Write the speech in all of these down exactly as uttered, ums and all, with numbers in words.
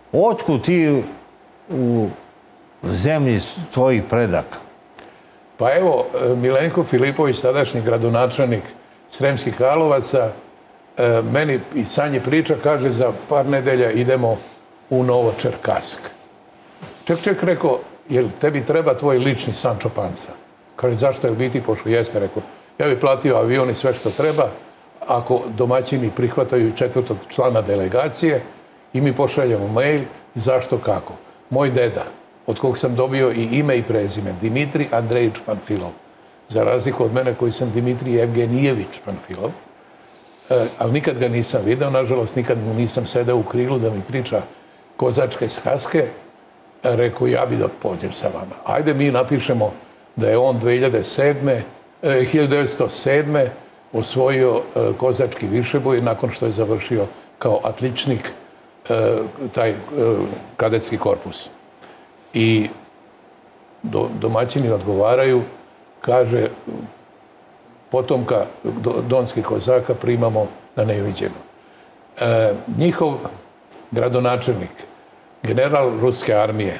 Otkud ti u zemlji tvojih predaka? Pa evo, Milenko Filipović, tadašnji gradonačelnik Sremskih Karlovaca, meni i Sanji priča, kaže, za par nedelja idemo u Novočerkask. Ček, ček, rekao, jel tebi treba tvoj lični Sančo Panza? Kaže, zašto, jel biti pošlo? Jeste, rekao, ja bi platio avion i sve što treba, ako domaćini prihvataju četvrtog člana delegacije i mi pošaljemo mail, zašto, kako. Moj deda, od kog sam dobio i ime i prezime, Dimitri Andrejić Panfilov, za razliku od mene koji sam Dimitri Evgenijević Panfilov, ali nikad ga nisam video, nažalost, nikad mu nisam sedeo u krilu da mi priča kozačke skaske, rekao, ja bi da pođem sa vama. Ajde mi napišemo da je on hiljadu devetsto sedme. osvojio kozački višeboj nakon što je završio kao atličnik taj kadetski korpus. I domaćini odgovaraju, kaže, potomka donskih kozaka primamo na neviđeno. Njihov gradonačelnik, general ruske armije,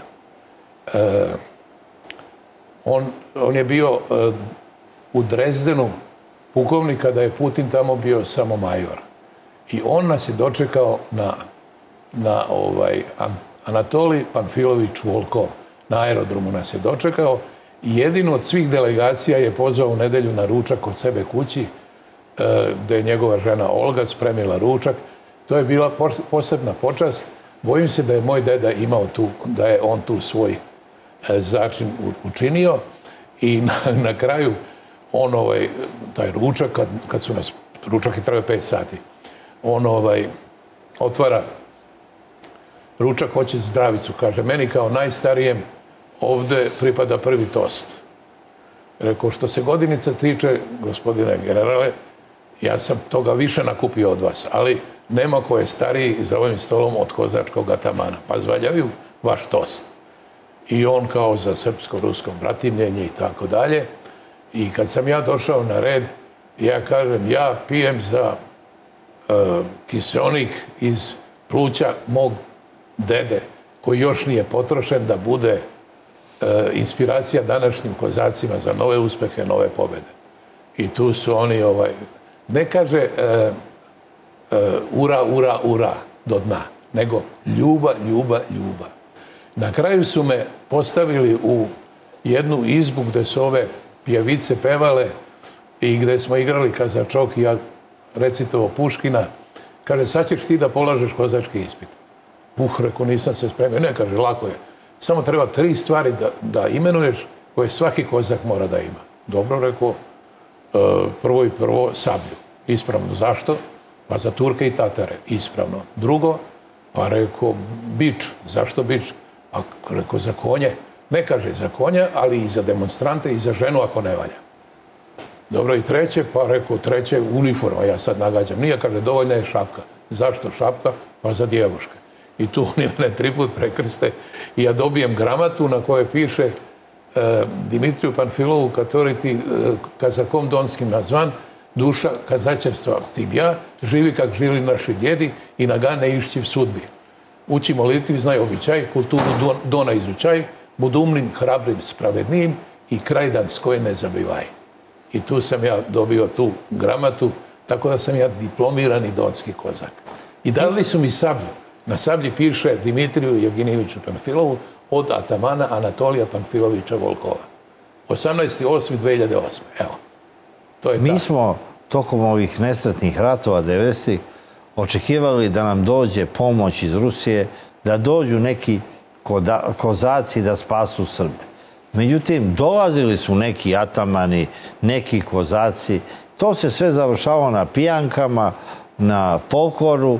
on je bio u Drezdenu pukovnik kada je Putin tamo bio samo major. I on nas je dočekao na Anatolij Panfilović Volkov. Na aerodromu nas je dočekao i jedino od svih delegacija je pozvao u nedelju na ručak kod sebe kući, gde je njegova žena Olga spremila ručak. To je bila posebna počast. Bojim se da je moj deda imao tu, da je on tu svoj začin učinio i na kraju on, taj ručak, kad su nas, ručak je trebao pet sati, on otvara ručak, hoće zdravicu, kaže, meni kao najstarijem ovde pripada prvi tost. Rekao, što se godinica tiče, gospodine generale, ja sam toga više nakupio od vas, ali nema ko je stariji za ovim stolom od kozačkog atamana, pa zvaljaju vaš tost. I on kao za srpsko-rusko bratimljenje i tako dalje. I kad sam ja došao na red, ja kažem, ja pijem za kiseonik iz pluća mog dede, koji još nije potrošen da bude inspiracija današnjim kozacima za nove uspehe, nove pobjede. I tu su oni, ne kaže ura, ura, ura do dna, nego ljuba, ljuba, ljuba. Na kraju su me postavili u jednu izbu gde su ove pjevice pevale i gde smo igrali kazačok i ja recitovao Puškina. Kaže, sad ćeš ti da polažeš kozački ispit. Puh, rekao, nisam se spremio. Ne, kaže, lako je. Samo treba tri stvari da imenuješ koje svaki kozak mora da ima. Dobro, rekao, prvo i prvo sablju. Ispravno. Zašto? Pa za Turke i Tatare. Ispravno. Drugo, pa rekao, bič. Zašto bič? Pa rekao, za konje. Ne kaže za konja, ali i za demonstrante i za ženu ako ne valja. Dobro, i treće, pa rekao, treće, uniforma, ja sad nagađam. Nije, kaže, dovoljna je šapka. Zašto šapka? Pa za djevuške. I tu oni mene tri put prekrste i ja dobijem gramatu na kojoj piše Dimitriju Panfilovu, katoriti kazakom donskim nazvan, duša kazačevstva tim ja, živi kak žili naši djedi i na ga ne išći v sudbi. Uči molitvi, znaj običaj, kulturu dona izučaj, budu umnim, hrabrim, spravednim i krajdan s koje ne zabivaj. I tu sam ja dobio tu gramatu, tako da sam ja diplomirani donski kozak. I dali su mi sablju. Na sablji piše Dimitriju Evgenijeviću Panfilovu od atamana Anatolija Panfilovića Volkova. osamnaesti osmi dve hiljade osme. Evo, to je tako. Mi smo tokom ovih nesretnih ratova devedesetih očekivali da nam dođe pomoć iz Rusije, da dođu neki kozaci da spasu Srbe. Međutim, dolazili su neki atamani, neki kozaci. To se sve završavalo na pijankama, na folkloru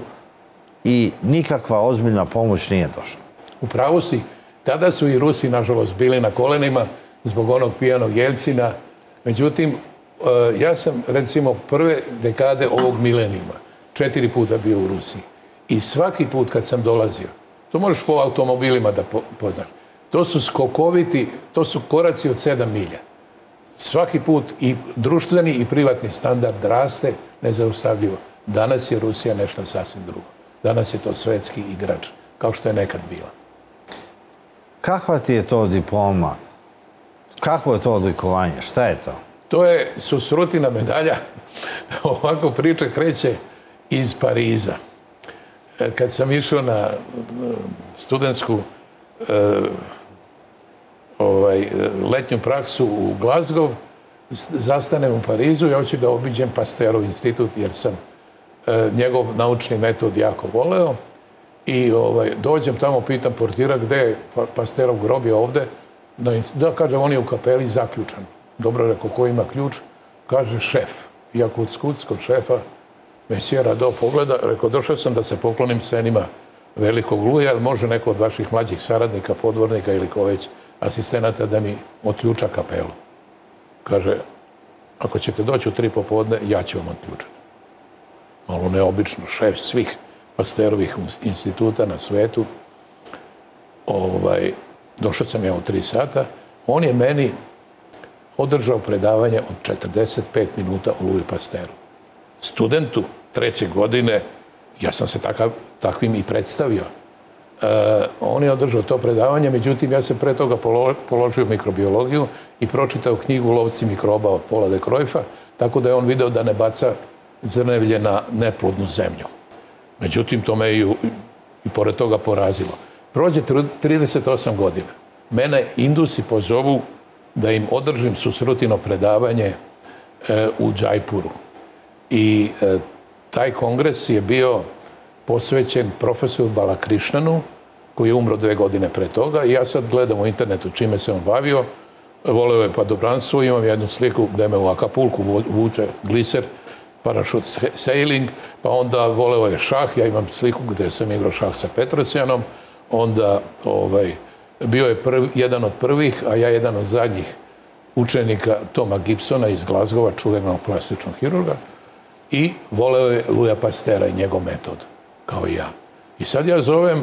i nikakva ozbiljna pomoć nije došla. U pravu si. Tada su i Rusi, nažalost, bili na kolenima zbog onog pijanog Jeljcina. Međutim, ja sam, recimo, prve dekade ovog milenijuma četiri puta bio u Rusiji. I svaki put kad sam dolazio, to možeš po automobilima da poznaš, to su skokoviti, to su koraci od sedam milja. Svaki put i društveni i privatni standard raste nezaustavljivo. Danas je Rusija nešto sasvim drugo. Danas je to svetski igrač kao što je nekad bila. Kakva ti je to diploma? Kakvo je to odlikovanje? Šta je to? To je Susrutina medalja. Ovako priča kreće iz Pariza. Kad sam išao na studentsku ovaj, letnju praksu u Glasgow, zastanem u Parizu i hoću da obiđem Pasteurov institut, jer sam njegov naučni metod jako voleo. I ovaj, dođem tamo, pitam portira gde je Pasteurov grob, je ovde. Da, kaže, on je u kapeli zaključan. Dobro, rekao, ko ima ključ? Kaže, šef. Iako od skutskog šefa Mesije Rado pogleda, rekao, došao sam da se poklonim senima velikog Luja, ali može neko od vaših mlađih saradnika, podvornika ili ko već asistenata da mi otključa kapelu. Kaže, ako ćete doći u tri popodne, ja ću vam otključati. Malo neobično, šef svih Pasteurovih instituta na svetu. Ovaj, došao sam ja u tri sata. On je meni održao predavanje od četrdeset pet minuta o Louis Pasteuru. Studentu treće godine, ja sam se takav, takvim i predstavio. E, on je održao to predavanje, međutim, ja sam pre toga polo, položio mikrobiologiju i pročitao knjigu Lovci mikroba od Paula de Cruyffa, tako da je on video da ne baca zrnevlje na neplodnu zemlju. Međutim, to me i, i pored toga porazilo. Prođe trideset osam godina. Mene Indusi pozovu da im održim Susrutino predavanje e, u Džajpuru. I e, taj kongres je bio posvećen profesoru Balakrišnanu, koji je umro dve godine pre toga. I ja sad gledam u internetu čime se on bavio. Voleo je padobranstvo. Imam jednu sliku gde me u Akapulku vuče gliser, parašut sailing, pa onda voleo je šah. Ja imam sliku gde sam igrao šah sa Petrosjanom. Onda ovaj, bio je prvi, jedan od prvih, a ja jedan od zadnjih učenika Toma Gibsona iz Glazgova, čuvenog plastičnog hirurga. I voleo je Louisa Pasteura i njegov metod, kao i ja. I sad ja zovem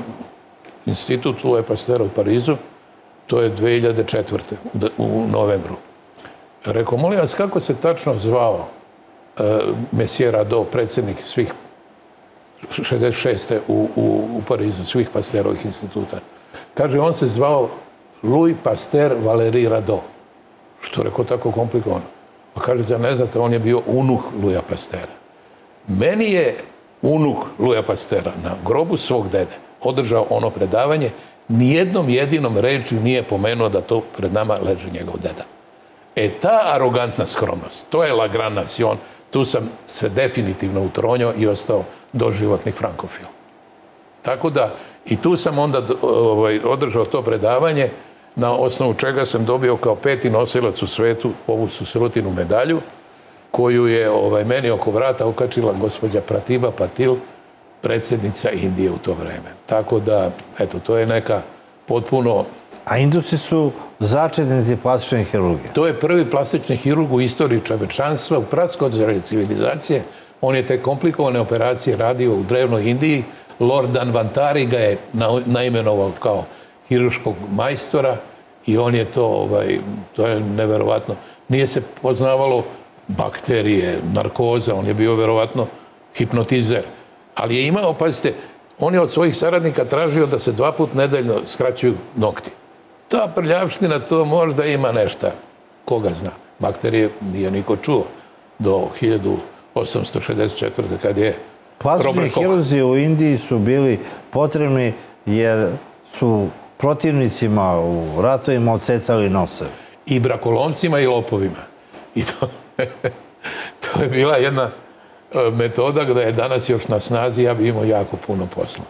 institut Louisa Pasteura u Parizu, to je dve hiljade četvrte. u novembru. Rekao, molim vas, kako se tačno zvao uh, Mesije Rado, predsjednik svih šezdeset šeste u, u, u Parizu, svih Pasteurovih instituta. Kaže, on se zvao Louis Pasteur Valéry Rado. Što je rekao tako komplikovano. Pa kaže, za ne znate, on je bio unuk Louisa Pasteura. Meni je unuk Louisa Pasteura na grobu svog dede održao ono predavanje, nijednom jedinom rečju nije pomenuo da to pred nama leži njegov deda. E, ta arogantna skromnost, to je la grande nation, tu sam se definitivno utronio i ostao doživotni frankofil. Tako da, i tu sam onda ovaj, održao to predavanje, na osnovu čega sam dobio kao peti nosilac u svetu ovu Susrutinu medalju, koju je ovaj, meni oko vrata okačila gospođa Pratibha Patil, predsjednica Indije u to vreme. Tako da, eto, to je neka potpuno... A Indusi su začetnici plastične hirurgije. To je prvi plastični hirurg u istoriji čovečanstva, u praskozore civilizacije. On je te komplikovane operacije radio u drevnoj Indiji. Lord Danvantari ga je naimenovao kao hirurškog majstora i on je to, ovaj, to je neverovatno. Nije se poznavalo bakterije, narkoza, on je bio verovatno hipnotizer. Ali je imao, pazite, on je od svojih saradnika tražio da se dva put nedeljno skraćuju nokti. Ta prljavština, to možda ima nešto. Koga zna? Bakterije nije niko čuo do hiljadu osamsto šezdeset četvrte. kad je plastični hirurzi u Indiji su bili potrebni jer su protivnicima u ratovima odsecali nose. I brakolomcima i lopovima. I to, to je bila jedna metoda gdje je danas još na snazi, ja bi imao jako puno posla.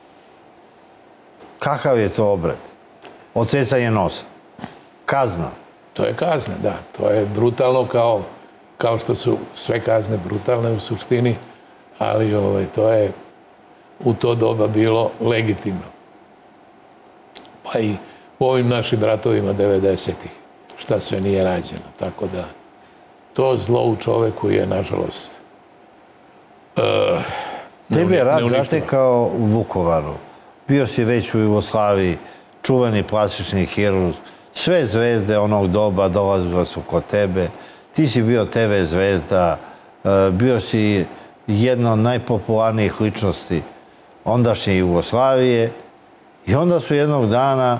Kakav je to obred? Odsecanje nosa? Kazna? To je kazna, da. To je brutalno kao, kao što su sve kazne brutalne u suštini, ali ovaj, to je u to doba bilo legitimno. Pa i u ovim našim ratovima devedesetih šta sve nije rađeno. Tako da to zlo u čoveku je, nažalost, uh, Tebi je rat zatekao u Vukovaru. Bio si već u Jugoslaviji, čuveni plastični hirurg. Sve zvezde onog doba dolazile su kod tebe. Ti si bio te ve zvezda, bio si jedna od najpopularnijih ličnosti ondašnje Jugoslavije I onda su jednog dana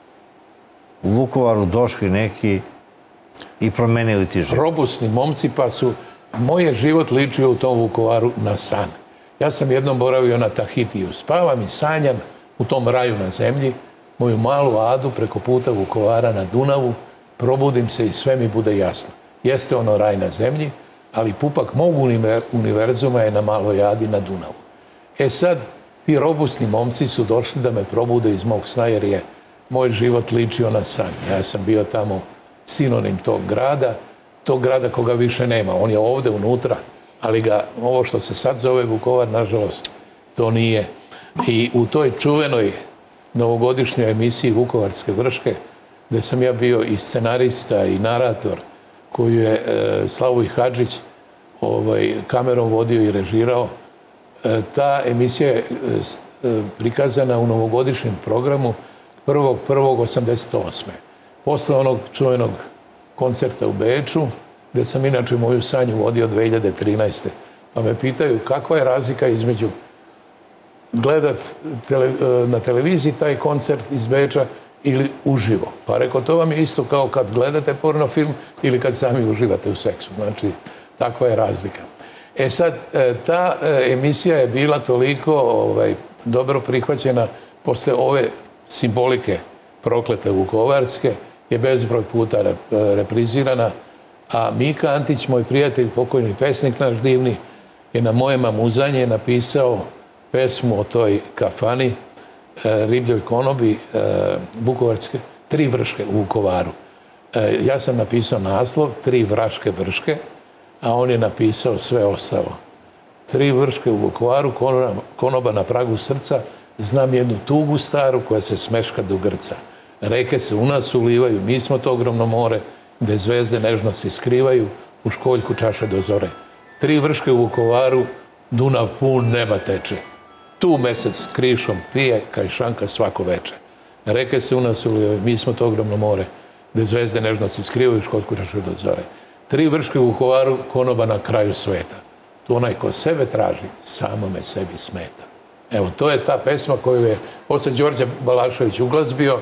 u Vukovaru došli neki i promenili ti život. Robusni momci, pa su... Moj je život ličio u tom Vukovaru na san. Ja sam jednom boravio na Tahitiju. Spavam i sanjam u tom raju na zemlji, moju malu Adu preko puta Vukovara na Dunavu, probudim se i sve mi bude jasno. Jeste ono raj na zemlji, ali pupak mog univerzuma je na maloj Adi na Dunavu. E sad, ti robusni momci su došli da me probude iz mog sna, jer je moj život ličio na san. Ja sam bio tamo sinonim tog grada, tog grada koga više nema. On je ovde unutra, ali ga, ovo što se sad zove Vukovar, nažalost, to nije. I u toj čuvenoj novogodišnjoj emisiji Vukovarske vrške, gde sam ja bio i scenarista i narator, koju je e, Slavoj Hadžić ovaj, kamerom vodio i režirao, e, ta emisija je e, prikazana u novogodišnjem programu prvog prvog osamdeset osme. Posle onog čuvenog koncerta u Beču, gde sam inače moju sanju vodio dve hiljade trinaeste. Pa me pitaju kakva je razlika između gledat tele, na televiziji taj koncert iz Beča ili uživo. Pa rekao, to vam je isto kao kad gledate porno film ili kad sami uživate u seksu. Znači, takva je razlika. E sad, ta emisija je bila toliko ovaj, dobro prihvaćena posle ove simbolike proklete vukovarske, je bezbroj puta reprizirana, a Mika Antić, moj prijatelj, pokojni pesnik naš divni, je na moje mamuzanje napisao pesmu o toj kafani, ribljoj konobi, vukovarske, tri vrške u Vukovaru. Ja sam napisao naslov, tri vraške vrške, a on je napisao sve ostalo. Tri vrške u Vukovaru, konoba na pragu srca, znam jednu tugu staru koja se smeška do grca. Reke se u nas ulivaju, mi smo to ogromno more, gde zvezde nežno se skrivaju, u školjku čaše do zore. Tri vrške u Vukovaru, Dunav pun neba teče. Tu mesec s krišom pije, kajšanka svako veče. Reke se u nas ulivaju, mi smo to ogromno more, gde zvezde nežno se skrivaju, u školjku čaše do zore. Tri vrške u Vukovaru, konoba na kraju sveta. Tu onaj ko sebe traži, samo me sebi smeta. Evo, to je ta pesma koju je posle Đorđe Balašević uglazbio,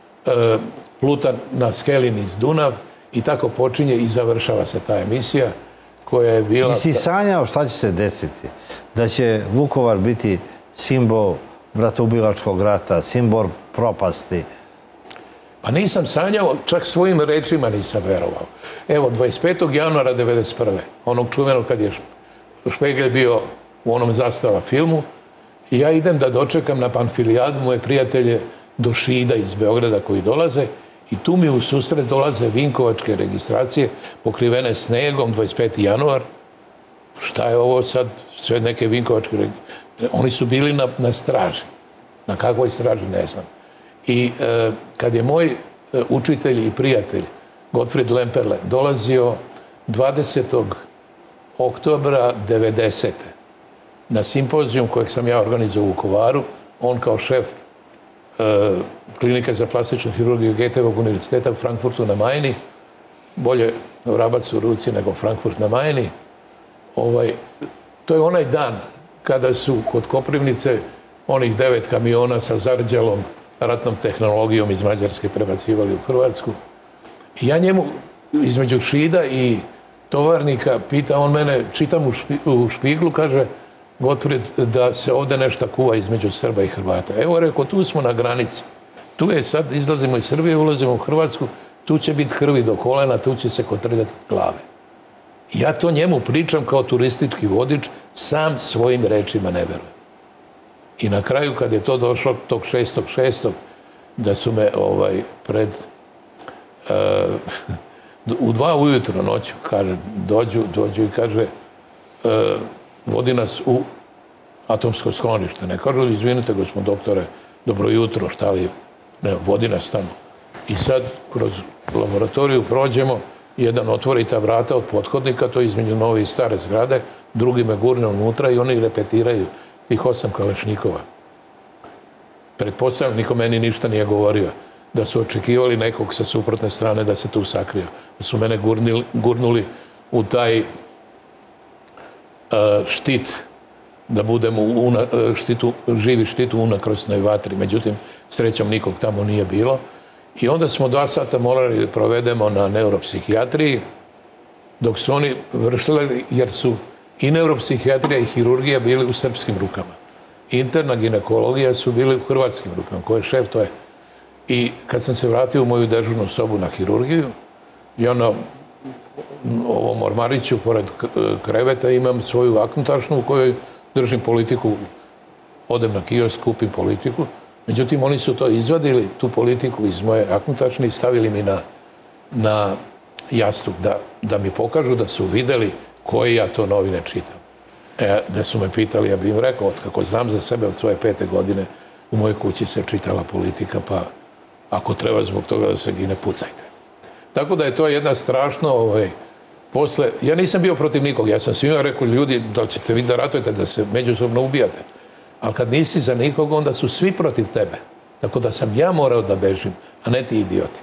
pluta na Skelin iz Dunav i tako počinje i završava se ta emisija koja je bila... I si sanjao šta će se desiti? Da će Vukovar biti simbol bratoubilačkog rata, simbol propasti? Pa nisam sanjao, čak svojim rečima nisam verovao. Evo, dvadeset petog januara devedeset prve. onog čuvenog kad je Špegelj bio u onom Zastava filmu, i ja idem da dočekam na Panfilijadu moje prijatelje do Šida iz Beograda koji dolaze i tu mi u susret dolaze vinkovačke registracije pokrivene snegom, dvadeset peti januar. Šta je ovo sad? Sve neke vinkovačke registracije. Oni su bili na, na straži. Na kakvoj straži, ne znam. I e, kad je moj e, učitelj i prijatelj Gottfried Lemperle dolazio dvadesetog oktobra devedesete na simpozijum kojeg sam ja organizovao u Vukovaru, on kao šef e, klinike za plastičnu hirurgiju Getevog univerziteta u Frankfurtu na Majni, bolje vrabac u ruci nego Frankfurt na Majni, ovaj, to je onaj dan kada su kod Koprivnice onih devet kamiona sa zarđalom ratnom tehnologijom iz Mađarske prebacivali u Hrvatsku. I ja njemu između Šida i tovarnika pita, on mene, čitam u, špi, u Špiglu, kaže Gottfried, da se ovde nešto kuva između Srba i Hrvata. Evo, rekao, tu smo na granici. Tu je sad, izlazimo iz Srbije, ulazimo u Hrvatsku, tu će biti krvi do kolena, tu će se kotrljati glave. I ja to njemu pričam kao turistički vodič, sam svojim rečima ne verujem. I na kraju, kad je to došlo tog šestog šestog da su me ovaj, pred... Uh, u dva ujutro noću, kaže, dođu, dođu i kaže, uh, vodi nas u atomsko sklonište. Ne kažu, izvinite, gospod doktore, dobro jutro, šta li? Ne, vodi nas tamo. I sad, kroz laboratoriju prođemo, jedan otvori ta vrata od pothodnika, to je između nove i stare zgrade, drugi me gurne unutra i oni repetiraju tih osam kalešnikova. Pretpostavljam, niko meni ništa nije govorio, da su očekivali nekog sa suprotne strane da se tu sakrio. Da su mene gurnili, gurnuli u taj uh, štit da budemo u štitu, živi štit u unakrosnoj vatri. Međutim, srećom nikog tamo nije bilo. I onda smo dva sata morali da provedemo na neuropsihijatriji, dok su oni vršili, jer su i neuropsihijatrija i hirurgija bili u srpskim rukama. Interna ginekologija su bili u hrvatskim rukama. Ko je šef, to je. I kad sam se vratio u moju dežurnu sobu na hirurgiju, ja na ovom ormariću pored kreveta imam svoju aknutašnu u kojoj držim politiku, odem na kiosk, kupim politiku. Međutim, oni su to izvadili, tu politiku iz moje aknutačne i stavili mi na, na jastuk, da, da mi pokažu da su videli koje ja to novine čitam. E, da su me pitali, ja bih im rekao, otkako znam za sebe od svoje pete godine, u mojoj kući se čitala politika, pa ako treba zbog toga da se gine, pucajte. Tako da je to jedna strašno, ovaj, posle, ja nisam bio protiv nikog, ja sam svima rekao, ljudi, da li ćete vi da ratujete, da se međusobno ubijate. Ali kad nisi za nikog, onda su svi protiv tebe. Tako da sam ja morao da bežim, a ne ti idioti.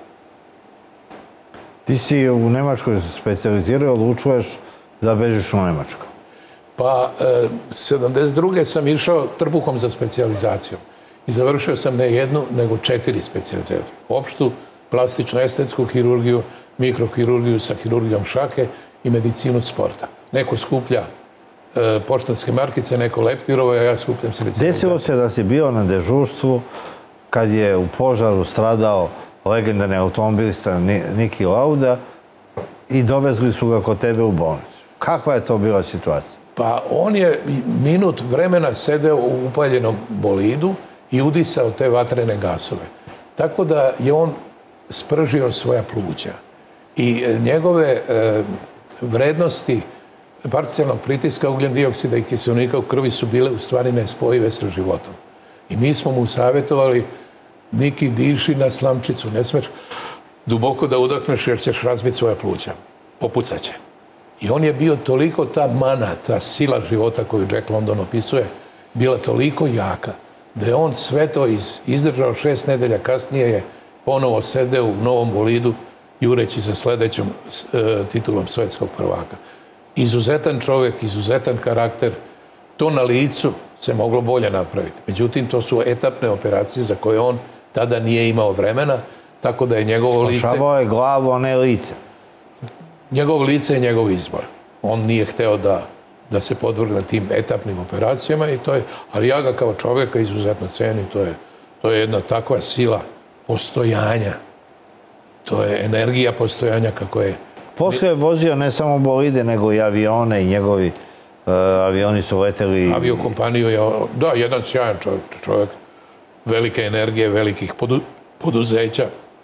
Ti si u Nemačkoj specijalizirao, odlučuješ da bežiš u Nemačku. Pa, sedamdeset druge sam išao trbuhom za specijalizacijom. I završio sam ne jednu, nego četiri specijalizacije. Opštu, plastičnu, estetsku hirurgiju, mikrohirurgiju sa hirurgijom šake i medicinu sporta. Neko skuplja e, poštanske markice, neko leptirova, a ja skupljam specijalizacije. Desilo se da si bio na dežurstvu kad je u požaru stradao legendarni automobilista Niki Lauda i dovezli su ga kod tebe u bolnicu. Kakva je to bila situacija? Pa on je minut vremena sedeo u upaljenom bolidu i udisao te vatrene gasove. Tako da je on spržio svoja pluća. I njegove e, vrednosti parcijalnog pritiska ugljen dioksida i kiseonika u krvi su bile u stvari nespojive sa životom. I mi smo mu savjetovali, Niki, diši na slamčicu, ne smeš duboko da udahneš jer ćeš razbiti svoja pluća. Popucat će. I on je bio toliko, ta mana, ta sila života koju Jack London opisuje, bila toliko jaka da je on sve to iz, izdržao šest nedelja. Kasnije je ponovo sedeo u novom bolidu jureći za sledećom e, titulom svetskog prvaka. Izuzetan čovjek, izuzetan karakter. To na licu se moglo bolje napraviti. Međutim, to su etapne operacije za koje on tada nije imao vremena, tako da je njegovo lice... Spašavao je glavu, a ne lice. Njegov lice je njegov izbor. On nije hteo da, da se podvrgne tim etapnim operacijama, i to je, ali ja ga kao čovjeka izuzetno cenim. To je, to je jedna takva sila postojanja. To je energija postojanja kako je... Poslije je vozio ne samo bolide, nego i avione i njegovi uh, avioni su leteli... Aviokompaniju je, da, jedan sjajan čovjek, čovjek velike energije, velikih podu, poduzeća,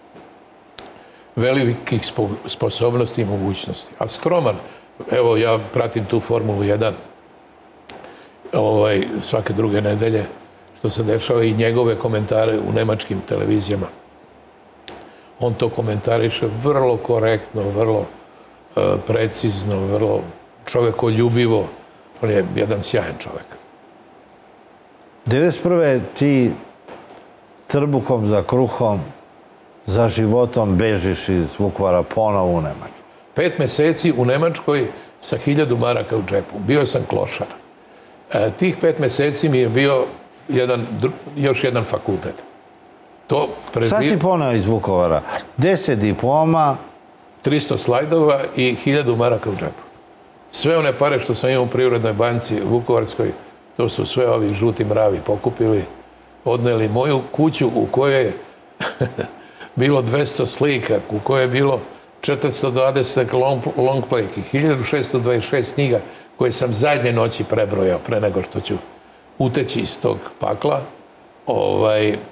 velikih sposobnosti i mogućnosti. A skroman, evo ja pratim tu Formulu jedan ovaj, svake druge nedelje, što se dešava, i njegove komentare u nemačkim televizijama. On to komentariše vrlo korektno, vrlo uh, precizno, vrlo čovekoljubivo. On je jedan sjajan čovjek. devedeset prve ti trbuhom za kruhom, za životom bežiš iz Vukovara ponovo u Nemačku. Pet meseci u Nemačkoj sa hiljadu maraka u džepu. Bio sam klošar. E, tih pet meseci mi je bio jedan, još jedan fakultet. To preživio... Šta si poneo iz Vukovara? Deset diploma... tristo slajdova i hiljadu maraka u džepu. Sve one pare što sam imao u Privrednoj banci Vukovarskoj, to su sve ovi žuti mravi pokupili, odneli moju kuću u kojoj je bilo dvesta slika, u kojoj je bilo četiristo dvadeset long, long playki, hiljadu šesto dvadeset šest knjiga koje sam zadnje noći prebrojao pre nego što ću uteći iz tog pakla. Ovaj, e,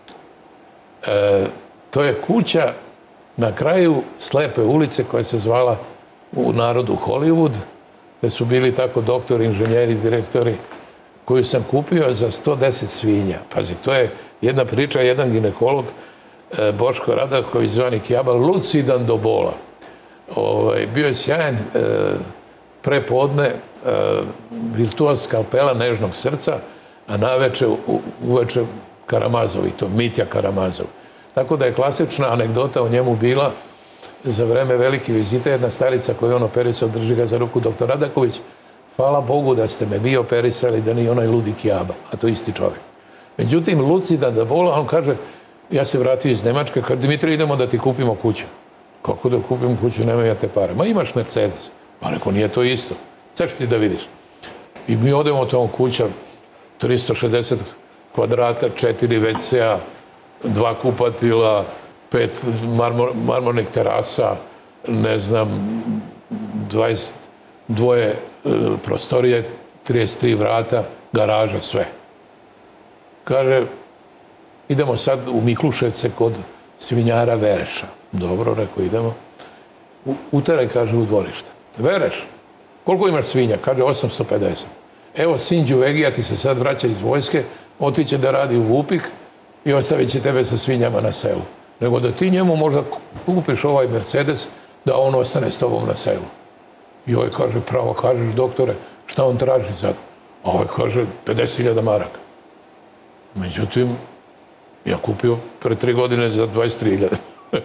to je kuća na kraju slepe ulice koja se zvala u narodu Hollywood, gde su bili tako doktori, inženjeri, direktori, koju sam kupio za sto deset svinja. Pazi, to je jedna priča, jedan ginekolog, Boško Radaković, zvani Kjaba, lucidan do bola. Ovaj, bio je sjajan e, prepodne, e, virtuoz skalpela nežnog srca, a naveče, u, uveče Karamazov, i to Mitja Karamazov. Tako da je klasična anegdota o njemu bila za vreme velike vizite jedna starica koju on operisao, drži ga za ruku doktor Radaković, hvala Bogu da ste me vi operisali, da nije onaj ludi Kijaba, a to isti čovjek. Međutim, lucidan da bola, on kaže, ja se vratio iz Nemačke, kaže, Dimitrij, idemo da ti kupimo kuću. Kako da kupim kuću, nemam ja te pare. Ma imaš Mercedes. Pa neko, nije to isto. Sad ti da vidiš. I mi odemo tamo kuća, tristo šezdeset kvadrata, četiri ve ce-a, dva kupatila, pet marmor, marmornih terasa, ne znam, dvadeset dvoje e, prostorije, trideset tri vrata, garaža, sve. Kaže, idemo sad u Mikluševce kod svinjara Vereša. Dobro, rekao, idemo. U, uteraj, kaže, u dvorište. Vereš, koliko imaš svinja? Kaže, osamsto pedeset. Evo, sin Đuvegija ti se sad vraća iz vojske, otiće da radi u Vupik i ostavit će tebe sa svinjama na selu. Nego da ti njemu možda kupiš ovaj Mercedes, da on ostane s tobom na selu. I ovaj kaže, pravo kažeš, doktore, šta on traži sad? A ovaj kaže, pedeset hiljada maraka. Međutim, ja kupio pre tri godine za dvadeset tri hiljade.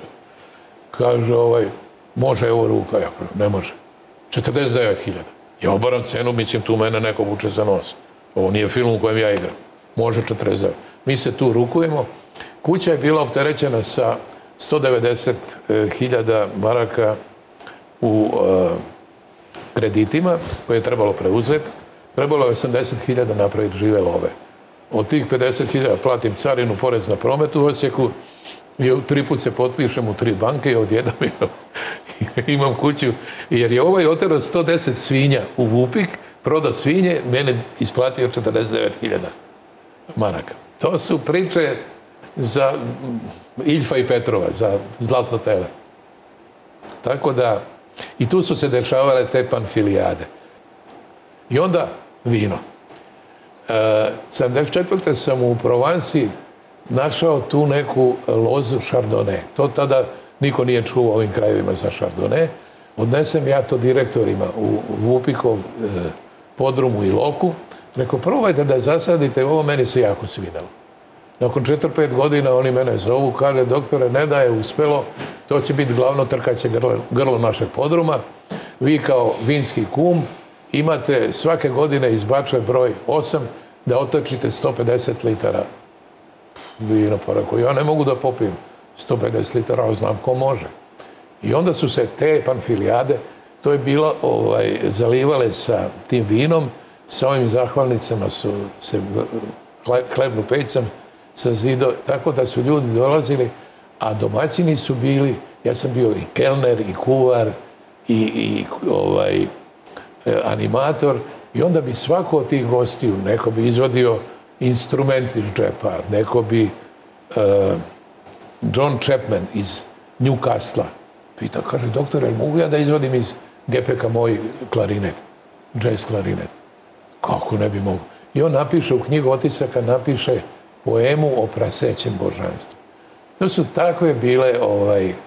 Kaže, ovaj, može, evo ruka. Ja kažem, ne može. četrdeset devet hiljada. Ja obaram cenu, mislim, tu mene neko vuče za nos. Ovo nije film u kojem ja igram. Može četrdeset devet. Mi se tu rukujemo. Kuća je bila opterećena sa sto devedeset hiljada maraka u uh, kreditima koje je trebalo preuzeti. Trebalo je osamdeset hiljada napraviti žive love. Od tih pedeset hiljada platim carinu, porez na promet u Osijeku i tri put se potpišem u tri banke i odjedam imam kuću. Jer je ovaj oterao sto deset svinja u Vupik, prodao svinje, mene isplatio četrdeset devet hiljada maraka. To su priče za Iljfa i Petrova, za Zlatno tele. Tako da, i tu su se dešavale te panfilijade. I onda vino. E, sedamdeset četvrte sam u Provansi našao tu neku lozu Chardonnay. To tada niko nije čuo ovim krajevima za Chardonnay. Odnesem ja to direktorima u Vupikov e, podrumu i Loku. Rekao, probajte da zasadite, ovo meni se jako svidalo. Nakon četiri pet godina oni mene zovu, kaže, doktore, ne da je uspelo, to će biti glavno trkaće grlo, grlo našeg podruma. Vi kao vinski kum imate svake godine izbačaj broj osam da otočite sto pedeset litara vina. Pa rekao, ja ne mogu da popijem sto pedeset litara, ali znam ko može. I onda su se te panfilijade, to je bilo ovaj, zalivale sa tim vinom, sa ovim zahvalnicama su se hlebnu pecam sa zido, tako da su ljudi dolazili, a domaćini su bili, ja sam bio i kelner, i kuvar, i, i ovaj, animator, i onda bi svako od tih gostiju, neko bi izvadio instrument iz džepa, neko bi uh, John Chapman iz Newcastle pita, kaže, doktore, mogu ja da izvadim iz gepeka moj klarinet, jazz klarinet? Kako ne bi mogu? I on napiše u knjigu otisaka, napiše poemu o prasećem božanstvu. To su takve bile ovaj, uh,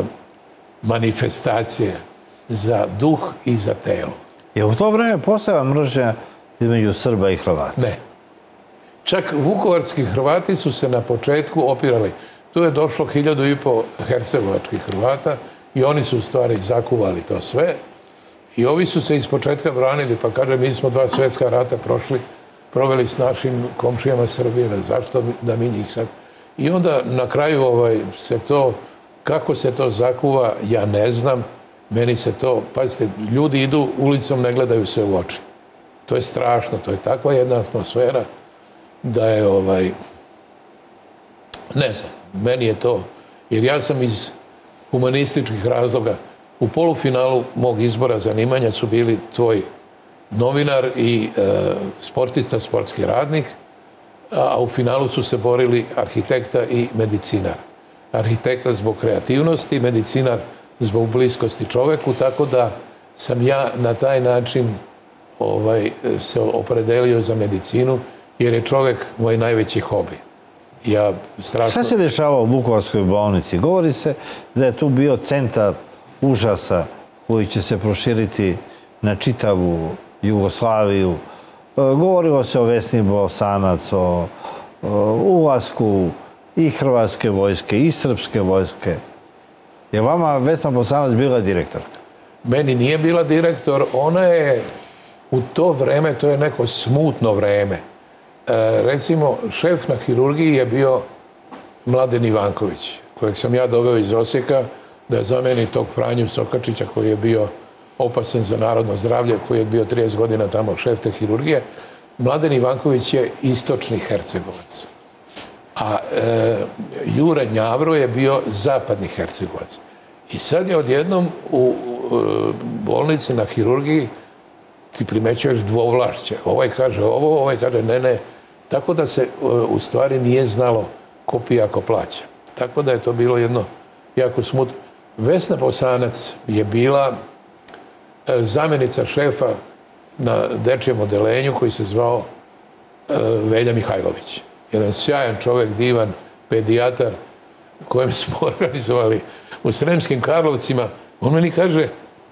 manifestacije za duh i za telo. Je u to vreme postojala mržnja između Srba i Hrvata? Ne. Čak vukovarski Hrvati su se na početku opirali. Tu je došlo hiljadu i po hercegovačkih Hrvata i oni su u stvari zakuvali to sve. I ovi su se iz početka branili, pa kaže, mi smo dva svjetska rata prošli, proveli s našim komšijama Srbije, zašto da mi njih sad... I onda na kraju ovaj, se to, kako se to zakuva, ja ne znam, meni se to, pazite, ljudi idu ulicom, ne gledaju se u oči. To je strašno, to je takva jedna atmosfera da je, ovaj, ne znam, meni je to, jer ja sam iz humanističkih razloga, u polufinalu mog izbora zanimanja su bili tvoj novinar i e, sportista, sportski radnik, a u finalu su se borili arhitekta i medicinar. Arhitekta zbog kreativnosti, medicinar zbog bliskosti čoveku, tako da sam ja na taj način ovaj, se opredelio za medicinu, jer je čovek moj najveći hobi. Ja strašno... Šta se dešava u Vukovarskoj bolnici? Govori se da je tu bio centar užasa koji će se proširiti na čitavu Jugoslaviju. Govorilo se o Vesni Bosanac, o, o ulasku i hrvatske vojske i srpske vojske. Je vama Vesna Bosanac bila direktor? Meni nije bila direktor, ona je u to vreme, to je neko smutno vreme. Recimo, šef na hirurgiji je bio Mladen Ivanković, kojeg sam ja doveo iz Osijeka da zameni tog Franju Sokačića koji je bio opasan za narodno zdravlje, koji je bio trideset godina tamo šef te hirurgije. Mladen Ivanković je istočni Hercegovac, a e, Jure Njavro je bio zapadni Hercegovac. I sad je odjednom u, u bolnici na hirurgiji ti primećuješ dvovlašće. Ovaj kaže ovo, ovaj kaže ne, ne. Tako da se u stvari nije znalo ko pija, ko plaća. Tako da je to bilo jedno jako smutno. Vesna Bosanac je bila zamjenica šefa na dečijem odelenju koji se zvao Velja Mihajlović. Jedan sjajan čovjek, divan, pedijatar kojem smo organizovali u Sremskim Karlovcima. On meni kaže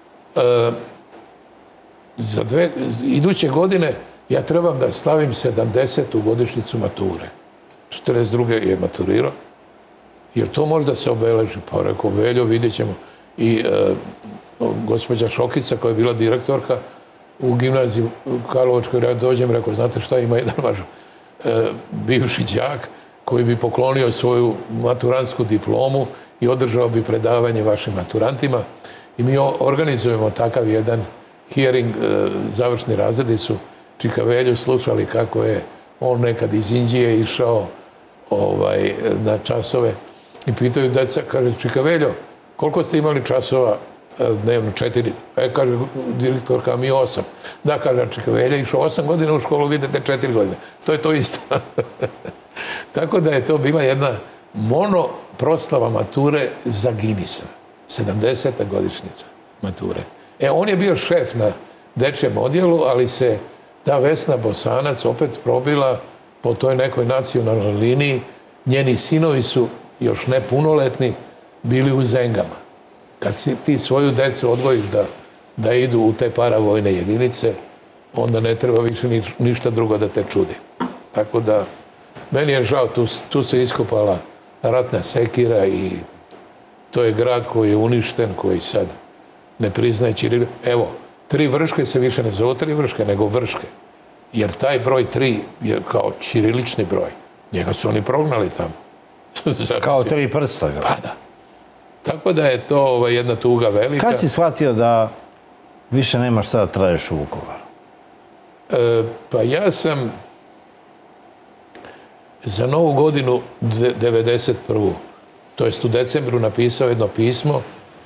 za dve iduće godine ja trebam da slavim sedamdesetu godišnjicu mature. četrdeset druge je maturirao. Jer to možda se obeleži? Pa rekao, Veljo, vidjet ćemo. I gospođa Šokica, koja je bila direktorka u gimnaziji u Karlovačkoj, ja dođem, rekao, znate šta, ima jedan vaš bivši đak koji bi poklonio svoju maturantsku diplomu i održao bi predavanje vašim maturantima. I mi organizujemo takav jedan hearing, završni razredi su Čika Velju slušali kako je on nekad iz Indije išao na časove i pitaju deca, kaže, Čika Veljo, koliko ste imali časova dnevno? Četiri. E, kaže direktorka, mi osam. Da, kaže, Čika Velja išao osam godina u školu, vidite četiri godine. To je to isto. Tako da je to bila jedna mono proslava mature za Guinnessa. sedamdeseta godišnjica mature. E, on je bio šef na dečijem odjelu, ali se ta Vesna Bosanac opet probila po toj nekoj nacionalnoj liniji. Njeni sinovi su još ne punoletni bili u Zengama. Kad si ti svoju decu odvojiš da, da idu u te paravojne jedinice, onda ne treba više ni, ništa drugo da te čudi. Tako da, meni je žao, tu, tu se iskopala ratna sekira i to je grad koji je uništen, koji sad ne priznaje ćirilicu. Evo, Tri Vrške se više ne zove Tri Vrške, nego Vrške. Jer taj broj tri je kao ćirilični broj. Njega su oni prognali tamo. Kao tri prsta. Pa da. Tako da je to jedna tuga velika. Kad si shvatio da više nema šta da traješ u Vukovaru? Pa ja sam za Novu godinu devedeset prvu. To jest u decembru napisao jedno pismo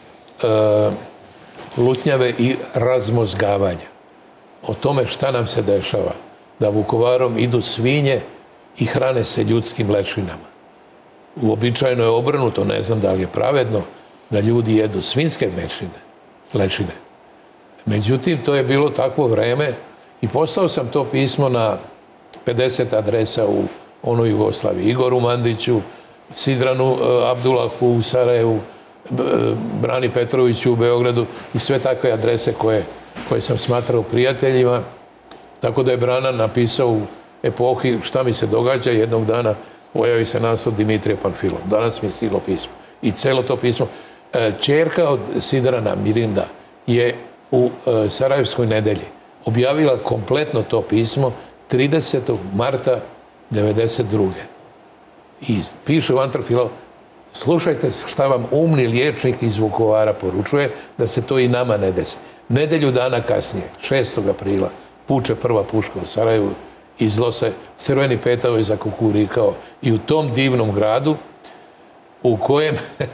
lutnjave i razmozgavanja. O tome šta nam se dešava. Da Vukovarom idu svinje i hrane se ljudskim lešinama. Uobičajeno je obrnuto, ne znam da li je pravedno, da ljudi jedu svinjske lešine. Međutim, to je bilo takvo vreme i poslao sam to pismo na pedeset adresa u onoj Jugoslaviji. Igoru Mandiću, Sidranu Abdulahu u Sarajevu, Brani Petroviću u Beogradu i sve takve adrese koje, koje sam smatrao prijateljima. Tako da je Brana napisao u Epohi šta mi se događa. Jednog dana pojavi se naslov Dimitrije Panfilov. Danas mi je stiglo pismo. I celo to pismo. Ćerka od Sidrana, Mirinda, je u Sarajevskoj nedelji objavila kompletno to pismo tridesetog marta devedeset druge. I piše u Antrafilu, slušajte šta vam umni liječnik iz Vukovara poručuje, da se to i nama ne desi. Nedelju dana kasnije, šestog aprila, puče prva puška u Sarajevu, izlo se, crveni petao je zakukurikao i u tom divnom gradu u kojem,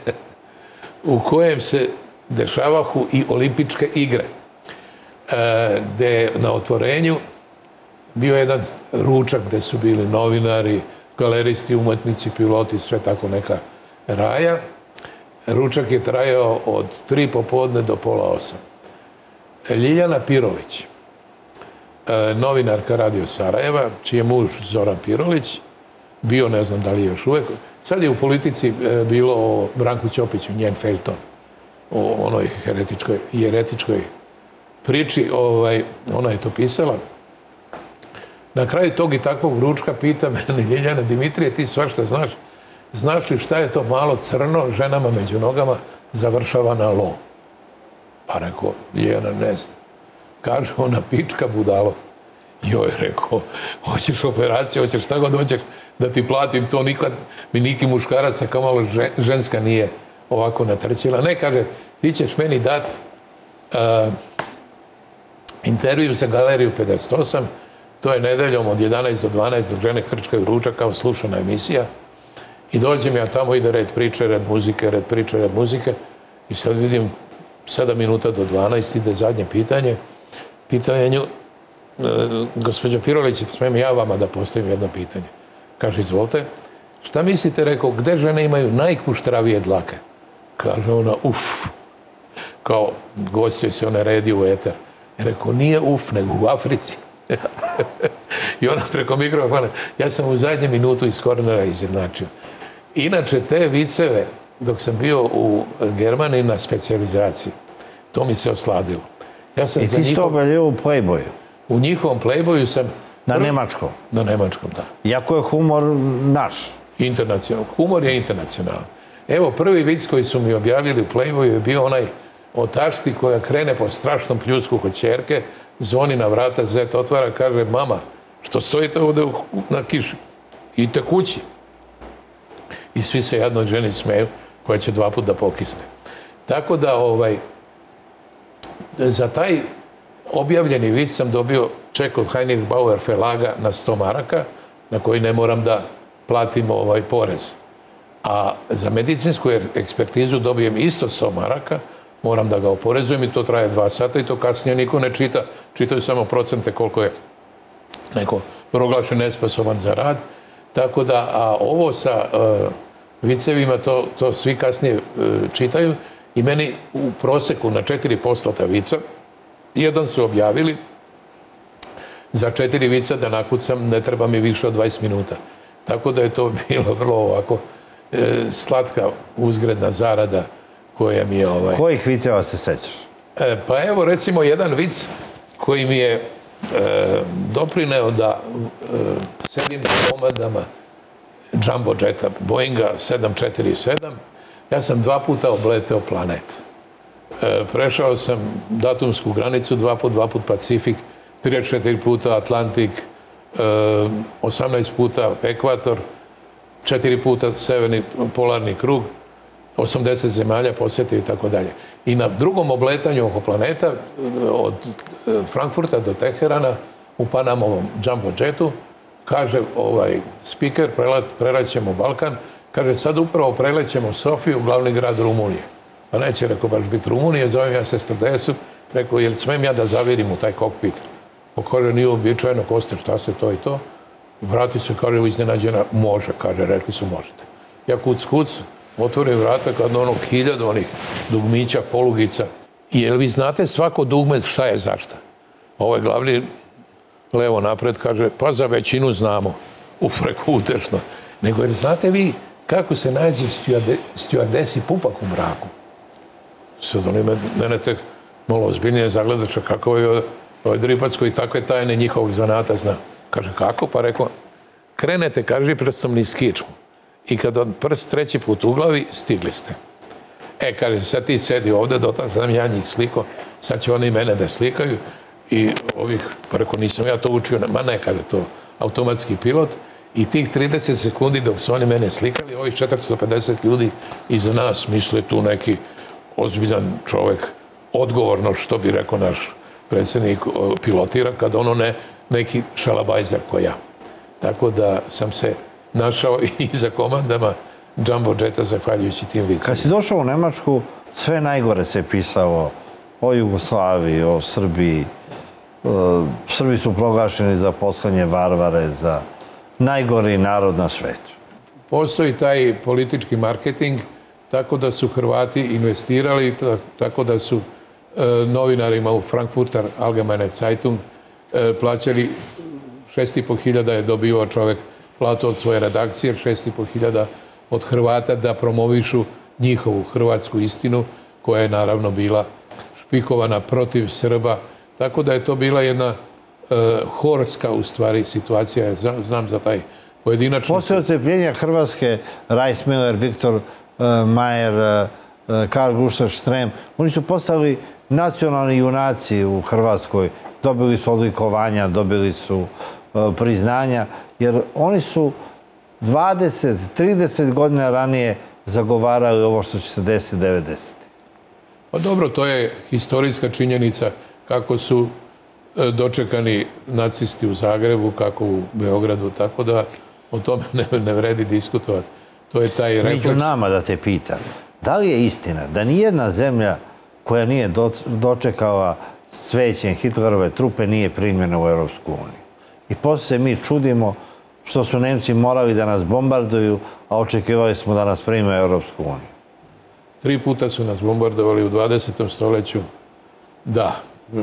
u kojem se dešavahu i olimpičke igre, gde je na otvorenju bio jedan ručak gde su bili novinari, galeristi, umetnici, piloti, sve tako neka raja. Ručak je trajao od tri popodne do pola osam. Ljiljana Pirolić, novinarka Radio Sarajeva, čiji je muž Zoran Pirolić, bio, ne znam da li je još uvek, sad je u politici bilo o Branku Ćopiću, njen feljton, o onoj heretičkoj, jeretičkoj priči, ovaj, ona je to pisala. Na kraju tog i takvog ručka pita mene Ljiljana, Dimitrije, ti svašta znaš, znaš li šta je to malo crno ženama među nogama završava na lo? Pa rekao, Ljiljana, ne znam. Kaže ona, pička budalo. Joj, rekao, hoćeš operaciju, hoćeš šta god hoćeš da ti platim, to nikad mi niki muškaraca kao malo ženska nije ovako natrčila. Ne, kaže, ti ćeš meni dat uh, intervju za Galeriju pedeset osam, to je nedeljom od jedanaest do dvanaest dok žene krčkaju ručak kao slušana emisija. I dođem ja tamo, ide red priče, red muzike, red priče, red muzike. I sad vidim sedam minuta do dvanaest ide zadnje pitanje. Pitanje nju, gospođo Pirović, smijem ja vama da postavim jedno pitanje. Kaže, izvolite, šta mislite, rekao, gde žene imaju najkuštravije dlake? Kaže ona, uf, kao gostuje se, ona redi u eter. Rekao, nije uf, nego u Africi. I ona preko mikrofona, ja sam u zadnjem minutu iz kornera izjednačio. Inače, te viceve, dok sam bio u Germaniji na specijalizaciji, to mi se osladilo. Ja sam I ti si to objavio u Playboyu? U njihovom Playboyu sam... Na nemačkom? Na nemačkom, da. Iako je humor naš? Internacionalan. Humor je internacionalan. Evo, prvi vic koji su mi objavili u Playboyu je bio onaj o tašti koja krene po strašnom pljusku kod ćerke, zvoni na vrata, zet otvara, kaže, mama, što stojite ovde na kiši? Idite kući. I svi se jadno ženi smeju, koja će dva put da pokisne. Tako da, ovaj, za taj objavljeni vic sam dobio ček od Heinrich Bauer Verlaga na sto maraka, na koji ne moram da platim ovaj porez. A za medicinsku ekspertizu dobijem isto sto maraka, moram da ga oporezujem i to traje dva sata i to kasnije niko ne čita. Čitaju samo procente koliko je neko proglašen nesposoban za rad. Tako da, a ovo sa uh, vicevima, to, to svi kasnije uh, čitaju i meni u proseku na četiri poslata vica, jedan su objavili, za četiri vica da nakucam ne treba mi više od dvadeset minuta. Tako da je to bilo vrlo ovako e, slatka uzgredna zarada koja mi je... Ovaj... Kojih viceva se sećaš? E, pa evo recimo jedan vic koji mi je e, doprineo da e, sedim na komandama Jumbo Jeta, Boeinga sedam četiri sedam. Ja sam dva puta obleteo planet. E, prešao sam datumsku granicu, dva put, dva put Pacifik, trideset četiri puta Atlantik, osamnaest puta ekvator, četiri puta severni polarni krug, osamdeset zemalja posjetio i tako dalje. I na drugom obletanju oko planeta, od Frankfurta do Teherana, u Panamovom Jumbo Jetu, kaže ovaj spiker, prelećemo Balkan, kaže sad upravo prelećemo Sofiju, glavni grad Rumunije. Pa neće, rekao, baš biti Rumunije, zovem ja se Strdesu, rekao, jel smem ja da zavirim u taj kokpit? Kaže, nije uobičajeno, Koste, šta se to i to? Vrati se, kaže, iznenađena, može, kaže, rekli su, možete. Ja kuc, kuc, otvorim vrata, kad ono hiljadu onih dugmića, polugica. I jel vi znate svako dugme šta je zašta? Ovo je glavni levo napred, kaže, pa za većinu znamo. Uf, rekao, utešno. Nego, jer znate vi kako se nađe stjuardesi pupak u mraku? Sad oni mene tek malo ozbiljnije zagledače kako je ovaj dripac koji takve tajne njihovog zanata zna. Kaže, kako? Pa rekao, krenete, kaže, prstom niz kičmu. I kad on prst treći put u glavi, stigli ste. E, kaže, sad ti sedi ovde, dotad sam ja njih sliko, sad će oni mene da slikaju i ovih, pa rekao, nisam ja to učio, ma ne, kada je to automatski pilot i tih trideset sekundi dok su oni mene slikali, ovih četiristo pedeset ljudi iza nas misle tu neki ozbiljan čovek, odgovorno, što bi rekao naš predsjednik, pilotira, kad ono ne neki šalabajzer ko ja. Tako da sam se našao i za komandama Jumbo Jeta zahvaljujući tim vicima. Kad si došao u Nemačku, sve najgore se pisalo o Jugoslaviji, o Srbiji. Srbi su proglašeni za poslednje varvare, za najgori narod na svetu. Postoji taj politički marketing, tako da su Hrvati investirali, tako da su novinarima u Frankfurter Allgemeine Zeitung plaćali šest i po hiljada je dobio čovek platu od svoje redakcije, šest i po hiljada od Hrvata da promovišu njihovu hrvatsku istinu, koja je naravno bila špikovana protiv Srba. Tako da je to bila jedna horska, u stvari, situacija. Znam za taj pojedinačni... Posle ocepljenja Hrvatske, Reismiller, Viktor Majer, Karl Gustav Štrem, oni su postali nacionalni junaci u Hrvatskoj dobili su odlikovanja, dobili su priznanja, jer oni su dvadeset trideset godina ranije zagovarali ovo što će se desiti devedesetih. Pa dobro, to je historijska činjenica kako su dočekani nacisti u Zagrebu, kako u Beogradu, tako da o tome ne vredi diskutovati. To je taj refleks. Među nama da te pitam, da li je istina da nijedna zemlja koja nije dočekala svećen Hitlerove trupe nije primljena u Europsku uniju? I poslije se mi čudimo što su Nemci morali da nas bombarduju, a očekivali smo da nas prime u Europsku uniju. Tri puta su nas bombardovali u dvadesetom stoljeću. Da,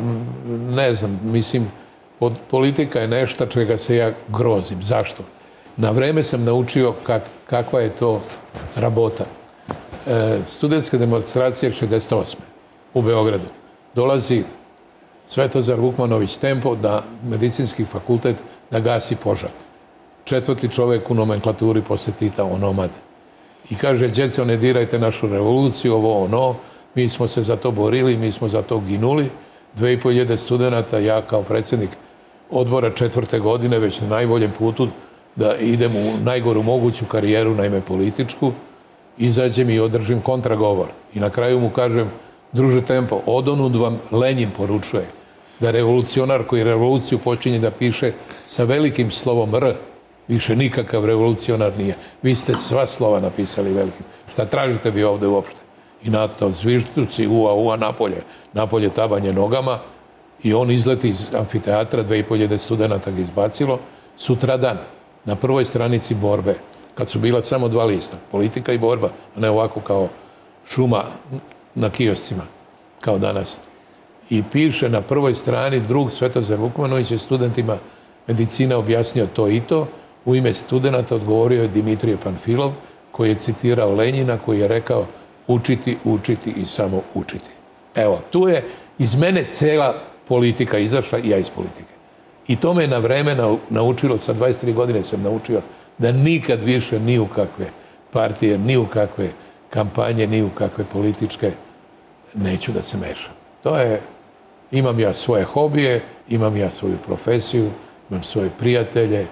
ne znam, mislim, politika je nešto čega se ja grozim. Zašto? Na vreme sam naučio kakva je to rabota. Studentska demonstracija šezdeset osme u Beogradu. Dolazi Svetozar Vukmanović Tempo na medicinski fakultet da gasi požar. Četvrti čovek u nomenklaturi posle Tita, onomad. I kaže, djeco, ne dirajte našu revoluciju, ovo ono, mi smo se za to borili, mi smo za to ginuli. Dve i pol hiljade studenta, ja kao predsjednik odbora četvrte godine, već na najboljem putu da idem u najgoru moguću karijeru, naime političku, izađem i održim kontragovor. I na kraju mu kažem, druže Tempo, odonud vam Lenjin poručuje da revolucionar koji revoluciju počinje da piše sa velikim slovom R, više nikakav revolucionar nije. Vi ste sva slova napisali velikim. Šta tražite vi ovde uopšte? I na to zvižduci, ua, ua, napolje. Napolje tabanje nogama i on izleti iz amfiteatra, dve i pol hiljade studenta ga izbacilo. Sutradan, na prvoj stranici Borbe, kad su bila samo dva lista, politika i borba, a ne ovako kao šuma na kioscima, kao danas. I piše na prvoj strani drug Svetozar Vukmanović je studentima medicina objasnio to i to. U ime studenta odgovorio je Dimitrije Panfilov, koji je citirao Lenjina, koji je rekao učiti, učiti i samo učiti. Evo, tu je iz mene cela politika izašla i ja iz politike. I to me na vreme naučilo, sa dvadeset tri godine sam naučio da nikad više ni u kakve partije, ni u kakve kampanje, ni u kakve političke neću da se mešam. To je, imam ja svoje hobije, imam ja svoju profesiju, imam svoje prijatelje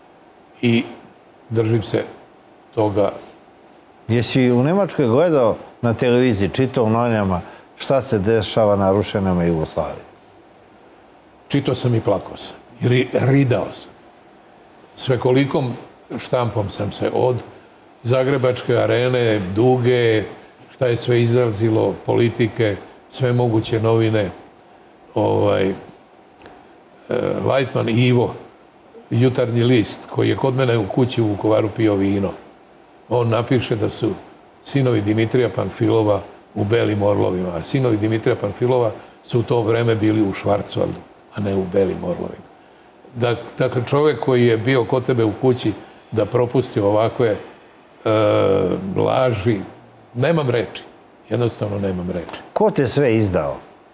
i držim se toga. Jesi u Nemačkoj gledao na televiziji, čitao u novinama šta se dešava na rušenama Jugoslavije? Čitao sam i plakao sam. I ridao sam. Svekolikom štampom sam se od Zagrebačke arene, duge, šta je sve izrazilo, politike, sve moguće novine. Ovaj, Lajtman Ivo, Jutarnji list, koji je kod mene u kući u Vukovaru pio vino. On napiše da su sinovi Dimitrija Panfilova u Belim Orlovima, a sinovi Dimitrija Panfilova su u to vreme bili u Švarcvaldu, a ne u Belim Orlovima. Dakle, čovjek koji je bio kod tebe u kući da propusti ovakve laži, nemam reči. Jednostavno nemam reči. Ko te sve izdao?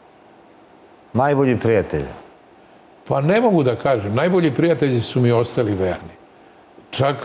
Najbolji prijatelji? Pa ne mogu da kažem. Najbolji prijatelji su mi ostali verni. Čak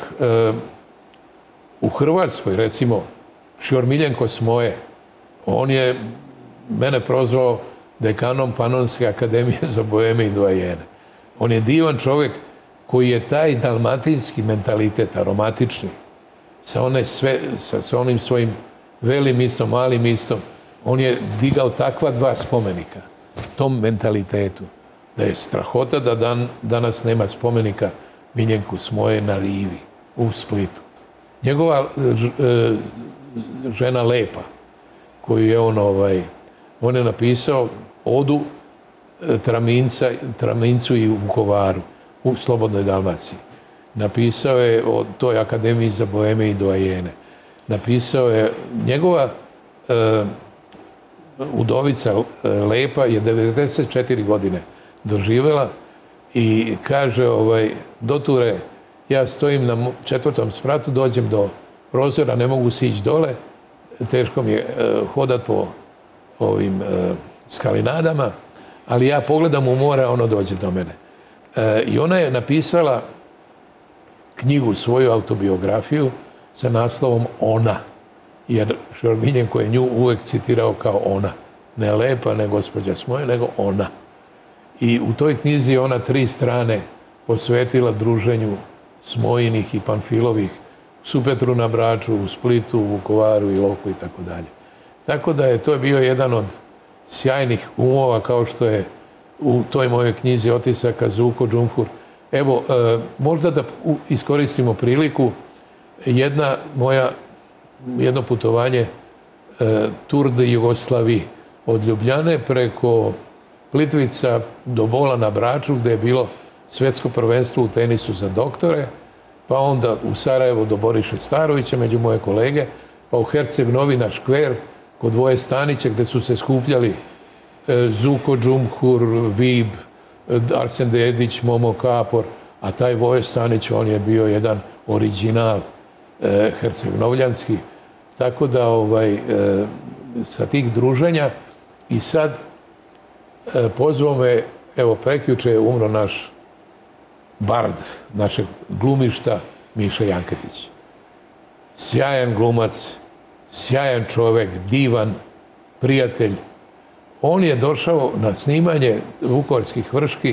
u Hrvatskoj, recimo, Šior Miljenko Smoje, on je mene prozvao dekanom Panonske akademije za boeme i duajene. On je divan čovjek koji je taj dalmatinski mentalitet, aromatični, sa, one sve, sa, sa onim svojim velim istom, malim istom, on je digao takva dva spomenika tom mentalitetu, da je strahota da dan, danas nema spomenika Miljenku Smoje na Rivi, u Splitu. Njegova e, žena Lepa, koju je on, ovaj, on je napisao odu Traminca, Tramincu i u Vukovaru, u Slobodnoj Dalmaciji. Napisao je o toj akademiji za boeme i duajene. Napisao je, njegova e, udovica Lepa je devedeset četiri godine doživjela i kaže, ovaj, doture, ja stojim na četvrtom spratu, dođem do prozora, ne mogu sići dole, teško mi je e, hodat po ovim e, skalinadama, ali ja pogledam u more, ono dođe do mene. E, I ona je napisala knjigu, svoju autobiografiju sa naslovom Ona, jer Šior Miljenko je nju uvek citirao kao ona, ne lepa, ne gospođa Smoja, nego ona. I u toj knjizi ona tri strane posvetila druženju Smojinih i Panfilovih u Supetru na Braču, u Splitu, u Vukovaru, Iloku i tako dalje. Tako da je to bio jedan od sjajnih umova, kao što je u toj mojoj knjizi otisaka Zuko Džumhur. Evo, možda da iskoristimo priliku, jedna moja, jedno putovanje Tour de Jugoslavi od Ljubljane preko Plitvica do Bola na Braču, gde je bilo svetsko prvenstvo u tenisu za doktore, pa onda u Sarajevo do Boriše Starovića, među moje kolege, pa u Herceg Novi na škver kod Voje Stanića, gde su se skupljali Zuko Džumhur, Vib, Arsen Dedić, Momo Kapor, a taj Voje Stanić, on je bio jedan original hercegnovljanski. Tako da sa tih druženja i sad pozvao me, evo, prekjuče je umro naš bard našeg glumišta, Miša Janketić. Sjajan glumac, sjajan čovek, divan, prijatelj. On je došao na snimanje Vukovarskih vrški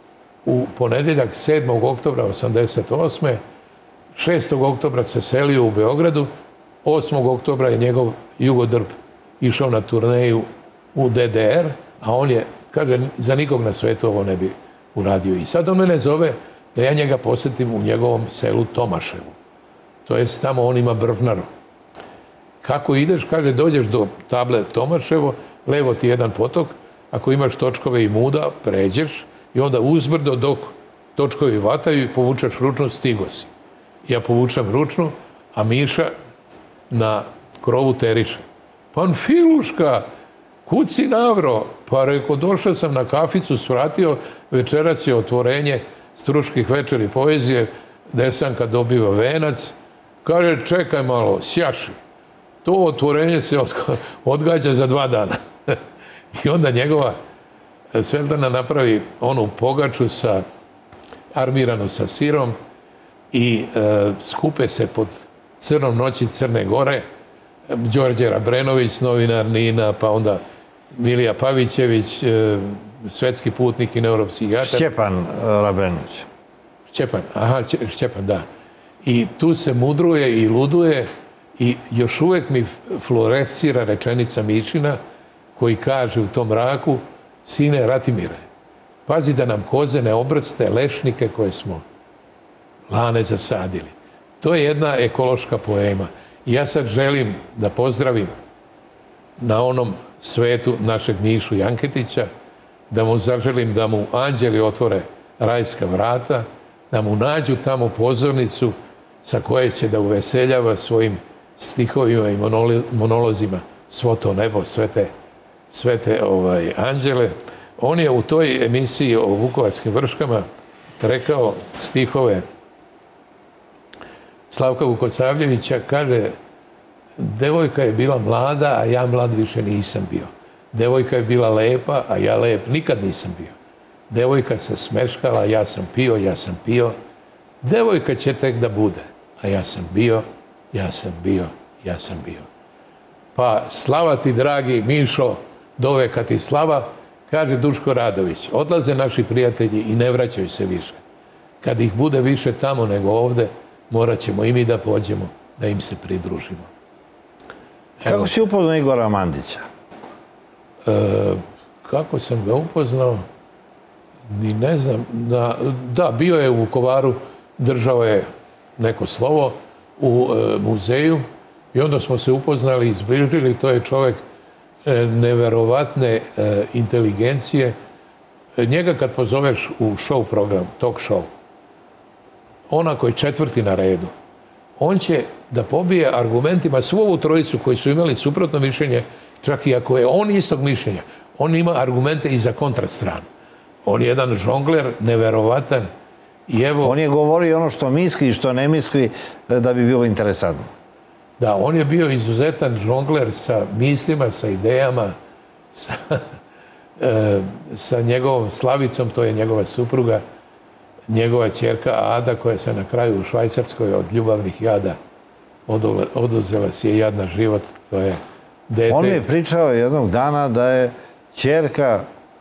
u ponedeljak sedmog oktobra osamdeset osme. šestog oktobra se selio u Beogradu. osmog oktobra je njegov jugodrb išao na turneju u D D R, a on je, kaže, za nikog na svetu ovo ne bi uradio. I sad on mene zove da ja njega posjetim u njegovom selu Tomaševu. To jest tamo on ima brvnaru. Kako ideš, kaže, dođeš do table Tomaševo, levo ti jedan potok, ako imaš točkove i muda, pređeš i onda uzbrdo dok točkovi vataju i povučeš ručnu, stigo si. Ja povučem ručnu, a Miša na krovu teriše. Panfiluška, kud si navro? Pa reko, došao sam na kaficu, svratio, večerac je otvorenje Struških večeri poezije, Desanka dobiva venac. Kaže, čekaj malo, sjaši. To otvorenje se odgađa za dva dana. I onda njegova Svetlana napravi onu pogaču sa armiranu sa sirom i skupe se pod Crnom noći Crne Gore, Đorđe Rabrenović, novinar Nina, pa onda Milija Pavićević, svetski putnik i neuropsihijatar. Šćepan Rabrenović. Šćepan, aha, Šćepan, da. I tu se mudruje i luduje i još uvek mi fluorescira rečenica Mišina koji kaže u tom mraku: sine Ratimire, pazi da nam koze ne obrste lešnike koje smo lane zasadili. To je jedna ekološka poema. I ja sad želim da pozdravim na onom svetu našeg Mišu Janketića, da mu zaželim da mu anđeli otvore rajska vrata, da mu nađu tamo pozornicu sa koje će da uveseljava svojim stihovima i monolozima svo to nebo, sve te anđele. On je u toj emisiji o Vukovarskim vrškama rekao stihove Slavka Vukosavljevića, kaže: devojka je bila mlada, a ja mlad više nisam bio. Devojka je bila lepa, a ja lep nikad nisam bio. Devojka se smeškala, ja sam pio, ja sam pio. Devojka će tek da bude, a ja sam bio, ja sam bio, ja sam bio. Pa slava ti, dragi Mišo, doveka ti slava, kaže Duško Radović. Odlaze naši prijatelji i ne vraćaju se više. Kad ih bude više tamo nego ovde, morat ćemo i mi da pođemo, da im se pridružimo. Kako si upoznao Igora Mandića? Kako sam ga upoznao? Ni ne znam. Da, bio je u Vukovaru, držao je neko slovo u muzeju i onda smo se upoznali i zbližili. To je čovek neverovatne inteligencije. Njega kad pozoveš u show program, talk show, ona koji je četvrti na redu, on će da pobije argumentima svu ovu trojicu koji su imali suprotno mišljenje, čak i ako je on istog mišljenja, on ima argumente i za kontrastranu. On je jedan žongler, neverovatan. On je govorio ono što misli i što ne misli da bi bilo interesantno. Da, on je bio izuzetan žongler sa mislima, sa idejama, sa njegovom Slavicom, to je njegova supruga, njegova ćerka Ada, koja se na kraju u Švajcarskoj od ljubavnih jada oduzela si je jadna život. To je dete... On mi je pričao jednog dana da je ćerka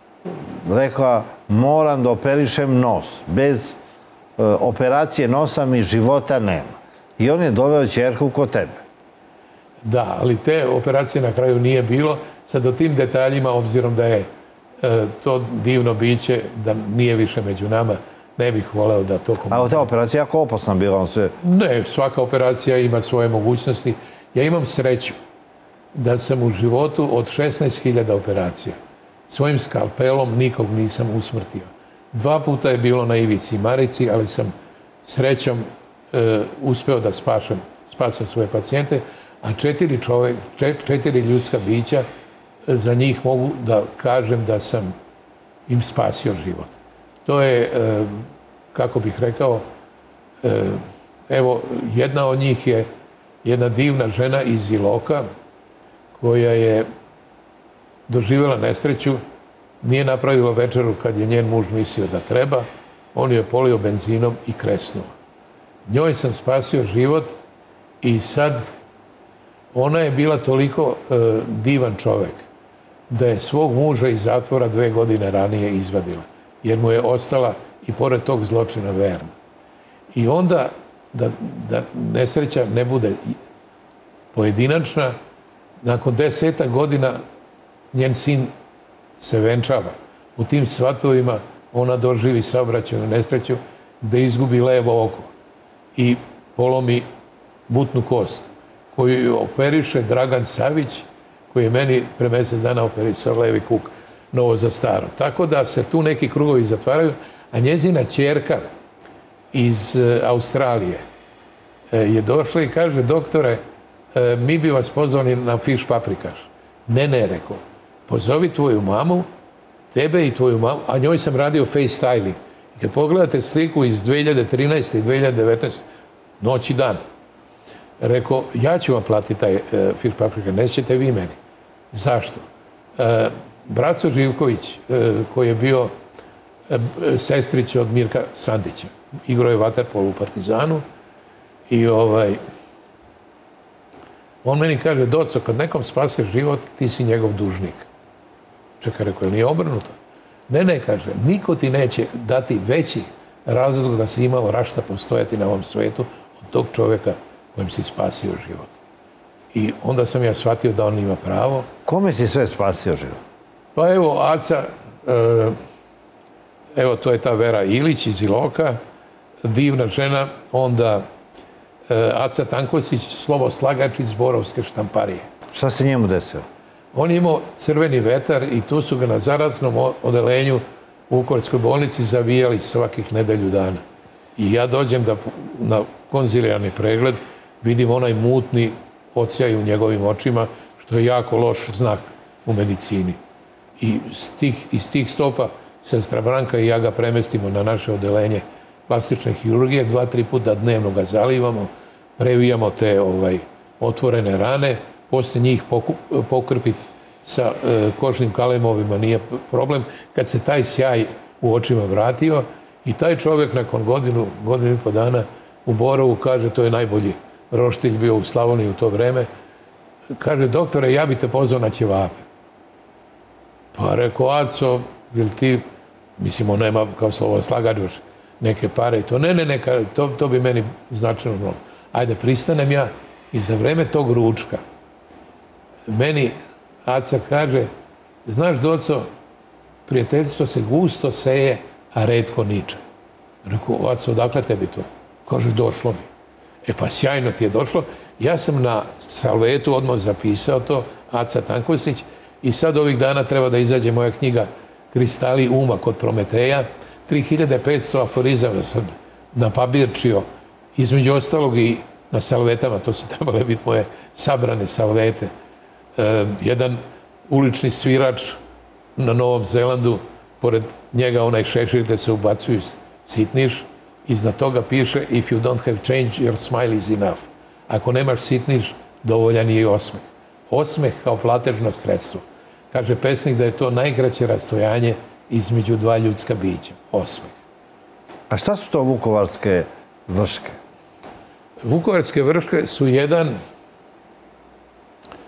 rekla moram da operišem nos. Bez uh, operacije nosa mi života nema. I on je doveo ćerku kod tebe. Da, ali te operacije na kraju nije bilo. Sad o tim detaljima, obzirom da je e, to divno biće, da nije više među nama, ne bih voleo da to komentariram. A ta operacija jako opasna bila, on se... Ne, svaka operacija ima svoje mogućnosti. Ja imam sreću da sam u životu od šesnaest hiljada operacija svojim skalpelom nikog nisam usmrtio. Dva puta je bilo na ivici Marici, ali sam srećom e, uspeo da spašem, spasam svoje pacijente, a četiri, čovek, četiri ljudska bića, za njih mogu da kažem da sam im spasio život. To je, e, kako bih rekao, e, evo, jedna od njih je jedna divna žena iz Iloka koja je doživjela nesreću, nije napravila večeru kad je njen muž mislio da treba, on je polio benzinom i kresnuo. Njoj sam spasio život i sad ona je bila toliko e, divan čovek da je svog muža iz zatvora dve godine ranije izvadila, jer mu je ostala i pored tog zločina verna. I onda, da, da nesreća ne bude pojedinačna, nakon deseta godina njen sin se venčava. U tim svatovima ona doživi saobraćajnu nesreću gde izgubi levo oko i polomi butnu kost, koju operiše Dragan Savić, koji je meni pre mesec dana operisao levi kuk novo za staro. Tako da se tu neki krugovi zatvaraju, a njezina ćerka iz Australije je došla i kaže, doktore, mi bi vas pozvali na fiš paprikaš. Ne, ne, rekao, pozovi tvoju mamu, tebe i tvoju mamu, a njoj sam radio FaceTiling. I kad pogledate sliku iz dve hiljade trinaeste i dve hiljade devetnaeste noć i dan, rekao, ja ću vam platiti taj e, fiš paprika, nećete vi meni. Zašto? E, Braco Živković, e, koji je bio e, sestrić od Mirka Sandića, igrao je vaterpolo u Partizanu i ovaj, on meni kaže, Doco, kad nekom spase život, ti si njegov dužnik. Čekaj, rekao, je li nije obrnuto? Ne, ne, kaže, niko ti neće dati veći razlog da si imao rašta postojati na ovom svetu od tog čoveka kojem si spasio život. I onda sam ja shvatio da on ima pravo. Kome si sve spasio život? Pa evo, Aca, evo, to je ta Vera Ilić iz Iloka, divna žena, onda Aca Tankosić, slovoslagač iz Borovske štamparije. Šta se njemu desilo? On je imao crveni vetar i tu su ga na zaraznom odelenju u Vukovarskoj bolnici zavijali svakih nedelju dana. I ja dođem da na konzilijarni pregled vidim onaj mutni odsjaj u njegovim očima, što je jako loš znak u medicini. I iz tih stopa sestra Branka i ja ga premestimo na naše odelenje plastične hirurgije, dva, tri puta dnevno ga zalivamo, previjamo te ovaj, otvorene rane, posle njih pokrpiti sa e, kožnim kalemovima nije problem. Kad se taj sjaj u očima vratio i taj čovjek nakon godinu, godinu i po dana u Borovu kaže, to je najbolji roštilj bio u Slavoniji u to vreme, kaže, doktore, ja bi te pozvao na ćevape. Pa rekao, Aco, jel ti, mislim, on nema kao slovo slagač još neke pare i to, ne, ne, neka, to, to bi meni značajno mnogo. Ajde, pristanem ja i za vreme tog ručka meni Aca kaže, znaš, Doco, prijateljstvo se gusto seje, a retko niče. Rekao, Aco, odakle tebi to? Kaže, došlo mi. E pa sjajno ti je došlo. Ja sam na salvetu odmah zapisao to, Aca Tankosić, i sad ovih dana treba da izađe moja knjiga Kristali uma kod Prometeja. tri hiljade petsto aforizama sam napabirčio, između ostalog i na salvetama, to su trebale biti moje sabrane salvete. E, jedan ulični svirač na Novom Zelandu, pored njega onaj šešir gde se ubacuju sitniš, iznad toga piše if you don't have change, your smile is enough. Ako nemaš sitniš, dovoljan je i osmeh. Osmeh kao platežno sredstvo. Kaže pesnik da je to najkraće rastojanje između dva ljudska bića. Osmeh. A šta su to vukovarske vrške? Vukovarske vrške su jedan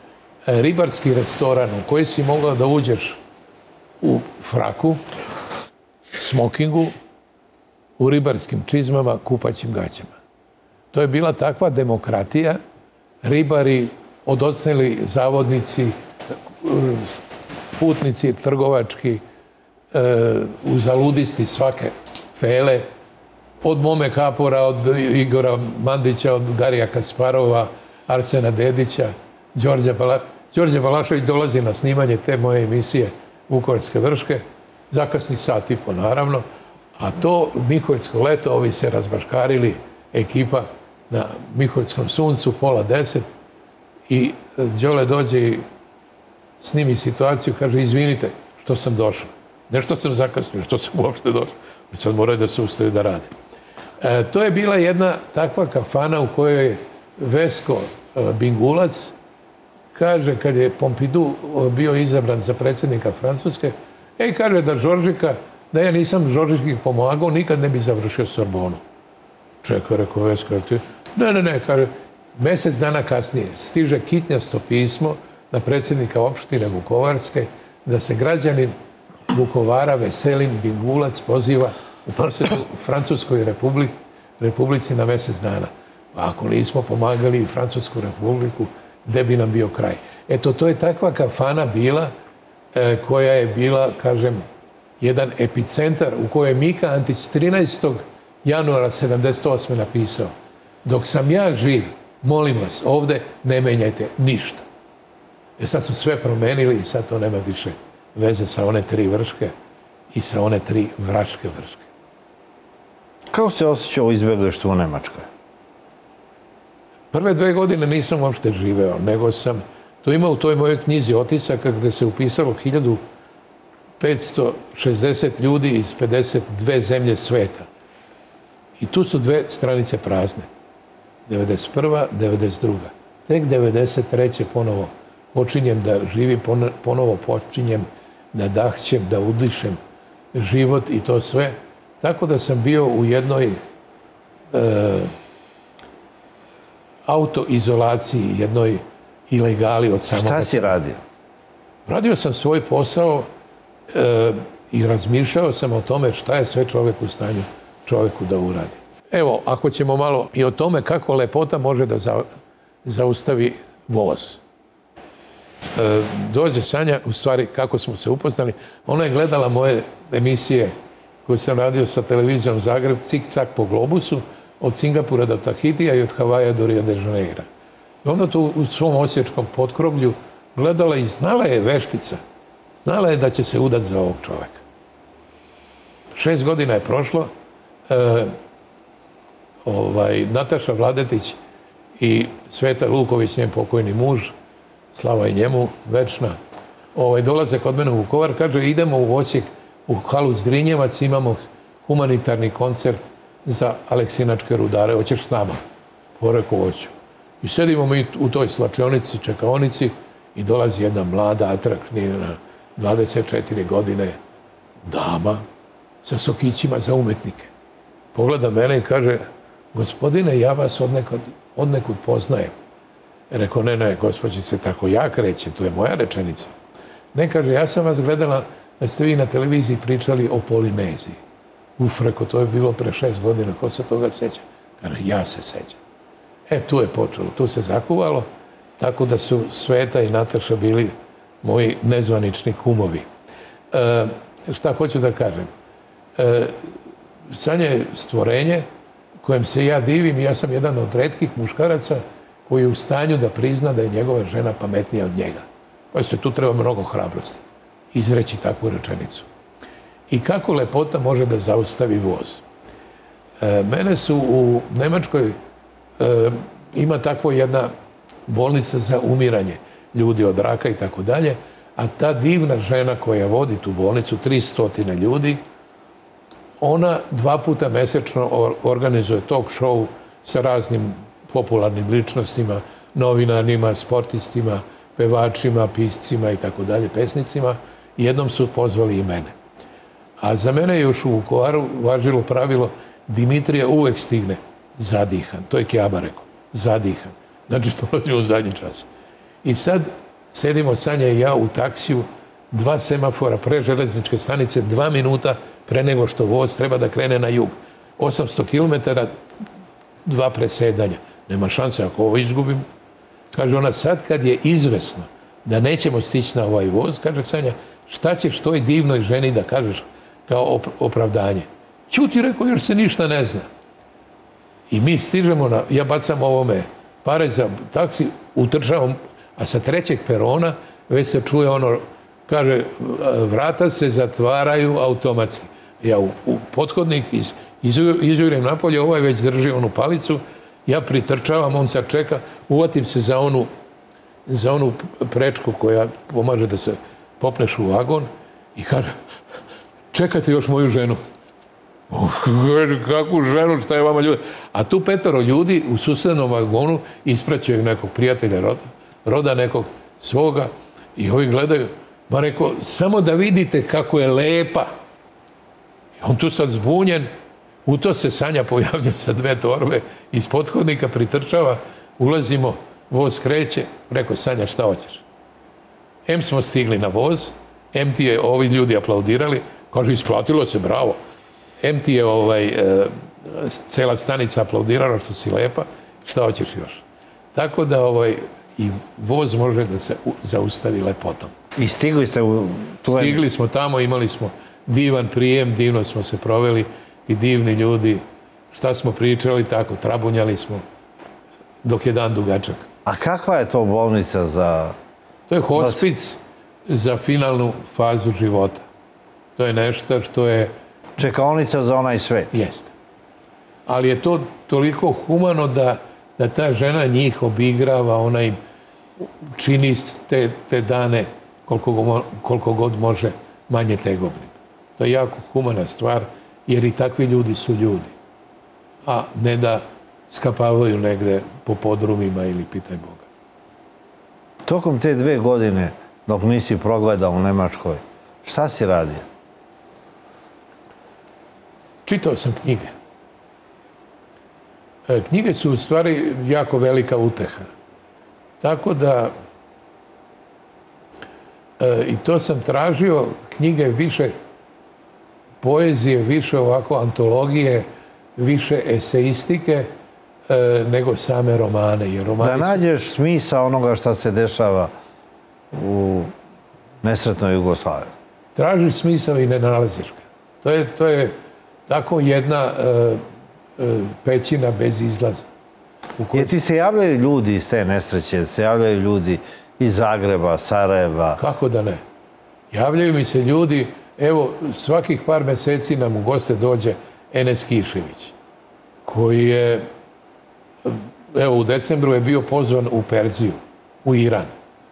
ribarski restoran u koji si mogao da uđeš u fraku, smokingu, u ribarskim čizmama, kupaćim gaćama. To je bila takva demokratija. Ribari, odocneli zavodnici, putnici, trgovački, uzaludisti svake fele, od Mome Kapora, od Igora Mandića, od Garija Kasparova, Arsena Dedića, Đorđe Balašević. Đorđe Balašević dolazi na snimanje te moje emisije Vukovarske vrške, zakasni sat i po naravno, a to Miholjsko leto, ovi se razbaškarili, ekipa na Miholjskom suncu, pola deset, i Đole dođe i snimi situaciju, kaže, izvinite što sam došao. Ne što sam zakasnio, što sam uopšte došao. Sad moraju da se ustaju da rade. E, to je bila jedna takva kafana u kojoj je Vesko e, Bingulac kaže, kad je Pompidou bio izabran za predsjednika Francuske, ej, kaže da Žoržika, da ja nisam Žoržiki pomagao, nikad ne bi završio Sorbonu. Čekaj, rekao Vesko, ti... Ne, ne, ne, kaže, mjesec dana kasnije stiže kitnjasto pismo na predsjednika opštine Vukovarske da se građanin Vukovara Veselin Bingulac poziva u posjetu u Francuskoj republici, republici na mjesec dana. Pa ako nismo pomagali i Francusku republiku, gde bi nam bio kraj? Eto, to je takva kafana bila e, koja je bila, kažem, jedan epicentar u kojoj je Mika Antić trinaestog januara sedamdeset osme napisao: dok sam ja živ, molim vas, ovde ne menjajte ništa. E sad su sve promenili i sad to nema više veze sa one tri vrške i sa one tri vraške vrške. Kako se osjećao izbjeglištvo u Nemačkoj? Prve dve godine nisam uopšte živeo, nego sam to imao u toj mojoj knjizi otisaka gde se upisalo hiljadu petsto šezdeset ljudi iz pedeset dve zemlje sveta. I tu su dve stranice prazne. devedeset prva, devedeset druga. Tek devedeset treće ponovo počinjem da živim, ponovo počinjem da dahćem, da udišem život i to sve. Tako da sam bio u jednoj e, autoizolaciji, jednoj ilegali od samoga. Šta si radio? Radio sam svoj posao e, i razmišljao sam o tome šta je sve čovjek u stanju čovjeku da uradi. Evo, ako ćemo malo i o tome kako lepota može da za, zaustavi voz. E, dođe Sanja, u stvari, kako smo se upoznali, ona je gledala moje emisije koje sam radio sa televizijom Zagreb, Cik-cak po globusu, od Singapura do Tahitija i od Havaja do Rio de Janeira. I onda tu u svom osječkom potkroblju gledala i znala je veštica. Znala je da će se udati za ovog čoveka. Šest godina je prošlo. E, ovaj, Nataša Vladetić i Sveta Luković, njen pokojni muž, slava i njemu, večna, ovaj, dolaze kod mene u Vukovar, kaže, idemo u Osijek, u halu Zrinjevac, imamo humanitarni koncert za Aleksinačke rudare, hoćeš s nama? Poreko, hoću. I sedimo mi u toj slačionici, čekaonici, i dolazi jedna mlada, atraktivna, dvadeset četiri godine, dama sa sokićima za umetnike. Pogleda mene i kaže, gospodine, ja vas odnekud, odnekud poznajem. Rekao, ne, ne, gospođice, tako ja krećem, to je moja rečenica. Ne, kaže, ja sam vas gledala da ste vi na televiziji pričali o Polineziji. Uf, rekao, to je bilo pre šest godina, ko se toga seća? Kaže, ja se sećam. E, tu je počelo, tu se zakuvalo, tako da su Sveta i Nataša bili moji nezvanični kumovi. E, šta hoću da kažem? E, Sanja je stvorenje kojem se ja divim i ja sam jedan od retkih muškaraca koji je u stanju da prizna da je njegova žena pametnija od njega. Pa isto, tu treba mnogo hrabrosti izreći takvu rečenicu. I kako lepota može da zaustavi voz? E, mene su u Nemačkoj, e, ima takvo jedna bolnica za umiranje ljudi od raka i tako dalje, a ta divna žena koja vodi tu bolnicu, tristo ljudi, ona dva puta mesečno organizuje talk show sa raznim popularnim ličnostima, novinarima, sportistima, pevačima, piscima i tako dalje, pesnicima. Jednom su pozvali i mene. A za mene je još u Vukovaru važilo pravilo Dimitrija uvek stigne zadihan. To je Kjaba rekao. Zadihan. Znači što ulazimo u zadnji čas. I sad sedimo Sanja i ja u taksiju, dva semafora pre železničke stanice, dva minuta pre nego što voz treba da krene na jug. osamsto kilometara, dva presedanja. Nema šanse ako ovo izgubim. Kaže ona, sad kad je izvesno da nećemo stići na ovaj voz, kaže Sanja, šta ćeš toj divnoj ženi da kažeš kao opravdanje? Ćuti, rekao, još se ništa ne zna. I mi stižemo, na, ja bacam ovome pare za taksi, utrčavam, a sa trećeg perona već se čuje ono, kaže, vrata se zatvaraju automatski. Ja u, u pothodnik iz, iz, izjurem napolje, ovaj već drži onu palicu, ja pritrčavam, on sad čeka, uvatim se za onu, za onu prečku koja pomaže da se popneš u vagon i kaže, čekajte još moju ženu. Kakvu ženu, šta je vama ljudi? A tu petoro ljudi u susednom vagonu ispraćaju nekog prijatelja, roda, roda nekog svoga i ovi gledaju, ma rekao, samo da vidite kako je lepa. I on tu sad zbunjen, u to se Sanja pojavlja sa dve torbe iz pothodnika, pritrčava, ulazimo, voz kreće, rekao, Sanja, šta hoćeš? Em smo stigli na voz, em ti je ovi ljudi aplaudirali, kaže, isplatilo se, bravo. Em ti je ovaj, e, cela stanica aplaudirala što si lepa, šta hoćeš još? Tako da ovaj, i voz može da se zaustavi lepotom. I stigli ste u... Stigli smo tamo, imali smo divan prijem, divno smo se proveli i divni ljudi. Šta smo pričali, tako, trabunjali smo dok je dan dugačak. A kakva je to bolnica za... To je hospic za finalnu fazu života. To je nešto što je... Čekaonica za onaj svet. Jeste. Ali je to toliko humano da, da ta žena njih obigrava, ona im čini te, te dane koliko, koliko god može manje tegobnim. To je jako humana stvar, jer i takvi ljudi su ljudi. A ne da skapavaju negde po podrumima ili pitaj Boga. Tokom te dve godine, dok nisi progledao u Nemačkoj, šta si radio? Čitao sam knjige. Knjige su u stvari jako velika uteha. Tako da i to sam tražio, knjige više poezije, više ovako antologije, više eseistike nego same romane. Jer romani da nađeš smisao onoga što se dešava u nesretnoj Jugoslaviji. Tražiš smisao i ne nalaziš ga. To je, to je tako jedna uh, uh, pećina bez izlaza. Jer ti se javljaju ljudi iz te nesreće, se javljaju ljudi iz Zagreba, Sarajeva. Kako da ne? Javljaju mi se ljudi, evo, svakih par meseci nam u goste dođe Enes Kišević, koji je, evo, u decembru je bio pozvan u Perziju, u Iran.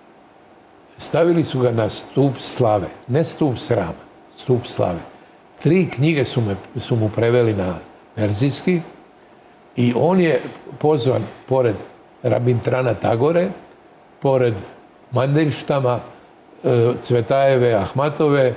Stavili su ga na stup slave, ne stup srama, stup slave. Tri knjige su, me, su mu preveli na perzijski i on je pozvan pored Rabindrana Tagore, pored Mandelštama, Cvetajeve, Ahmatove,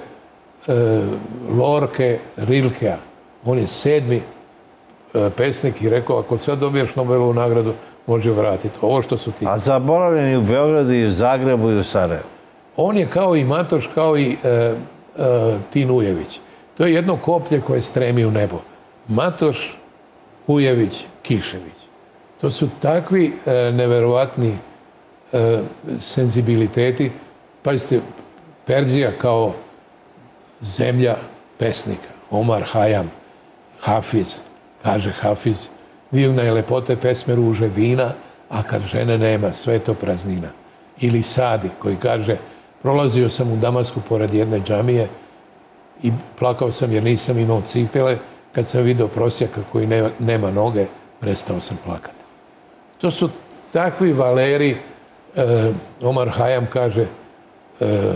Lorke, Rilkea. On je sedmi pesnik i rekao, ako sad dobiješ Nobelovu nagradu, može vratiti. Ovo što su ti... A zaboravljeni u Beogradu i u Zagrebu i u Sarajevu. On je kao i Matoš, kao i e, e, Tin Ujević. To je jedno koplje koje stremi u nebo. Matoš, Ujević, Kišević. To su takvi e, neverovatni e, senzibiliteti. Pazite, Perzija kao zemlja pesnika. Omar Hayam, Hafiz, kaže Hafiz, divna je lepote pesme ruže vina, a kad žene nema, sve to praznina. Ili Sadi, koji kaže, prolazio sam u Damasku pored jedne džamije i plakao sam jer nisam imao cipele. Kad sam vidio prosjaka koji nema, nema noge, prestao sam plakati. To su takvi valeri. E, Omar Hayam kaže, e,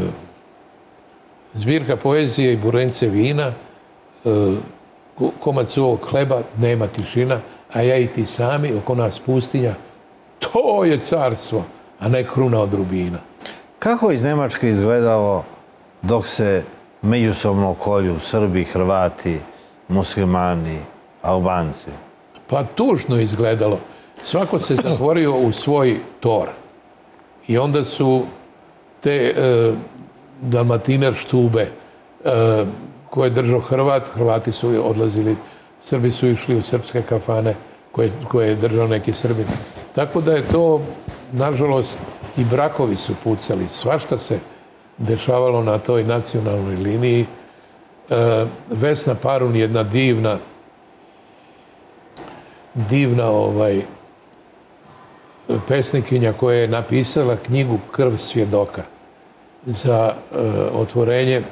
zbirka poezije i burence vina, e, komad suvog hleba, nema tišina, a ja i ti sami, oko nas pustinja, to je carstvo, a ne kruna od rubina. Kako iz Nemačke izgledalo dok se međusobno kolju Srbi, Hrvati, muslimani, Albanci? Pa tužno izgledalo. Svako se zatvorio u svoj tor. I onda su te Dalmatiner štube koje je držao Hrvat, Hrvati su odlazili, Srbi su išli u srpske kafane koje je držao neki Srbin. Tako da je to, nažalost, i brakovi su pucali. Svašta se dešavalo na toj nacionalnoj liniji. Vesna Parun, jedna divna divna ovaj pesnikinja koja je napisala knjigu Krv svjedoka za otvorenje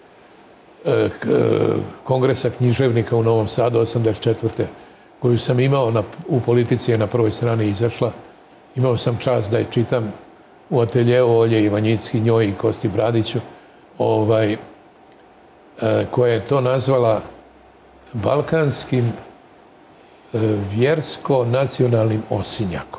Kongresa književnika u Novom Sadu osamdeset četvrte koju sam imao u Politici, je na prvoj strani izašla. Imao sam čast da je čitam u ateljeu Olje Ivanjicki, njoj i Kosti Bradiću, koja je to nazvala balkanskim vjersko-nacionalnim osinjakom.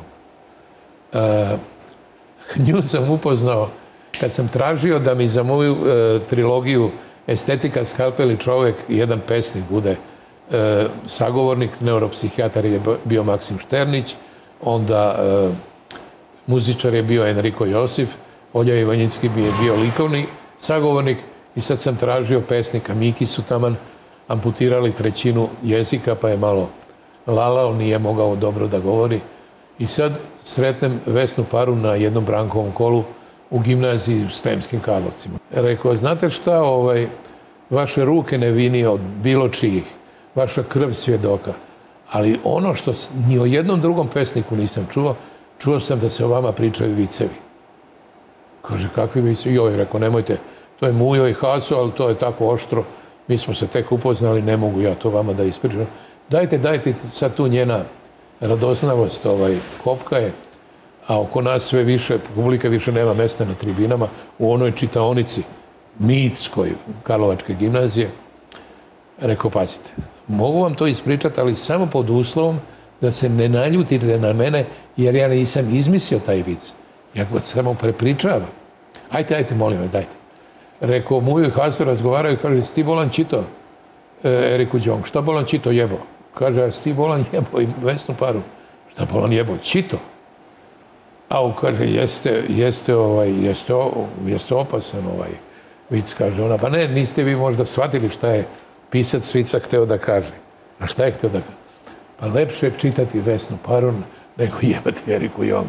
Nju sam upoznao kad sam tražio da mi za moju trilogiju Estetika, skalpel i čovek jedan pesnik bude sagovornik. Neuropsihijatar je bio Maksim Šternić, onda muzičar je bio Enriko Josif, Olja Ivanjicki je bio likovni sagovornik i sad sam tražio pesnika. Miki su taman amputirali trećinu jezika, pa je malo lalao, nije mogao dobro da govori. I sad sretnem Vesnu Parun na jednom Brankovom kolu u gimnaziji u Sremskim Karlovcima. Rekao, znate šta, vaše ruke ne vini od bilo čijih, vaša krv svjedoka, ali ono što ni o jednom drugom pesniku nisam čuo, čuo sam da se o vama pričaju vicevi. Kaže, kakvi vicevi? Joj, rekao, nemojte, to je Mujo i Haso, ali to je tako oštro, mi smo se tek upoznali, ne mogu ja to vama da ispričam. Dajte, dajte, sad tu njena radosnavost kopka je, a oko nas sve više, publika više nema mesta na tribinama, u onoj čitaonici mitskoj Karlovačke gimnazije. Rekao, pazite, mogu vam to ispričati, ali samo pod uslovom da se ne naljutite na mene, jer ja nisam izmislio taj vic. Ja ga samo prepričavam. Ajte, ajte, molim vas, dajte. Rekao, Mujo i Haso razgovaraju i kaže, si ti bolan čito Eriku Đong? Šta bolan čito jebo? Kaže, a si ti bolan jebo i Vesnu Parun? Šta bolan jebo? Čito. A on kaže, jeste, jeste, jeste, jeste opasan ovaj vic, kaže ona. Pa ne, niste vi možda shvatili šta je pisac vica hteo da kaže. A šta je hteo da kaže? Pa lepše je čitati Vesnu Parun nego jebati Eriku Jong.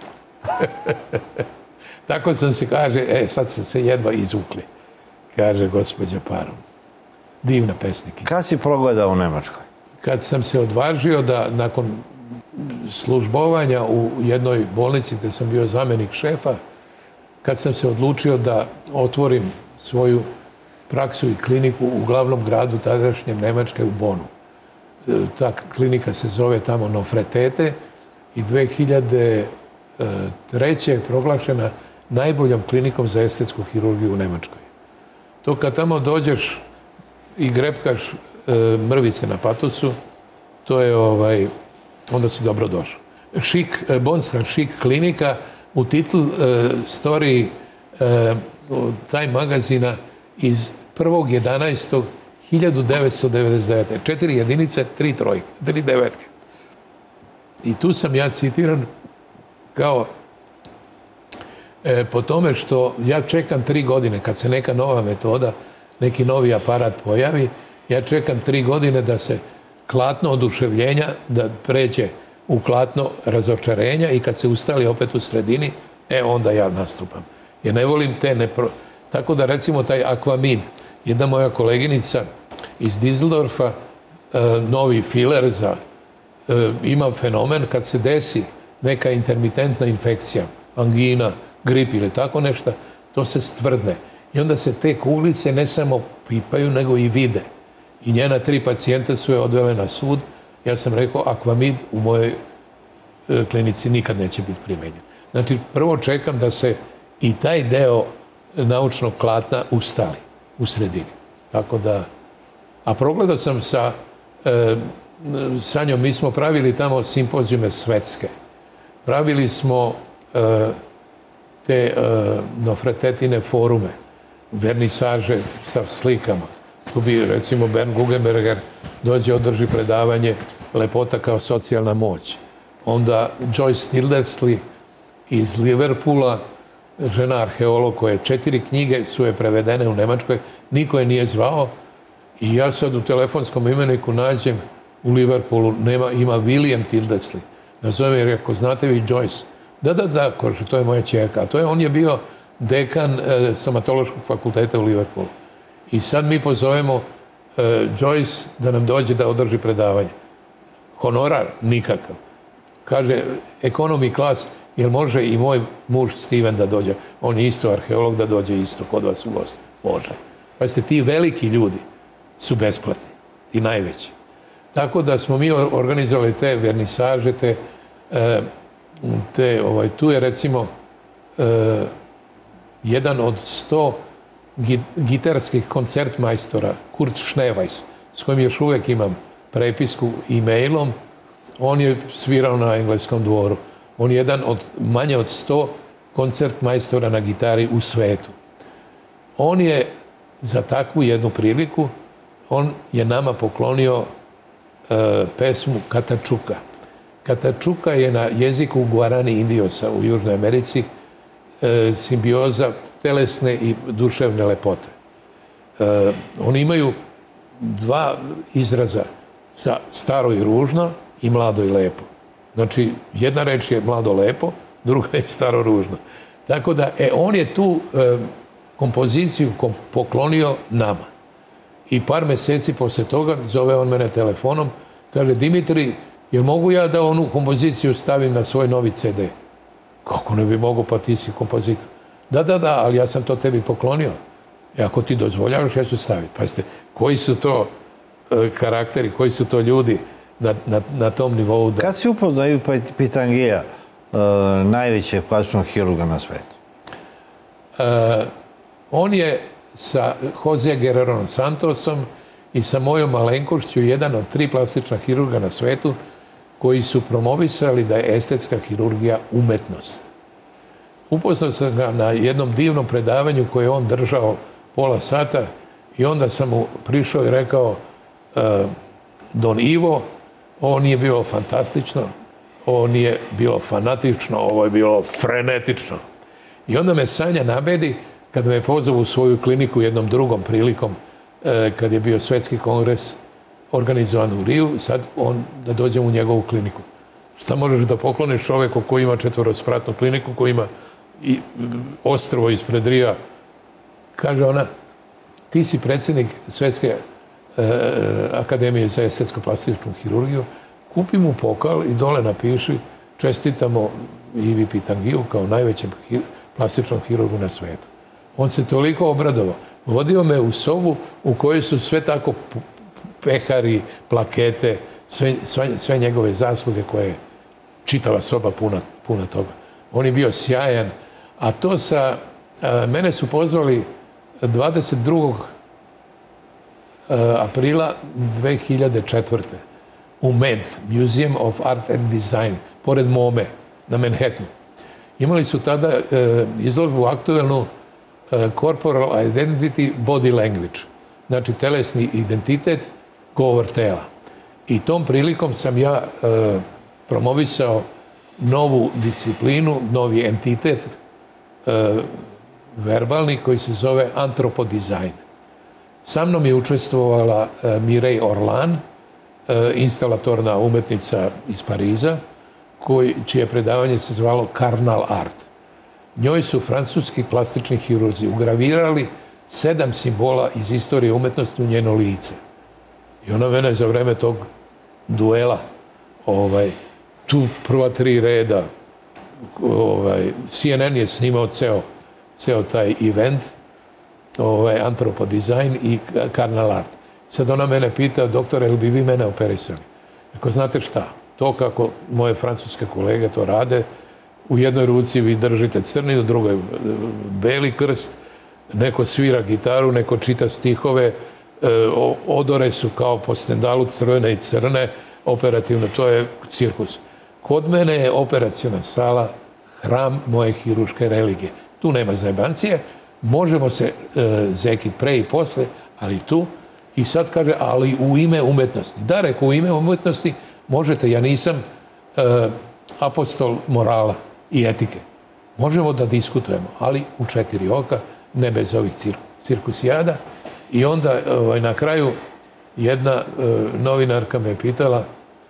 Tako sam se, kaže, e, sad sam se jedva izvukli, kaže gospođa Parun. Divna pesnikinja. Kad si progledao u Nemačkoj? Kad sam se odvažio da, nakon službovanja u jednoj bolnici gde sam bio zamenik šefa, kad sam se odlučio da otvorim svoju praksu i kliniku u glavnom gradu tadašnjem Nemačke, u Bonu. Ta klinika se zove tamo Nofretete i dve hiljade treće je proglašena najboljom klinikom za estetsku hirurgiju u Nemačkoj. To kad tamo dođeš i grepkaš mrvice na patocu, to je ovaj, onda si dobro došao. Šik, Bonska šik klinika, u titl story taj magazina iz prvog jedanaestog hiljadu devetsto devedeset devete. Četiri jedinice, tri trojke, tri devetke. I tu sam ja citiran kao po tome što ja čekam tri godine, kad se neka nova metoda, neki novi aparat pojavi, ja čekam tri godine da se klatno oduševljenja, da pređe u klatno razočarenja i kad se ustali opet u sredini, e, onda ja nastupam. Jer ne volim te nepro... Tako da, recimo, taj Aquamid, jedna moja koleginica iz Düsseldorfa, novi filer za... Imam fenomen kad se desi neka intermitentna infekcija, angina, grip ili tako nešto, to se stvrdne. I onda se te kuglice ne samo pipaju, nego i vide. I njena tri pacijenta su je odvele na sud. Ja sam rekao, Aquamid u mojoj klinici nikad neće biti primenjen. Znači, prvo čekam da se i taj deo naučnog klatna ustali u sredini. Tako da... A progledao sam sa Sanjom, mi smo pravili tamo simpozijume svetske. Pravili smo te Nofretetine forume, vernisaže sa slikama. Tu bi, recimo, Bernd Guggenberger dođe, održi predavanje Lepota kao socijalna moć. Onda Joyce Stildesley iz Liverpoola žena arheolog koja četiri knjige su je prevedene u Nemačkoj, niko je nije zvao i ja sad u telefonskom imeniku nađem u Liverpoolu, nema, ima William Tildesley. Nazovem je, rekao, znate vi Joyce? Da, da, da, kože, to je moja ćerka. A to je, on je bio dekan e, stomatološkog fakulteta u Liverpoolu. I sad mi pozovemo e, Joyce da nam dođe da održi predavanje. Honorar? Nikakav. Kaže, ekonomi klas, jel može i moj muž Steven da dođe? On je isto arheolog, da dođe isto kod vas u gostu. Može. Pa ste ti veliki ljudi su besplatni, ti najveći. Tako da smo mi organizovali te vernisaže, te, te ovaj, tu je recimo eh, jedan od sto gitarskih koncertmajstora, Kurt Schneeweiss, s kojim još uvijek imam prepisku e-mailom, on je svirao na engleskom dvoru. On je jedan od manje od sto koncertmajstora na gitari u svetu. On je za takvu jednu priliku, on je nama poklonio e, pesmu Katačuka. Katačuka je na jeziku Guarani Indiosa u Južnoj Americi e, simbioza telesne i duševne lepote. E, oni imaju dva izraza za staro i ružno i mlado i lepo. Znači, jedna reč je mlado lepo, druga je staro ružno. Tako da, e, on je tu e, kompoziciju poklonio nama. I par meseci posle toga zove on mene telefonom, kaže, Dimitri, jel mogu ja da onu kompoziciju stavim na svoj novi ce de? Kako ne bi mogo, pa ti si kompozitor. Da, da, da, ali ja sam to tebi poklonio. I ako ti dozvoljavaš, ja ću staviti. Pazite, koji su to e, karakteri, koji su to ljudi na, na, na tom nivou? Da... Kad si upoznao Ivu Pitangija, e, najvećeg plastičnog hirurga na svetu? E, on je sa Jose Guerrerom Santosom i sa mojom malenkošću jedan od tri plastična hirurga na svetu koji su promovisali da je estetska hirurgija umetnost. Upoznao sam ga na jednom divnom predavanju koje je on držao pola sata i onda sam mu prišao i rekao uh, Don Ivo, ovo nije bilo fantastično, ovo nije bilo fanatično, ovo je bilo frenetično. I onda me Sanja nabedi kada me pozvao u svoju kliniku jednom drugom prilikom, uh, kad je bio svetski kongres organizovan u Riju, sad on da dođem u njegovu kliniku. Šta možeš da pokloniš čoveku koji ima četvorospratnu kliniku, koji ima i ostrvo ispred Rija? Kaže ona, ti si predsjednik Svetske e, akademije za estetsko-plastičnu hirurgiju, kupi mu pokal i dole napiši čestitamo Ivi Pitangiju kao najvećem hir, plastičnom hirurgu na svetu. On se toliko obradovao. Vodio me u sobu u kojoj su sve tako pehari, plakete, sve, sve, sve njegove zasluge koje je čitava soba puna, puna toga. On je bio sjajan, a to sa, a, mene su pozvali dvadeset drugog aprila dve hiljade četvrte. u M E D, Museum of Art and Design, pored MoME, na Manhattanu. Imali su tada e, izložbu aktuelnu e, Corporal Identity Body Language, znači telesni identitet, govor tela. I tom prilikom sam ja e, promovisao novu disciplinu, novi entitet e, verbalni koji se zove antropodizajn. Sa mnom je učestvovala e, Mireille Orlan, e, instalatorna umetnica iz Pariza, koji, čije predavanje se zvalo Carnal Art. Njoj su francuski plastični hirurzi ugravirali sedam simbola iz istorije umetnosti u njeno lice. I ona mene za vreme tog duela, ovaj, tu prva tri reda, ovaj, C N N je snimao ceo, ceo taj event, ovaj, antropodizajn i Carnal Art. Sad ona mene pita, doktore, ili bi vi mene operisali? Ako znate šta, to kako moje francuske kolege to rade, u jednoj ruci vi držite crni, u drugoj beli krst, neko svira gitaru, neko čita stihove, odore su kao po stendalu crvene i crne, operativno, to je cirkus. Kod mene je operaciona sala hram moje hiruške religije. Tu nema zajebancije, možemo se e, zekiti pre i posle, ali tu, i sad kaže, ali u ime umetnosti. Da, reko, u ime umetnosti možete, ja nisam e, apostol morala i etike. možemo da diskutujemo, ali u četiri oka, ne bez ovih cirkusijada. I onda na kraju jedna novinarka me pitala,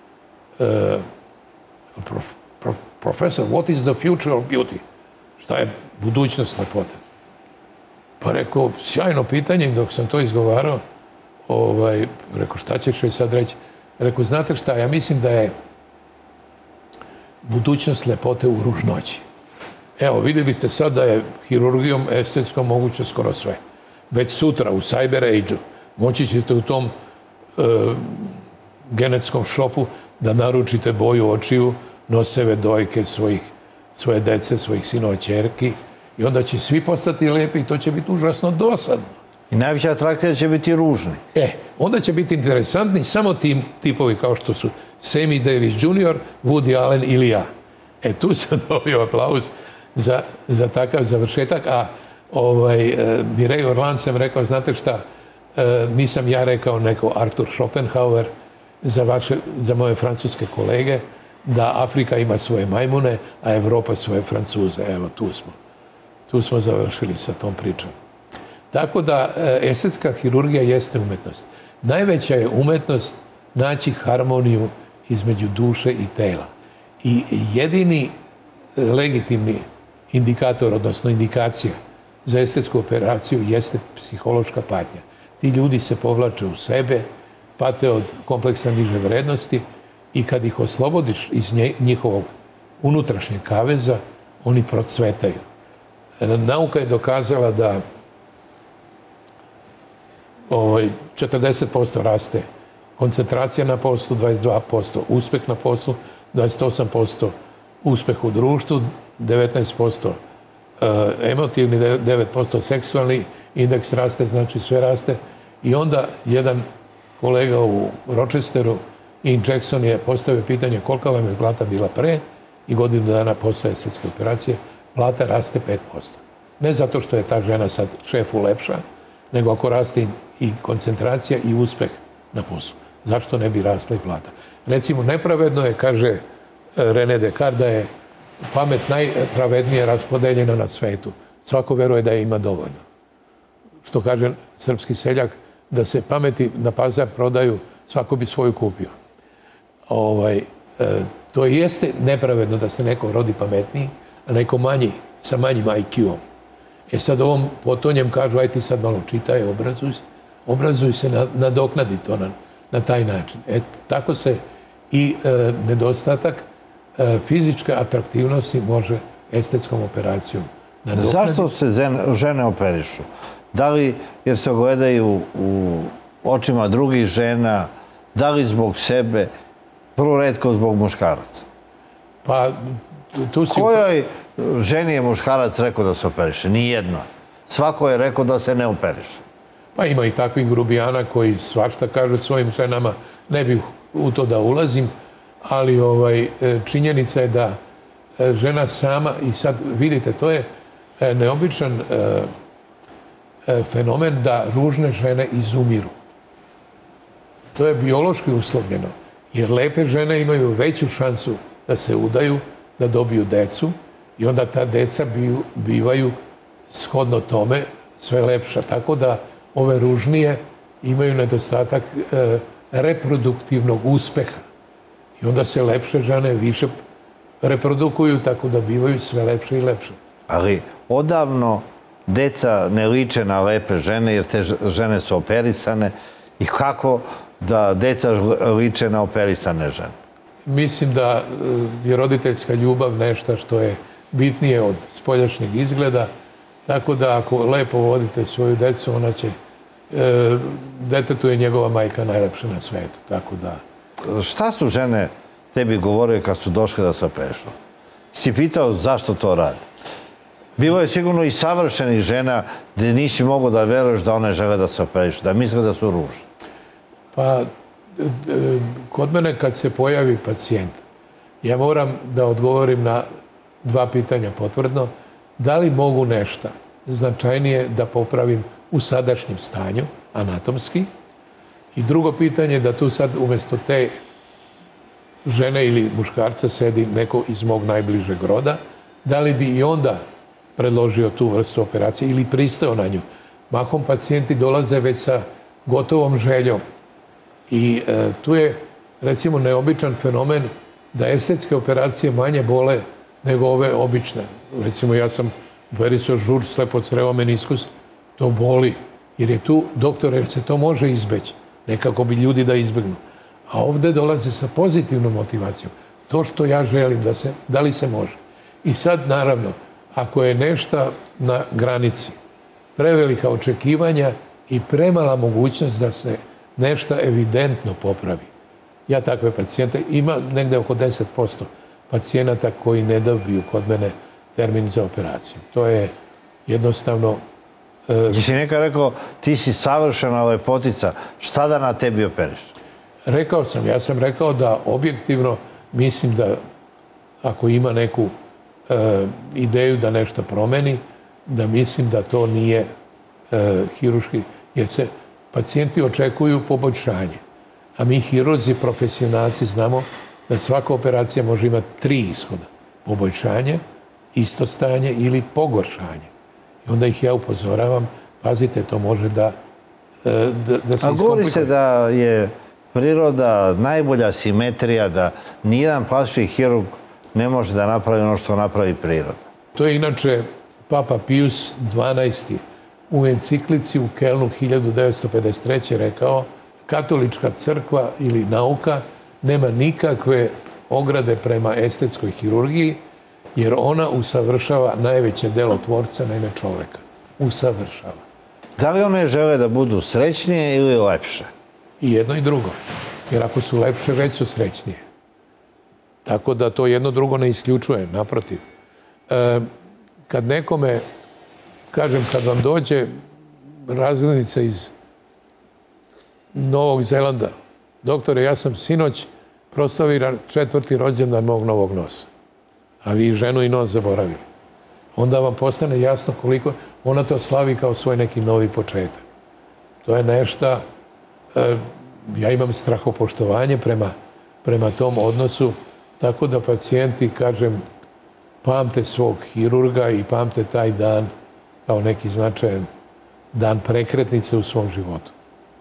profesor, what is the future of beauty? Šta je budućnost lepote? Pa rekao, sjajno pitanje, dok sam to izgovarao, rekao, šta ćeš joj sad reći? Rekao, znate šta, ja mislim da je budućnost lepote u ružnoći. Evo, vidjeli ste sad da je hirurgijom estetskom moguće skoro sve. Već sutra u Cyber Age-u moći ćete u tom genetskom šopu da naručite boju očiju, noseve dojke svoje dece, svojih sinova, ćerki, i onda će svi postati lepi i to će biti užasno dosadno. I najveća atrakcija će biti ružni. E, onda će biti interesantni samo tim tipovi kao što su Sammy Davis junior, Woody Allen ili ja. E, tu sam dobio aplauz za takav završetak, a Mireille Orland sam rekao, znate šta, nisam ja rekao, neko Arthur Schopenhauer za moje francuske kolege, da Afrika ima svoje majmune, a Evropa svoje Francuze. Evo, tu smo. Tu smo završili sa tom pričom. Tako da, estetska hirurgija jeste umetnost. Najveća je umetnost naći harmoniju između duše i tela. I jedini legitimni indikator, odnosno indikacija za estetsku operaciju jeste psihološka patnja. Ti ljudi se povlače u sebe, pate od kompleksa niže vrednosti i kad ih oslobodiš iz njihovog unutrašnjeg kaveza, oni procvetaju. Nauka je dokazala da četrdeset posto raste koncentracija na poslu, dvadeset dva posto uspeh na poslu, dvadeset osam posto uspeh u društvu, devetnaest posto emotivni, devet posto seksualni indeks raste, znači sve raste. I onda jedan kolega u Rochesteru, Ian Jackson, je postavio pitanje kolika vam je plata bila pre i godinu dana posle estetske operacije, plata raste pet posto. Ne zato što je ta žena sad šefu lepša, nego ako raste i koncentracija i uspeh na poslu. Zašto ne bi rasla i plata? Recimo, nepravedno je, kaže René Descartes, da je pamet najpravednije raspodeljena na svetu. Svako veruje da je ima dovoljno. Što kaže srpski seljak, da se pameti na pazar prodaju, svako bi svoju kupio. To jeste nepravedno da se neko rodi pametniji, a neko manji, sa manjim I Q-om. E sad ovom potonjem kažu, aj ti sad malo čitaj, obrazuj se, obrazuj se, nadoknadi to na taj način. E, tako se i nedostatak fizičke atraktivnosti može estetskom operacijom nadoknaditi. Zašto se žene operišu? Da li jer se ogledaju u očima drugih žena, da li zbog sebe, vrlo retko zbog muškaraca? Pa, tu si... Kojoj ženi je muškarac rekao da se operiše? Nijedno. Svako je rekao da se ne operiše. Pa ima i takvih grubijana koji svašta kažu svojim ženama, ne bih u to da ulazim, ali činjenica je da žena sama, i sad vidite, to je neobičan fenomen da ružne žene izumiru. To je biološki uslovljeno, jer lepe žene imaju veću šansu da se udaju, da dobiju decu i onda ta deca bivaju shodno tome sve lepša. Tako da ove ružnije imaju nedostatak reproduktivnog uspeha. I onda se lepše žene više reprodukuju, tako da bivaju sve lepše i lepše. Ali odavno deca ne liče na lepe žene, jer te žene su operisane. I kako da deca liče na operisane žene? Mislim da je roditeljska ljubav nešto što je bitnije od spoljašnjeg izgleda. Tako da ako lepo vodite svoju decu, ona će... Detetu je njegova majka najlepša na svetu. Tako da... Šta su žene tebi govorile kad su došle da se operišu? Si pitao zašto to radi? Bilo je sigurno i savršenih žena gde nisi mogao da veruješ da one žele da se operišu, da misle da su ružne. Pa, kod mene kad se pojavi pacijent, ja moram da odgovorim na dva pitanja potvrdno. Da li mogu nešto značajnije da popravim u sadašnjem stanju, anatomski? I drugo pitanje je da tu sad umjesto te žene ili muškarca sedi neko iz mog najbližeg roda, da li bi i onda predložio tu vrstu operacije ili pristao na nju. Mahom pacijenti dolaze već sa gotovom željom. I e, tu je, recimo, neobičan fenomen da estetske operacije manje bole nego ove obične. Recimo, ja sam operisao žur, slepot crevo, meniskus, to boli. Jer je tu, doktor, jer se to može izbeći. Nekako bi ljudi da izbjegnu. A ovdje dolaze sa pozitivnom motivacijom. To što ja želim, da, se, da li se može. I sad, naravno, ako je nešto na granici, prevelika očekivanja i premala mogućnost da se nešto evidentno popravi. Ja takve pacijente, ima negde oko deset posto pacijenata koji ne dobiju kod mene termin za operaciju. To je jednostavno... E... Ti si neka rekao, ti si savršena lepotica, šta da na tebi operiš? Rekao sam, ja sam rekao da objektivno mislim da ako ima neku e, ideju da nešto promeni, da mislim da to nije e, hiruški, jer se pacijenti očekuju poboljšanje. A mi hirurzi, profesionalci, znamo da svaka operacija može imati tri ishoda. Poboljšanje, isto stanje ili pogoršanje. I onda ih ja upozoravam, pazite, to može da, da, da se iskomplikuje. A govori se da je priroda najbolja simetrija, da nijedan plastični hirurg ne može da napravi ono što napravi priroda. To je inače Papa Pijus dvanaesti u enciklici u Kelnu hiljadu devetsto pedeset treće rekao: katolička crkva ili nauka nema nikakve ograde prema estetskoj hirurgiji, jer ona usavršava najveće delo tvorca, naime čoveka. Usavršava. Da li one žele da budu srećnije ili lepše? I jedno i drugo. Jer ako su lepše, već su srećnije. Tako da to jedno drugo ne isključuje, naprotiv. E, kad nekome, kažem, kad vam dođe razglednica iz Novog Zelanda, doktore, ja sam sinoć proslavio četvrti rođendan mog novog nosa, a vi ženu i nos zaboravili. Onda vam postane jasno koliko ona to slavi kao svoj neki novi početak. To je nešto, e, ja imam strahopoštovanje prema, prema tom odnosu, tako da pacijenti, kažem, pamte svog hirurga i pamte taj dan kao neki značajan dan prekretnice u svom životu.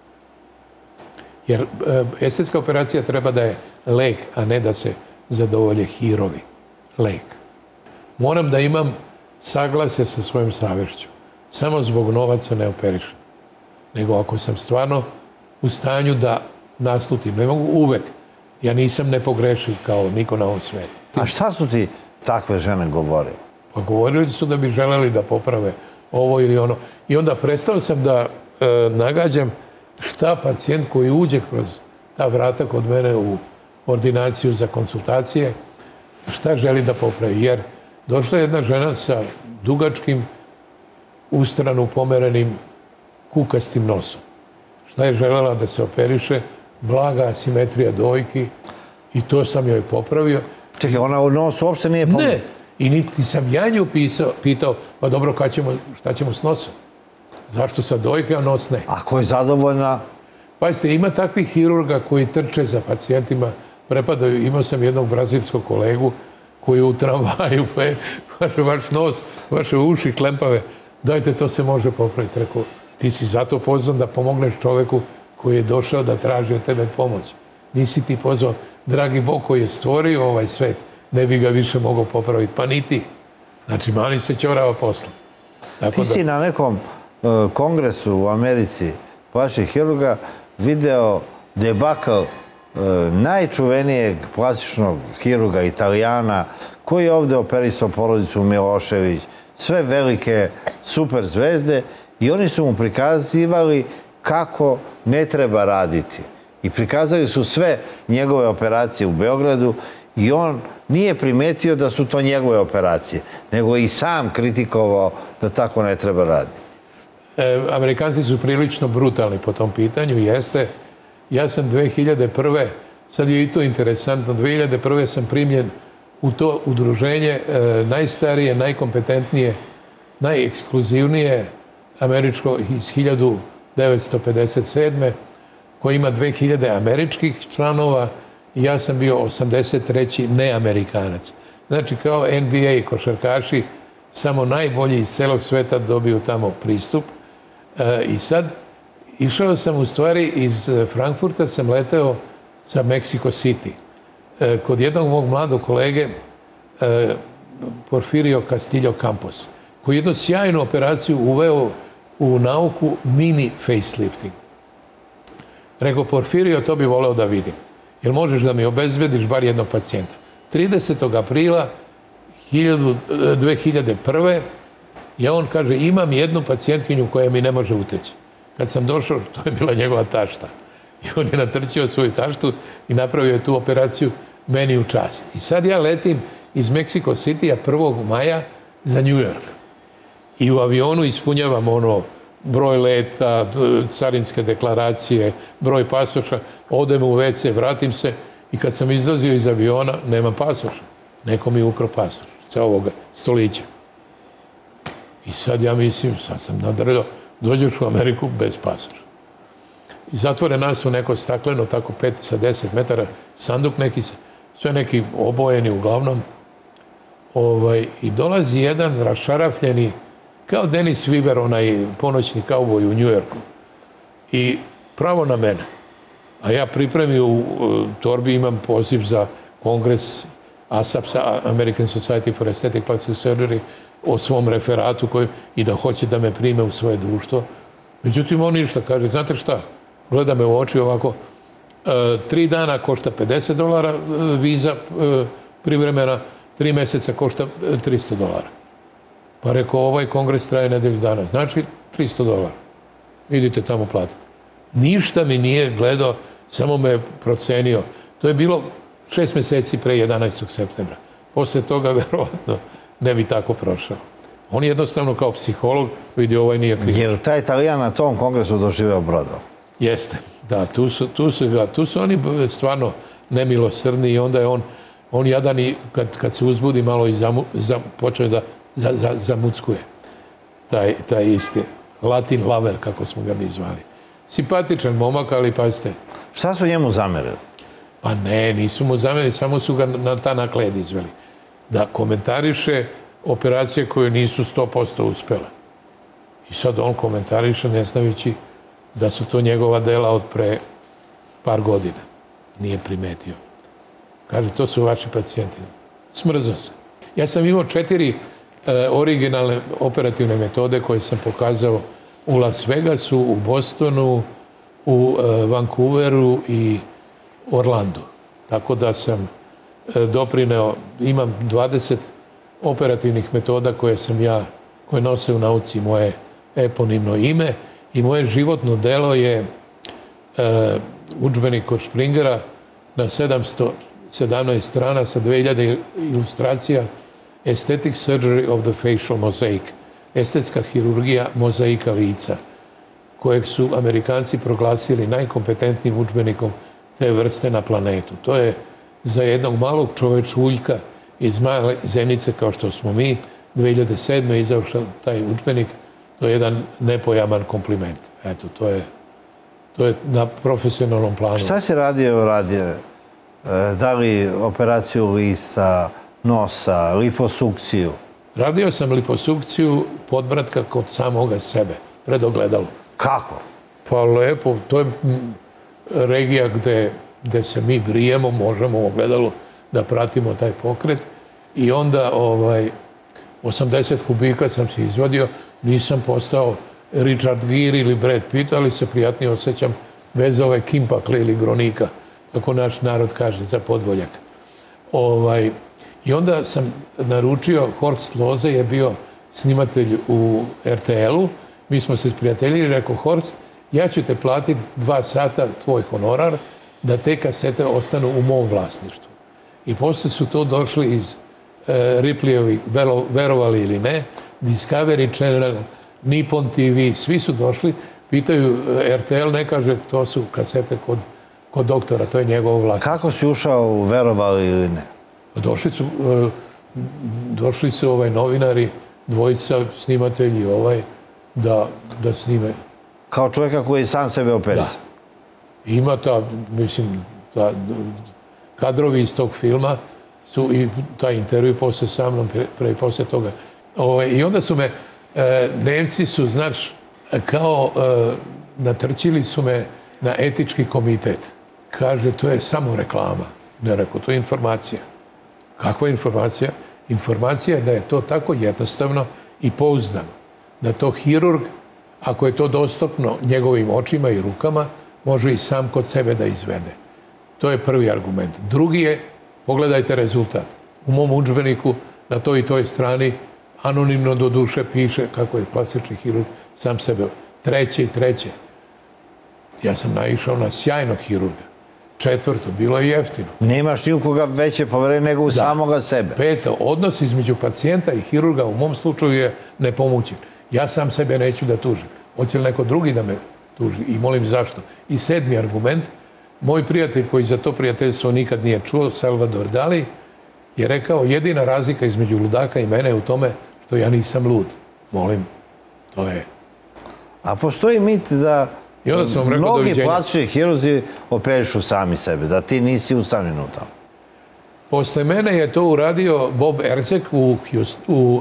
Jer e, estetska operacija treba da je lek, a ne da se zadovolje hirovi. Lek. Moram da imam saglasje sa svojom savješću. Samo zbog novaca ne operišem. Nego ako sam stvarno u stanju da naslutim. Ne mogu uvek. Ja nisam nepogrešiv kao niko na ovom svijetu. A šta su ti takve žene govorili? Pa govorili su da bi želeli da poprave ovo ili ono. I onda prestao sam da e, nagađam šta pacijent koji uđe kroz ta vrata kod mene u ordinaciju za konsultacije, šta želi da popravi. Jer došla je jedna žena sa dugačkim, ustranu pomerenim, kukastim nosom. Šta je želela da se operiše? Blaga asimetrija dojki i to sam joj popravio. Čekaj, ona u nosu uopšte nije popravila? Ne. I niti sam ja nju pisao, pitao, pa dobro, kad ćemo, šta ćemo s nosom? Zašto sa dojke, a nos ne? Ako je zadovoljna? Pazite, ima takvih hirurga koji trče za pacijentima, prepadaju. Imao sam jednog brazilskog kolegu koji u tramvaju, pa je vaš nos, vaše uši klempave, dajte, to se može popraviti. Rekao, ti si zato pozvan da pomogneš čoveku koji je došao da traži od tebe pomoć. Nisi ti pozvao, dragi Bog koji je stvorio ovaj svet, ne bi ga više mogao popraviti, pa ni ti. Znači, mani se ćorava posla. Ti si na nekom kongresu u Americi plastičnih hirurga video debakl najčuvenijeg plastičnog hirurga Italijana koji je ovdje operisao porodicu Milošević, sve velike super zvezde, i oni su mu prikazivali kako ne treba raditi. I prikazali su sve njegove operacije u Beogradu i on nije primetio da su to njegove operacije, nego i sam kritikovao da tako ne treba raditi. E, Amerikanci su prilično brutalni po tom pitanju, jeste. Ja sam dve hiljade prve, sad je i to interesantno, dve hiljade prve sam primljen u to udruženje e, najstarije, najkompetentnije, najekskluzivnije američko iz hiljadu devetsto pedeset sedme koji ima dve hiljade američkih članova i ja sam bio osamdeset treći neamerikanac. Znači, kao N B A košarkaši, samo najbolji iz celog sveta dobiju tamo pristup. I sad, išao sam u stvari iz Frankfurta, sam leteo za Mexico City. Kod jednog mog mladog kolege, Porfirio Castillo Campos, koji je jednu sjajnu operaciju uveo u nauku mini facelifting. Rekao, Porfirio, to bi voleo da vidim. Jel možeš da mi obezbediš bar jednog pacijenta? tridesetog aprila dve hiljade prve. I on kaže, imam jednu pacijentkinju koja mi ne može uteći. Kad sam došao, to je bila njegova tašta. I on je natrčio svoju taštu i napravio je tu operaciju meni u čast. I sad ja letim iz Mexico City-a prvog maja za New York. I u avionu ispunjavam ono broj leta, carinske deklaracije, broj pasoša, odem u ve ce, vratim se i kad sam izlazio iz aviona, nemam pasoša. Neko mi je ukrao pasoš sa ovoga stolića. I sad ja mislim, sad sam nadrljao, dođeš u Ameriku bez pasoša. I zatvore nas u neko stakleno, tako pet sa deset metara, sanduk neki, sve neki obojeni uglavnom. I dolazi jedan rašarafljeni, kao Denis Weaver, onaj ponoćni kauboj u New Yorku. I pravo na mene. A ja pripremio u torbi, imam poziv za kongres A S A P, American Society for Aesthetic Plastic Surgery, o svom referatu i da hoće da me prime u svoje društvo. Međutim, on ništa kaže, znate šta, gleda me u oči ovako, tri dana košta pedeset dolara viza privremena, tri meseca košta tristo dolara. Pa rekao, ovaj kongres traje nedelju dana, znači tristo dolara. Idite tamo platiti. Ništa mi nije gledao, samo me procenio. To je bilo šest meseci pre jedanaestog septembra. Posle toga, verovatno, ne bi tako prošao. On jednostavno kao psiholog vidi ovaj nije kriv. Jer taj Italijan na tom kongresu doživeo brodo? Jeste, da, tu su oni stvarno nemilosrdni i onda je on, on jadan i kad se uzbudi malo i počeo da zamuckuje. Taj isti Latin lover, kako smo ga mi zvali. Simpatičan momak, ali pazite. Šta su njemu zamerili? Pa ne, nisu mu zamerili, samo su ga na ta nakled izveli. Da komentariše operacije koje nisu sto posto uspjele. I sad on komentariše ne znajući da su to njegova dela od pre par godina. Nije primetio. Kaže, to su vaši pacijenti. Smrzao se. Ja sam imao četiri originalne operativne metode koje sam pokazao u Las Vegasu, u Bostonu, u Vancouveru i Orlandu. Tako da sam doprineo, imam dvadeset operativnih metoda koje sam ja, koje nose u nauci moje eponimno ime i moje životno delo je udžbenik kod Springera na sedamsto sedamnaest strana sa dve hiljade ilustracija Aesthetic Surgery of the Facial Mosaic, estetska hirurgija mozaika lica, kojeg su Amerikanci proglasili najkompetentnijim udžbenikom te vrste na planetu. To je za jednog malog čovečuljka iz male zemljice kao što smo mi, dve hiljade sedme izašao taj udžbenik, to je jedan nepojaman kompliment. Eto, to je na profesionalnom planu. Šta si radio, radio? Da li operaciju lica, nosa, liposukciju? Radio sam liposukciju podbratka kod samoga sebe, pred ogledalom. Kako? Pa lepo, to je regija gde se mi brijemo, možemo u ogledalu da pratimo taj pokret i onda osamdeset kubika sam se izvadio, nisam postao Richard Gere ili Brad Pitt, ali se prijatnije osjećam bez ove kimpakle ili gronika, kako naš narod kaže, za podvoljak. I onda sam naručio, Horst Loze je bio snimatelj u er te el-u, mi smo se sprijateljili i rekao, Horst, ja ću te platiti dva sata tvoj honorar da te kasete ostanu u mom vlasništvu. I posle su to došli iz Ripleyevih, verovali ili ne, Discovery Channel, Nippon te ve, svi su došli, pitaju, er te el ne kaže, to su kasete kod doktora, to je njegovo vlasništvo. Kako si ušao u verovali ili ne? Došli su, došli su novinari, dvojica snimatelji ovaj, da snime. Kao čovjeka koji sam sebe operisao? Da. Ima ta, mislim, kadrovi iz tog filma su i taj intervju posle sa mnom, pre i posle toga. I onda su me, Nemci su, znaš, kao natrčili su me na etički komitet. Kaže, to je samo reklama. Ne rekao, to je informacija. Kakva je informacija? Informacija je da je to tako jednostavno i pouzdano. Da to hirurg, ako je to dostupno njegovim očima i rukama, može i sam kod sebe da izvede. To je prvi argument. Drugi je, pogledajte rezultat. U mom udžbeniku na toj i toj strani anonimno do duše piše kako je plastični hirurg sam sebe. Treće i treće. Ja sam naišao na sjajnog hirurga. Četvrto, bilo je jeftino. Nemaš ni u koga veće poverenje nego u samoga sebe. Peto, odnos između pacijenta i hirurga u mom slučaju je nepomućen. Ja sam sebe neću da tužim. Hoće li neko drugi da me tuži? I molim zašto. I sedmi argument, moj prijatelj koji za to prijateljstvo nikad nije čuo, Salvador Dali, je rekao jedina razlika između ludaka i mene je u tome što ja nisam lud. Molim, to je... A postoji mit da mnogi plastični hirurzi operišu sami sebe, da ti nisi u samim nutama. Posle mene je to uradio Bob Erzek u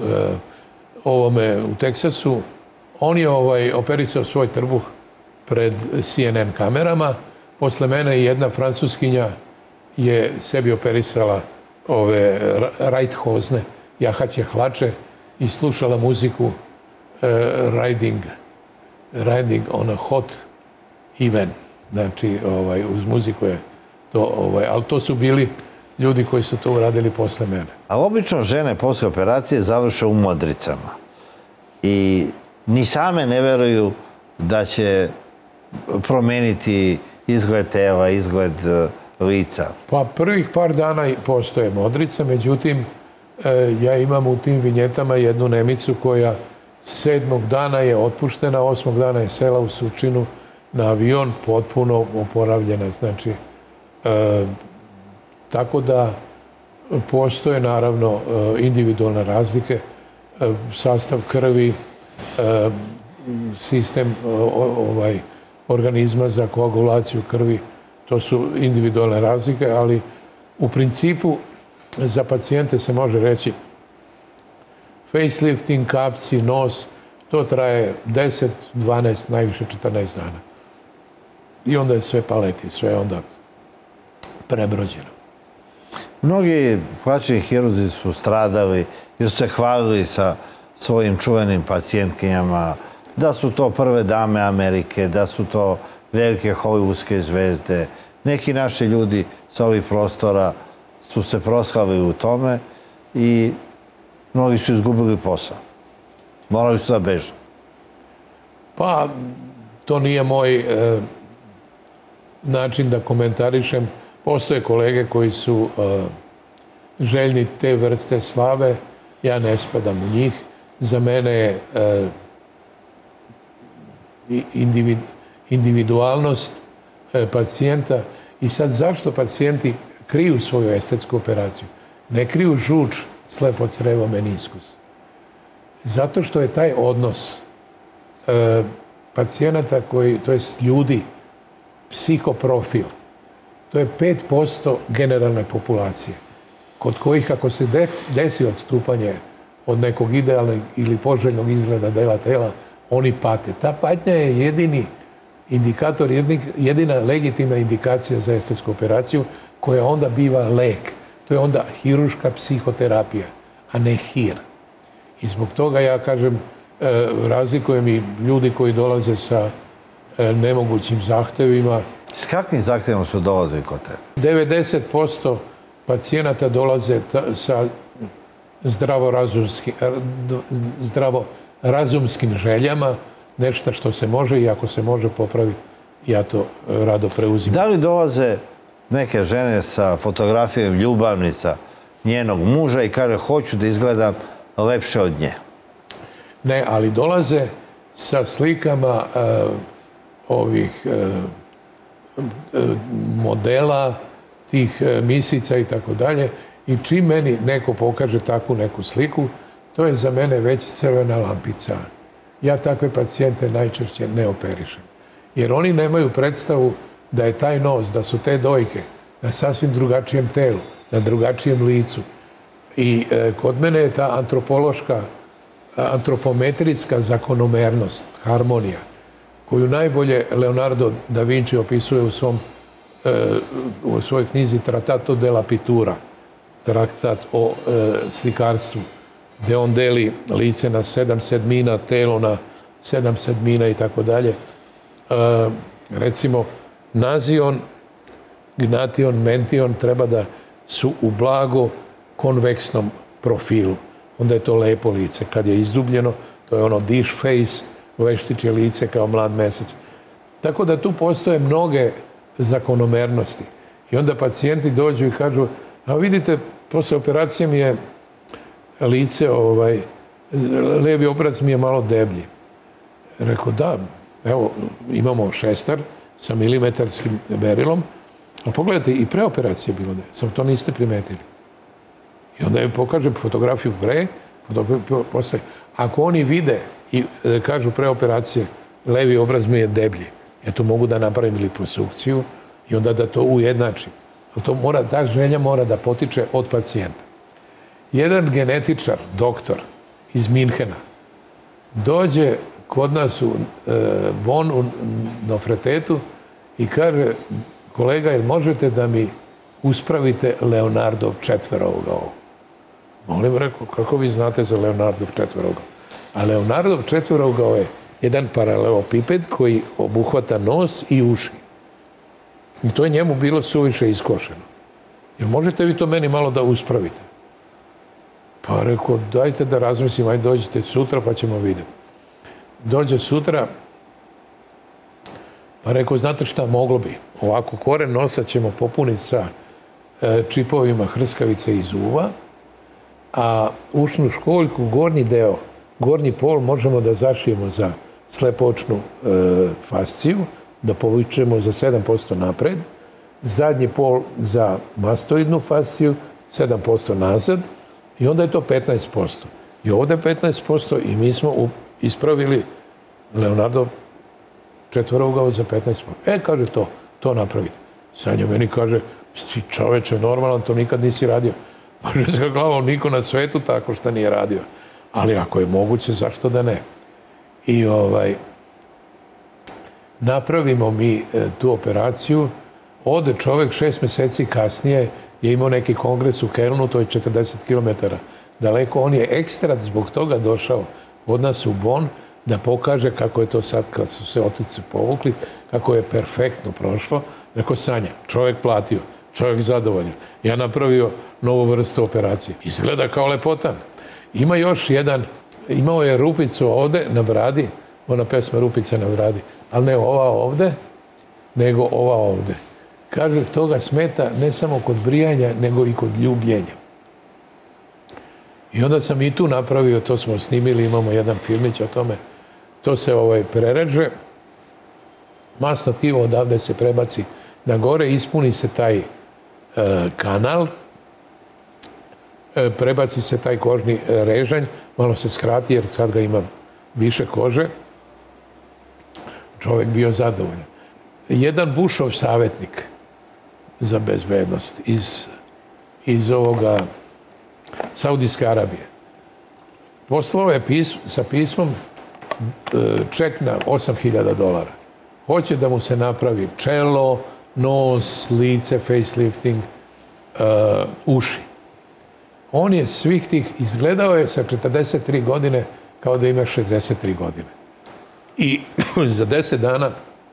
Teksasu. On je operisao svoj trbuh pred C N N kamerama. Posle mene jedna francuskinja je sebi operisala ove rajthozne, jahaće hlače i slušala muziku riding riding on a hot even. Znači, uz muziku je to, ali to su bili ljudi koji su to uradili posle mene. A obično žene posle operacije završe u modricama. I ni same ne veruju da će promeniti izgled tela, izgled lica. Pa prvih par dana postoje modrica, međutim, ja imam u tim vinjetama jednu Nemicu koja sedmog dana je otpuštena, osmog dana je sela u Surčinu na avion, potpuno oporavljena. Znači, tako da postoje naravno individualne razlike, sastav krvi, sistem organizma za koagulaciju krvi, to su individualne razlike, ali u principu za pacijente se može reći facelifting, kapci, nos, to traje deset, dvanaest, najviše četrnaest dana. I onda je sve paleti, sve onda prebrođeno. Mnogi plastični hirurzi su stradali jer su se hvalili sa svojim čuvenim pacijentkinjama, da su to prve dame Amerike, da su to velike hollywoodske zvezde. Neki naši ljudi sa ovih prostora su se proslavili u tome i mnogi su izgubili posao. Morali su da beže. Pa, to nije moj način da komentarišem. Postoje kolege koji su željni te vrste slave. Ja ne spadam u njih. Za mene je individualnost pacijenta. I sad zašto pacijenti kriju svoju estetsku operaciju? Ne kriju žuč, slepo crevo, meniskus. Zato što je taj odnos pacijenata koji, to jest ljudi, psihoprofil, to je pet posto generalne populacije, kod kojih ako se desi odstupanje od nekog idealnog ili poželjnog izgleda dela tela, oni pate. Ta patnja je jedini indikator, jedina legitimna indikacija za estetsku operaciju koja onda biva lek. To je onda hiruška psihoterapija, a ne hir. I zbog toga ja kažem, razlikujem i ljudi koji dolaze sa nemogućim zahtevima. S kakvim zahtevima su dolazili kod tebe? devedeset posto pacijenata dolaze sa zdravorazumskim željama, nešto što se može i ako se može popraviti, ja to rado preuzimam. Da li dolaze neke žene sa fotografijom ljubavnica njenog muža i kaže hoću da izgledam lepše od nje? Ne, ali dolaze sa slikama ovih modela, tih misica i tako dalje. I čim meni neko pokaže takvu neku sliku, to je za mene već crvena lampica. Ja takve pacijente najčešće ne operišem. Jer oni nemaju predstavu da je taj nos, da su te dojke na sasvim drugačijem telu, na drugačijem licu. I kod mene je ta antropološka, antropometrijska zakonomernost, harmonija, koju najbolje Leonardo da Vinci opisuje u svom u svojoj knjizi Trattato della pittura, traktat o slikarstvu, gde on deli lice na sedam sedmina, telo na sedam sedmina i tako dalje. Recimo, nazion, gnation, mention treba da su u blago konveksnom profilu. Onda je to lepo lice. Kad je izdubljeno, to je ono dish face, veštičje lice kao mlad mesec. Tako da tu postoje mnoge zakonomernosti. I onda pacijenti dođu i kažu, a vidite, posle operacije mi je lice, ovaj, levi obrac mi je malo deblji. Rekao, da, evo, imamo šestar sa milimetarskim berilom, ali pogledajte, i pre operacije bilo da je, samo to niste primetili. I onda im pokažem fotografiju pre, fotografiju posle. Ako oni vide i kažu pre operacije, levi obraz mi je deblji, ja tu mogu da napravim liposukciju i onda da to ujednačim. Ali to mora, ta želja mora da potiče od pacijenta. Jedan genetičar, doktor iz Minhena, dođe kod nas u Bonn, u Nofretetu i kaže, kolega, jel možete da mi uspravite Leonardov četverougao? Molim, rekao, kako vi znate za Leonardov četverougao? A Leonardov četverougao je jedan paralelopiped koji obuhvata nos i uši. I to je njemu bilo suviše iskošeno. Jel možete vi to meni malo da uspravite? Pa rekao, dajte da razmislim, ajde dođite sutra pa ćemo vidjeti. Dođe sutra, pa rekao, znate šta, moglo bi. Ovako, koren nosa ćemo popuniti sa čipovima hrskavice iz uva, a ušnu školjku, gornji deo, gornji pol možemo da zašijemo za slepočnu fasciju, da povučemo za sedam posto napred, zadnji pol za mastoidnu fasciju, sedam posto nazad, i onda je to petnaest posto. I ovde je petnaest posto i mi smo ispravili Leonardo četvorougao za petnaest posto. E, kaže to, to napravite. Sanja meni kaže, ti čoveče, normalan, to nikad nisi radio. Može se glavom, niko na svetu tako što nije radio. Ali ako je moguće, zašto da ne? I ovaj, napravimo mi tu operaciju, ode čovek šest meseci kasnije, je imao neki kongres u Kelnu, to je četrdeset kilometara daleko. On je ekstrat zbog toga došao od nas u Bonn da pokaže kako je to sad, kad su se otici povukli, kako je perfektno prošlo. Rekao, Sanja, čovek platio, čovek zadovoljan. Ja napravio novu vrstu operacije. Izgleda kao lepotan. Ima još jedan, imao je rupicu ovde na bradi, ona pesma Rupica na bradi, ali ne ova ovde, nego ova ovde. Kaže, toga smeta ne samo kod brijanja, nego i kod ljubljenja. I onda sam i tu napravio, to smo snimili, imamo jedan filmić o tome, to se ovaj prereže, masno tkivo odavde se prebaci na gore, ispuni se taj e, kanal, e, prebaci se taj kožni režanj, malo se skrati jer sad ga ima više kože, čovek bio zadovoljan. Jedan Bušov savjetnik za bezbednost iz, iz ovoga Saudijske Arabije poslao je pism, sa pismom ček na osam hiljada dolara. Hoće da mu se napravi čelo, nos, lice, facelifting, uh, uši. On je svih tih, izgledao je sa četrdeset tri godine kao da ima šezdeset tri godine. I za deset dana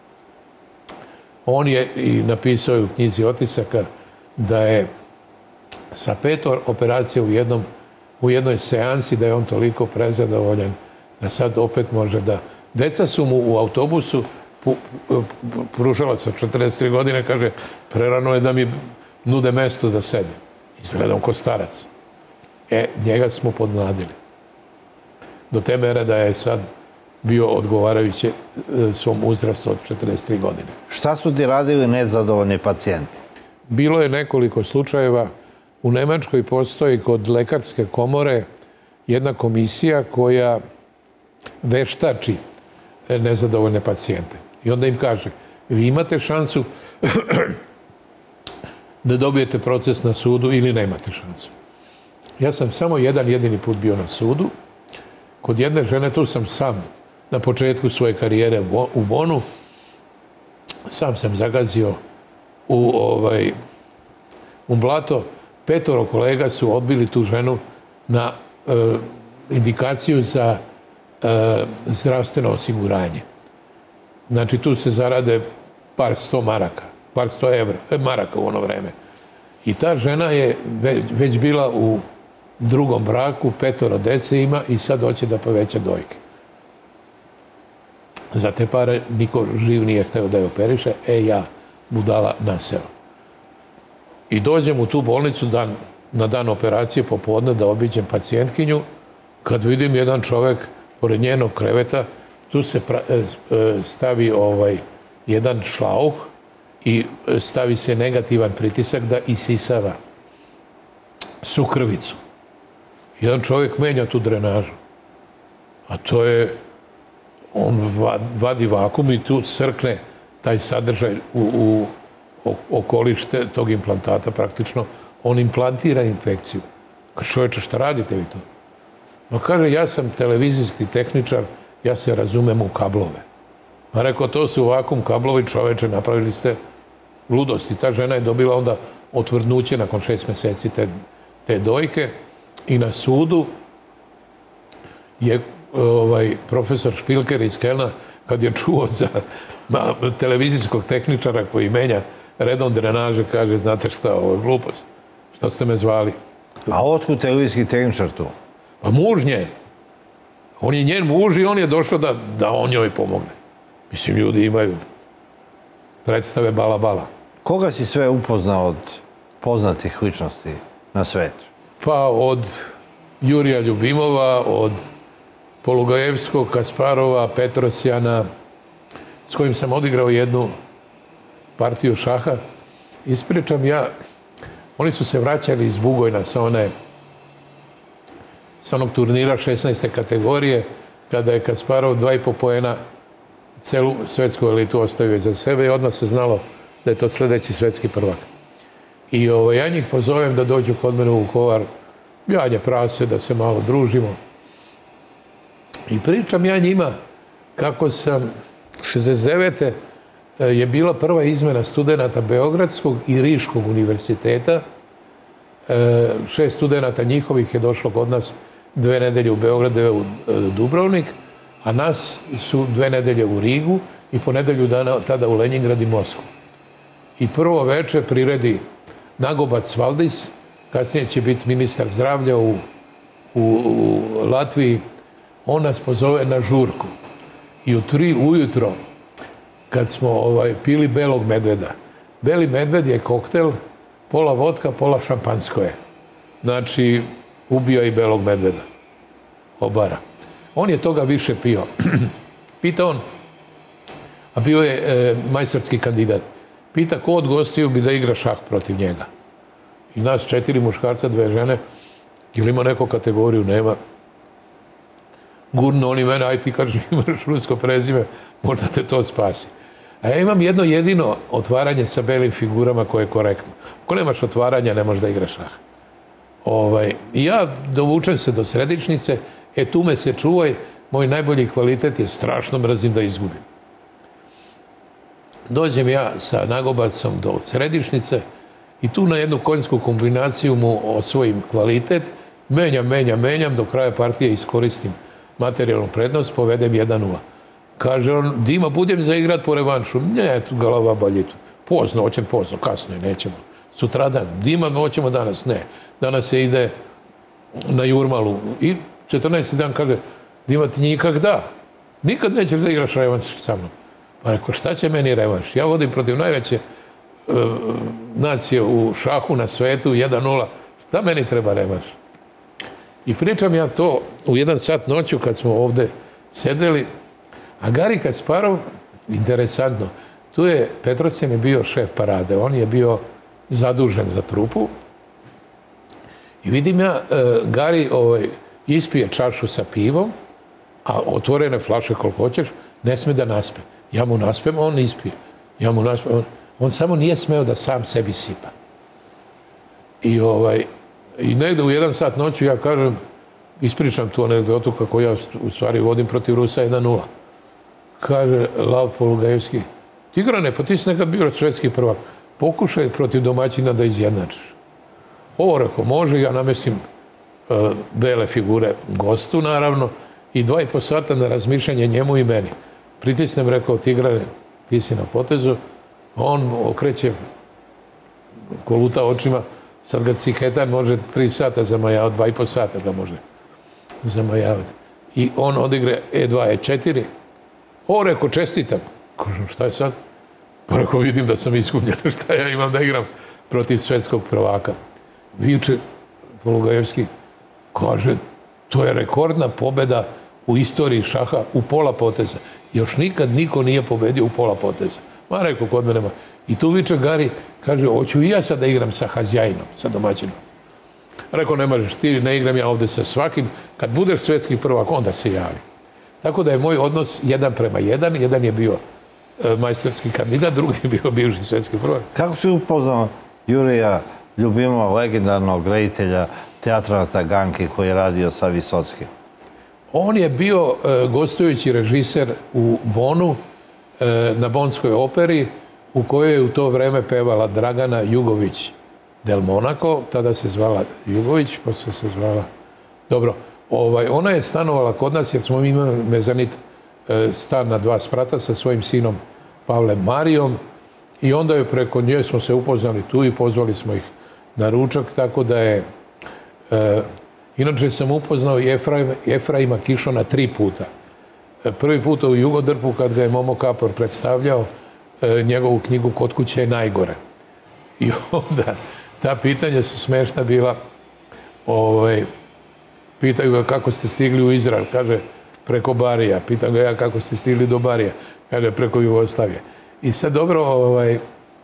on je i napisao u knjizi otisaka da je sa pet operacija u, jednom, u jednoj seansi, da je on toliko prezadovoljan da sad opet može da... Deca su mu u autobusu, pružala sa četrdeset tri godine, kaže, prerano je da mi nude mesto da sedim. Izgledam ko starac. E, njega smo podmladili. Do te mere da je sad bio odgovarajuće svom uzrastu od četrdeset tri godine. Šta su ti radili nezadovoljni pacijenti? Bilo je nekoliko slučajeva. U Nemačkoj postoji kod lekarske komore jedna komisija koja veštači nezadovoljne pacijente. I onda im kaže, vi imate šansu da dobijete proces na sudu ili nemate šansu. Ja sam samo jedan jedini put bio na sudu. Kod jedne žene, tu sam sam na početku svoje karijere u Bonu, sam sam zagazio u, ovaj, u blato. Petoro kolega su odbili tu ženu na e, indikaciju za e, zdravstveno osiguranje. Znači, tu se zarade par sto maraka, par sto evra, maraka u ono vreme. I ta žena je već, već bila u drugom braku, petoro dece ima i sad hoće da poveća dojke. Za te pare niko živ nije hteo da je operiše, e ja budala naseo. I dođem u tu bolnicu dan, na dan operacije popodne da obiđem pacijentkinju, kad vidim jedan čovek pored njenog kreveta, tu se pra, stavi ovaj, jedan šlauh i stavi se negativan pritisak da isisava sukrvicu. Jedan čovjek menja tu drenažu. A to je, on vadi vakum i tu crkne taj sadržaj u, u okolište tog implantata praktično. On implantira infekciju. Kaže, čovječe, šta radite vi to? No kaže, ja sam televizijski tehničar, ja se razumem u kablove. Pa rekao, to su vakum kablovi, čoveče, napravili ste ludosti. Ta žena je dobila onda otvrdnuće nakon šest meseci te, te dojke i na sudu je ovaj, profesor Špilker iz Kelna, kad je čuo za ma, televizijskog tehničara koji menja redom drenaže, kaže, znate šta, ovo je glupost. Šta ste me zvali? A otkud televizijski tehničar tu? Pa muž njen. On je njen muž i on je došao da, da on njoj pomogne. Mislim, ljudi imaju predstave bala bala. Koga si sve upoznao od poznatih ličnosti na svetu? Pa od Jurija Ljubimova, od Polugajevskog, Kasparova, Petrosjana, s kojim sam odigrao jednu partiju šaha. Ispričam ja, oni su se vraćali iz Bugojna sa one sa onog turnira šesnaeste kategorije, kada je Kasparov dva i po poena celu svetsku elitu ostavio za sebe i odmah se znalo da je to sljedeći svetski prvak. I ovo, ja njih pozovem da dođu kod mene u Vukovar, janje prase, da se malo družimo. I pričam ja njima kako sam šezdeset devete je bila prva izmena studenta Beogradskog i Riškog univerziteta. Šest studenta njihovih je došlo kod nas dve nedelje u Beograd, dve u Dubrovnik, a nas su dve nedelje u Rigu i po nedelju dana tada u Leningrad i Moskvu. I prvo veče priredi Nagobac Valdis, kasnije će biti ministar zdravlja u, u, u Latviji, on nas pozove na žurku. I u tri ujutro, kad smo ovaj, pili belog medveda, beli medved je koktel, pola vodka, pola šampansko je. Znači, ubio i belog medveda. Obara. On je toga više pio. Pita on, a bio je e, majstorski kandidat, pita ko od gostiju bi da igra šah protiv njega. I nas četiri muškarca, dve žene, ili ima neku kategoriju, nema. Gurno oni mene, aj ti kažeš imaš rusko prezime, možda te to spasi. A ja imam jedno jedino otvaranje sa belim figurama koje je korektno. Ako nemaš otvaranja, ne možeš da igraš šah. Ovaj, I ja dovučem se do središnice, e tu me se čuvaj, moj najbolji kvalitet je strašno mrzim da izgubim. Dođem ja sa Nagobacom do središnice i tu na jednu konjsku kombinaciju mu osvojim kvalitet, menjam, menjam, menjam, do kraja partije iskoristim materijalnu prednost, povedem jedan nula. Kaže on, Dima, budem za igrat po revanšu. Ne, tu galava baljitu. Pozno, hoćem pozno, kasno je, nećemo. Sutradan, Dima, hoćemo danas. Ne, danas se ide na Jurmalu. I četrnaesti dan kaže, Dima, ti nikak da. Nikad nećeš da igraš revanš sa mnom. Pa rekao, šta će meni revanš? Ja vodim protiv najveće uh, nacije u šahu na svetu, jedan nula. Šta meni treba revanš? I pričam ja to u jedan sat noću kad smo ovde sedeli, a Gari Kasparov, interesantno, tu je, Petrosjan je bio šef parade, on je bio zadužen za trupu i vidim ja, e, Gari ovaj, ispije čašu sa pivom, a otvorene flaše koliko hoćeš, ne sme da naspe. Ja mu naspem, on ispije. Ja mu naspem, on, on samo nije smeo da sam sebi sipa. I, ovaj, i negde u jedan sat noću ja kažem, ispričam tu anegdotu kako ja u stvari vodim protiv Rusa jedan nula. Kaže Lav Polugajevski, Tigrane, pa ti si nekad bio svetski prvak, pokušaj protiv domaćina da izjednačiš. Ovo rekao, može, ja namestim uh, bele figure gostu, naravno, i dva i po sata na razmišljanje njemu i meni. Pritisnem, rekao, Tigrane, ti si na potezu, on okreće, koluta očima, sad ga cihetan može tri sata zamajavati, dva i po sata ga može zamajavati. I on odigre E dva, E četiri. O, rekao, čestitam. Kažem, šta je sad? Pa rekao, vidim da sam iskupljen, šta ja imam da igram protiv svetskog prvaka. Viče Polugajevski, kaže, to je rekordna pobeda u istoriji šaha u pola poteza. Još nikad niko nije pobedio u pola poteza. Ma, rekao, kod mene ma. I tu viče Gari, kaže, hoću i ja sad da igram sa Hazjajinom, sa domaćinom. Rekao, ne možeš, ti ne igram ja ovde sa svakim. Kad budeš svetski prvak, onda se javi. Tako da je moj odnos jedan prema jedan. Jedan je bio e, majstorski kandidat, drugi je bio bivši svetski prvak. Kako si upoznao Jurija Ljubimova, legendarnog reditelja teatra na Taganki koji je radio sa Visockim? On je bio e, gostujući režiser u Bonu, e, na Bonskoj operi, u kojoj je u to vreme pevala Dragana Jugović del Monaco, tada se zvala Jugović, posle se zvala... Dobro, ovaj, ona je stanovala kod nas jer smo imali mezanit e, stan na dva sprata sa svojim sinom Pavlem Marijom i onda je preko nje smo se upoznali tu i pozvali smo ih na ručak, tako da je... E, inače sam upoznao i Efraima, Efraima Kišona tri puta. E, prvi put u Jugodrpu kad ga je Momo Kapor predstavljao, e, njegovu knjigu Kod kuće je najgore. I onda ta pitanja su smešna bila. Ovaj, pitaju ga kako ste stigli u Izrael, kaže preko Barija. Pitam ga ja kako ste stigli do Barija, kaže preko Jugoslavije. I sad dobro, ovaj,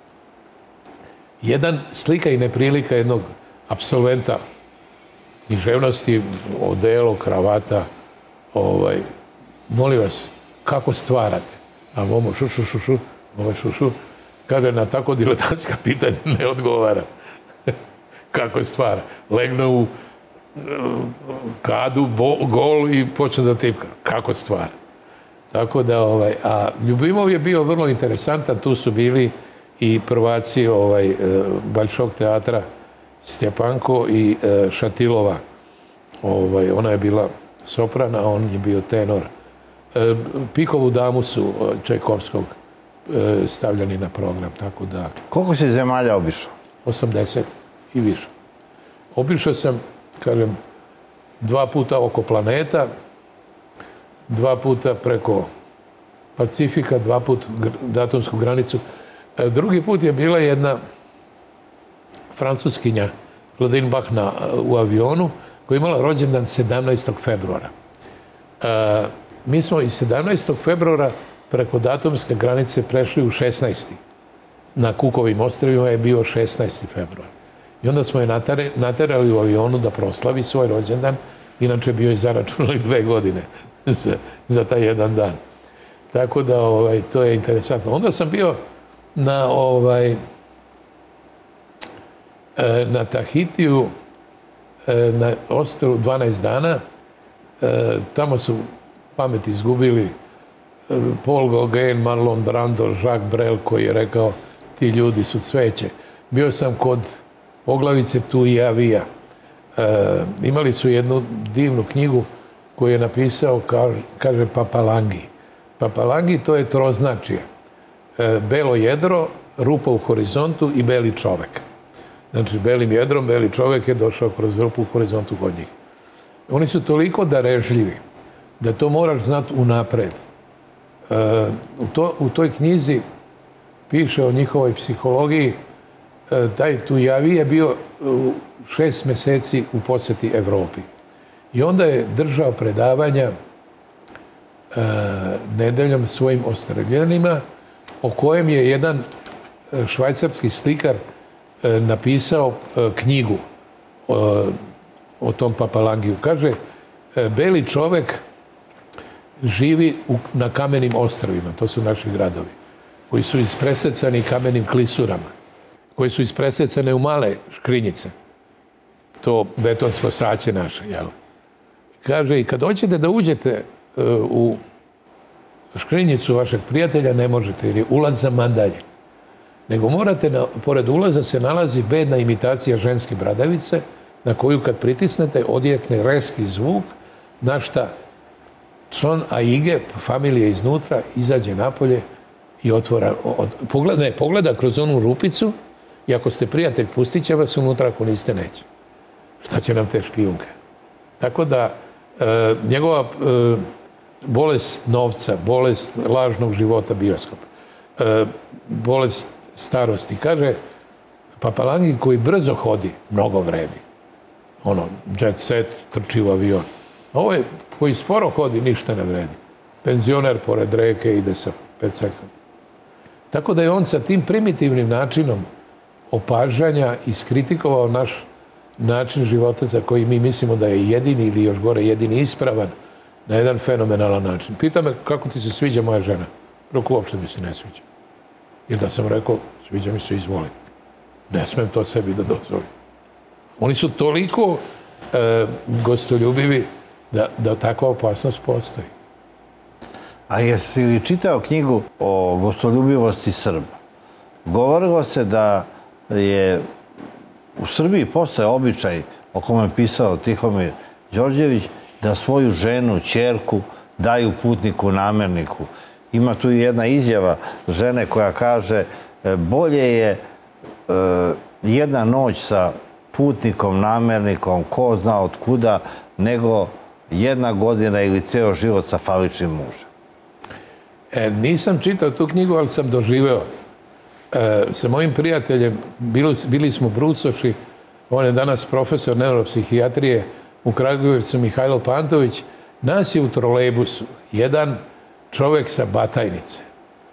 jedan slika i neprilika jednog apsolventa književnosti, odelo, kravata, ovaj, molim vas, kako stvarate? A Momo šu, šu, šu, šu, ovaj šu, šu, kaže na tako diletantska pitanja ne odgovara. Kako stvara? Legne u kadu, bo, gol i počne da tipka. Kako stvara? Tako da, ovaj, a Ljubimov je bio vrlo interesantan, tu su bili i prvaci ovaj, Baljšog teatra Stjepanko i e, Šatilova. Ovaj, ona je bila sopran, a on je bio tenor. E, Pikovu damu su Čajkovskog e, stavljani na program, tako da... Koliko si zemalja obišao? osamdeset i više. Obišao sam, kažem, dva puta oko planeta, dva puta preko Pacifika, dva put datumsku granicu. E, drugi put je bila jedna francuskinja, Claudine Bach na, u avionu, koja je imala rođendan sedamnaestog februara. E, mi smo iz sedamnaestog februara preko datumske granice prešli u šesnaesti Na Kukovim ostrvima je bio šesnaesti februar. I onda smo je naterali, naterali u avionu da proslavi svoj rođendan, inače bio je zaračunali dve godine za, za taj jedan dan. Tako da ovaj, to je interesantno. Onda sam bio na ovaj, na Tahitiju, na ostrvu dvanaest dana. Tamo su pamet izgubili Paul Gauguin, Marlon Brando, Jacques Brel, koji je rekao ti ljudi su cveće. Bio sam kod poglavice Tu i Avija. Imali su jednu divnu knjigu koju je napisao, kaže Papalangi. Papalangi to je troznačije. Belo jedro, rupa u horizontu i beli čovek. Znači, belim jedrom, beli čovek je došao kroz rupu u horizontu kod njih. Oni su toliko darežljivi da to moraš znati unapred. U, to, u toj knjizi piše o njihovoj psihologiji. Taj Tujavi je bio šest meseci u poseti Evropi. I onda je držao predavanja nedeljom svojim ostreljenima, o kojem je jedan švajcarski slikar napisao knjigu o, o tom Papalangiju. Kaže, beli čovek živi u, na kamenim ostrvima, to su naši gradovi, koji su ispresecani kamenim klisurama, koji su ispresecane u male škrinjice, to betonsko saće naše, jel? Kaže, i kad hoćete da uđete u škrinjicu vašeg prijatelja, ne možete, jer je ulaz za mandalje. Nego morate, pored ulaza se nalazi bedna imitacija ženske bradavice, na koju kad pritisnete odjekne rezki zvuk, na šta član Aige, familije iznutra, izađe napolje i otvora, pogleda, ne, pogleda kroz onu rupicu i ako ste prijatelj, pustit će vas unutra, ako niste, neće. Šta će nam te špijunke? Tako da, e, njegova e, bolest novca, bolest lažnog života, bioskop, e, bolest starosti, kaže, Papalangi koji brzo hodi, mnogo vredi. Ono, jet set, trči u avion. A ovo je, koji sporo hodi, ništa ne vredi. Penzioner pored reke ide sa pet sekunda. Tako da je on sa tim primitivnim načinom opažanja iskritikovao naš način života za koji mi mislimo da je jedini ili još gore jedini ispravan na jedan fenomenalan način. Pita me kako ti se sviđa moja žena. Rekao, uopšte mi se ne sviđa. Jer da sam rekao, sviđa mi se, izvolim. Ne smem to sebi da dozvolim. Oni su toliko e, gostoljubivi da, da takva opasnost postoji. A jesi li čitao knjigu o gostoljubivosti Srba? Govorilo se da je u Srbiji postoje običaj o kome je pisao Tihomir Đorđević da svoju ženu, ćerku daju putniku, namerniku. Ima tu jedna izjava žene koja kaže bolje je jedna noć sa putnikom, namernikom, ko zna od kuda, nego jedna godina ili ceo život sa faličnim mužem. E, nisam čitao tu knjigu, ali sam doživeo. E, sa mojim prijateljem, bili, bili smo brucoši, on je danas profesor neuropsihijatrije u Kragujevcu, Mihajlo Pantović. Nas je u trolejbusu jedan čovek sa Batajnice.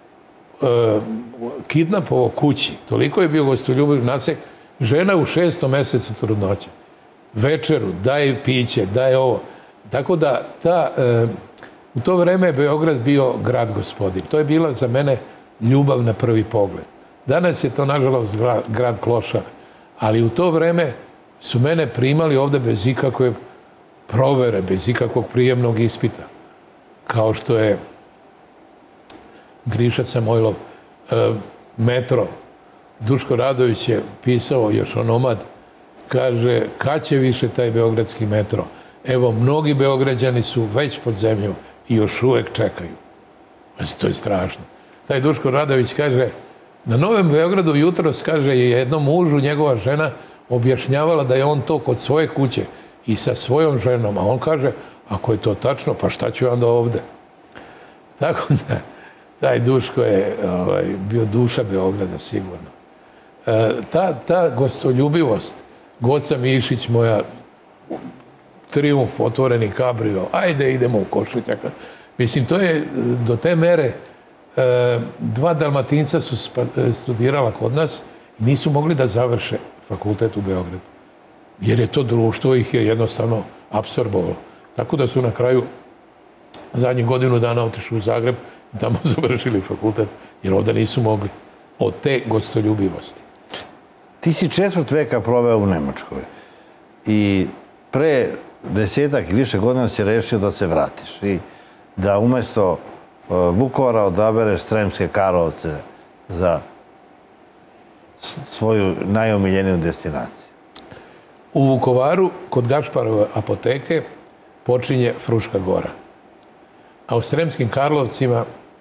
E, kidnapovao kući, toliko je bio gostoljubiv nacek, žena u šestom mesecu trudnoće. Večeru, daje piće, daje ovo. Tako da ta, e, u to vreme je Beograd bio grad gospodin. To je bila za mene ljubav na prvi pogled. Danas je to, nažalost, grad klošar. Ali u to vreme su mene primali ovde bez ikakve provere, bez ikakvog prijemnog ispita. Kao što je Griša Samojlov, e, metro. Duško Radović je pisao, još onomad, kaže, kad će više taj beogradski metro? Evo, mnogi Beograđani su već pod zemljom i još uvek čekaju. To je strašno. Taj Duško Radović kaže, na Novom Beogradu jutros, kaže, je jednom mužu njegova žena objašnjavala da je on to kod svoje kuće i sa svojom ženom, a on kaže, ako je to tačno, pa šta ću onda ovde? Tako da, taj Duško je ovaj, bio duša Beograda, sigurno. E, ta, ta gostoljubivost, Goca Mišić, moja Trijumf, otvoreni kabrio, ajde idemo u Košutnjaka. Mislim, to je do te mere, e, dva Dalmatinca su studirala kod nas i nisu mogli da završe fakultet u Beogradu. Jer je to društvo ih je jednostavno apsorbovalo. Tako da su na kraju zadnjih godinu dana otišli u Zagreb i tamo završili fakultet, jer ovdje nisu mogli od te gostoljubivosti. Ti si četvrt veka proveo u Nemačkoj i pre desetak i više godina si rešio da se vratiš i da umjesto Vukovara odabereš Sremske Karlovce za svoju najomiljeniju destinaciju. U Vukovaru, kod Gašparove apoteke, počinje Fruška Gora. A u Sremskim Karlovcima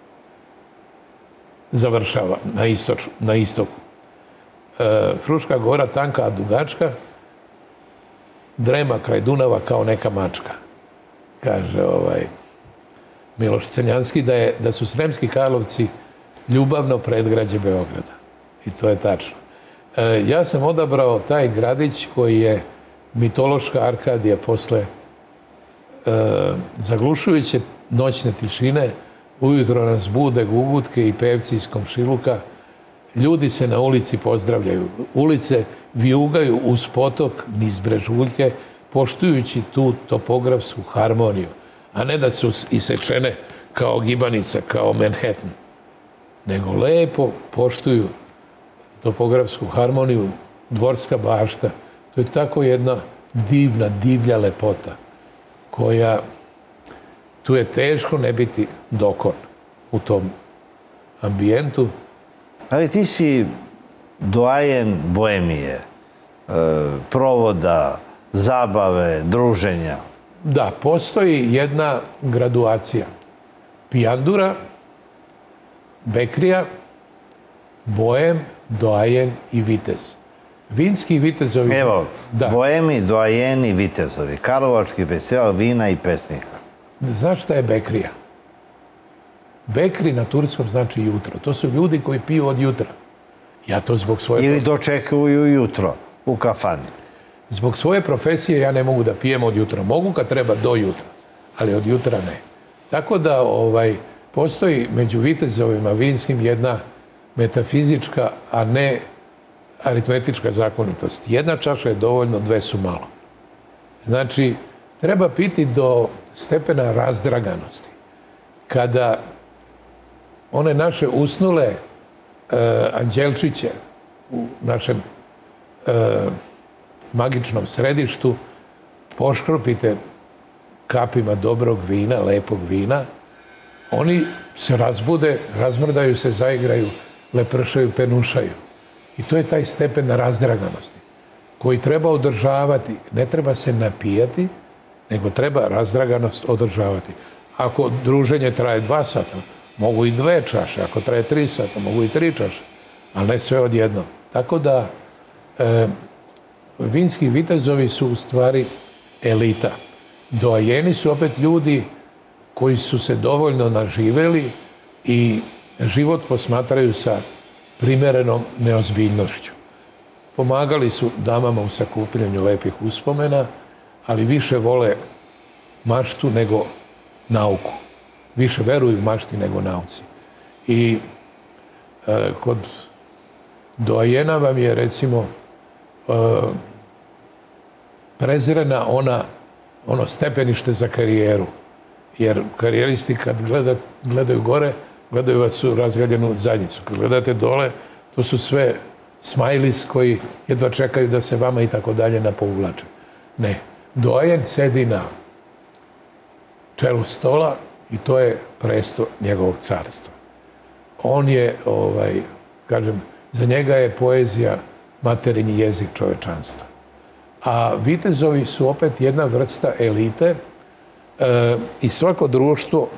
završava na, istoč, na istoku. E, Fruška Gora, tanka, a dugačka, drema kraj Dunava kao neka mačka. Kaže ovaj, Miloš Crnjanski da, je, da su Sremski Karlovci ljubavno predgrađe Beograda. I to je tačno. E, ja sam odabrao taj gradić koji je mitološka Arkadija posle e, zaglušujuće noćne tišine. Ujutro nas bude gugutke i pevci iz komšiluka. Ljudi se na ulici pozdravljaju. Ulice vijugaju uz potok niz brežuljke, poštujući tu topografsku harmoniju, a ne da su isečene kao gibanica, kao Manhattan, nego lepo poštuju topografsku harmoniju, Dvorska bašta. To je tako jedna divna, divlja lepota koja, tu je teško ne biti dokon u tom ambijentu. Ali ti si doajen boemije, provoda, zabave, druženja. Da, postoji jedna graduacija. Pijandura, bekrija, boem, doajen i vitez. Vinski vitezovi... Evo, boemi, doajeni, vitezovi. Karlovački festival vina i pesnika. Znaš šta je bekrija? Bekri na turskom znači jutro. To su ljudi koji piju od jutra. Ja to zbog svoje... Ili dočekuju jutro u kafani. Zbog svoje profesije ja ne mogu da pijem od jutra. Mogu kad treba do jutra, ali od jutra ne. Tako da ovaj, postoji među vitezovima vinskim jedna metafizička, a ne aritmetička zakonitost. Jedna čaša je dovoljno, dve su malo. Znači, treba piti do stepena razdraganosti. Kada one naše usnule uh, anđelčiće u našem uh, magičnom središtu poškropite kapima dobrog vina, lepog vina, oni se razbude, razmrdaju se, zaigraju, lepršaju, penušaju. I to je taj stepen razdraganosti koji treba održavati. Ne treba se napijati, nego treba razdraganost održavati. Ako druženje traje dva sata, mogu i dve čaše. Ako traje tri sata, mogu i tri čaše. Ali ne sve odjednom. Tako da e, vinski vitezovi su u stvari elita. Doajeni su opet ljudi koji su se dovoljno naživeli i život posmatraju sa primerenom neozbiljnošću. Pomagali su damama u sakupljanju lepih uspomena, ali više vole maštu nego nauku. Više veruju mašti nego nauci. I e, kod doajena vam je, recimo, e, prezirana ona, ono stepenište za karijeru. Jer karijeristi kad gleda, gledaju gore, gledaju vas u razgaljenu zadnjicu. Kad gledate dole, to su sve smajlis koji jedva čekaju da se vama i tako dalje napouvlače. Ne. Doajen sedi na čelu stola i to je presto njegovog carstva. On je, ovaj, kažem, za njega je poezija materinji jezik čovečanstva. A vitezovi su opet jedna vrsta elite e, i svako društvo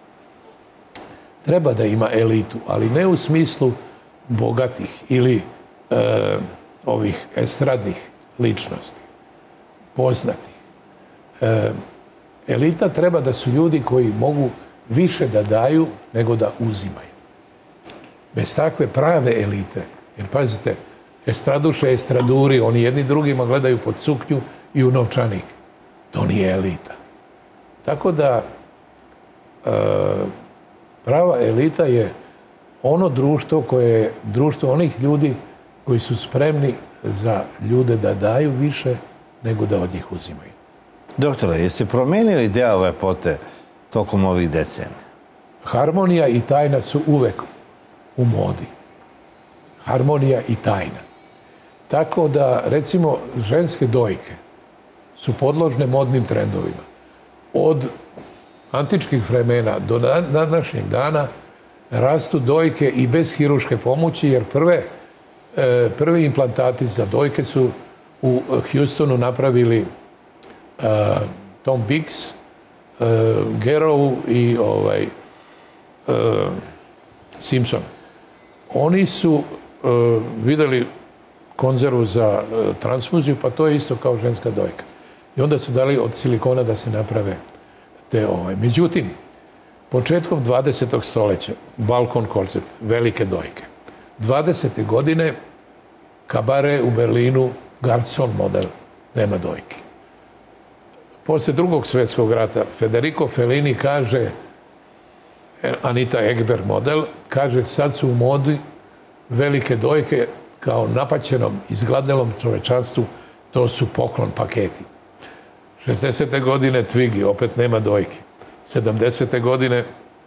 treba da ima elitu, ali ne u smislu bogatih ili e, ovih estradnih ličnosti, poznatih. E, elita treba da su ljudi koji mogu više da daju nego da uzimaju. Bez takve prave elite, jer pazite, estraduše, estraduri, oni jedni drugima gledaju pod suknju i u novčanik. To nije elita. Tako da e, prava elita je ono društvo koje je društvo onih ljudi koji su spremni za ljude da daju više nego da od njih uzimaju. Doktore, jesi promenio ideal lepote tokom ovih decenija? Harmonija i tajna su uvek u modi. Harmonija i tajna. Tako da, recimo, ženske dojke su podložne modnim trendovima. Od antičkih vremena do današnjeg dana rastu dojke i bez hiruške pomoći, jer prve, prvi implantati za dojke su u Houstonu napravili uh, Tom Biggs, uh, Garrow i ovaj, uh, Simpson. Oni su uh, videli konzervu za uh, transfuziju, pa to je isto kao ženska dojka. I onda su dali od silikona da se naprave te ovaj. Međutim, početkom dvadesetog stoljeća, balkon koncert, velike dojke. dvadesete godine, kabare u Berlinu, Garçon model, nema dojki. Posle drugog svjetskog rata, Federico Fellini kaže, Anita Ekberg model, kaže sad su u modi velike dojke kao napaćenom, izgladnelom čovečanstvu, to su poklon paketi. šezdesete godine Twiggy, opet nema dojke. sedamdesete godine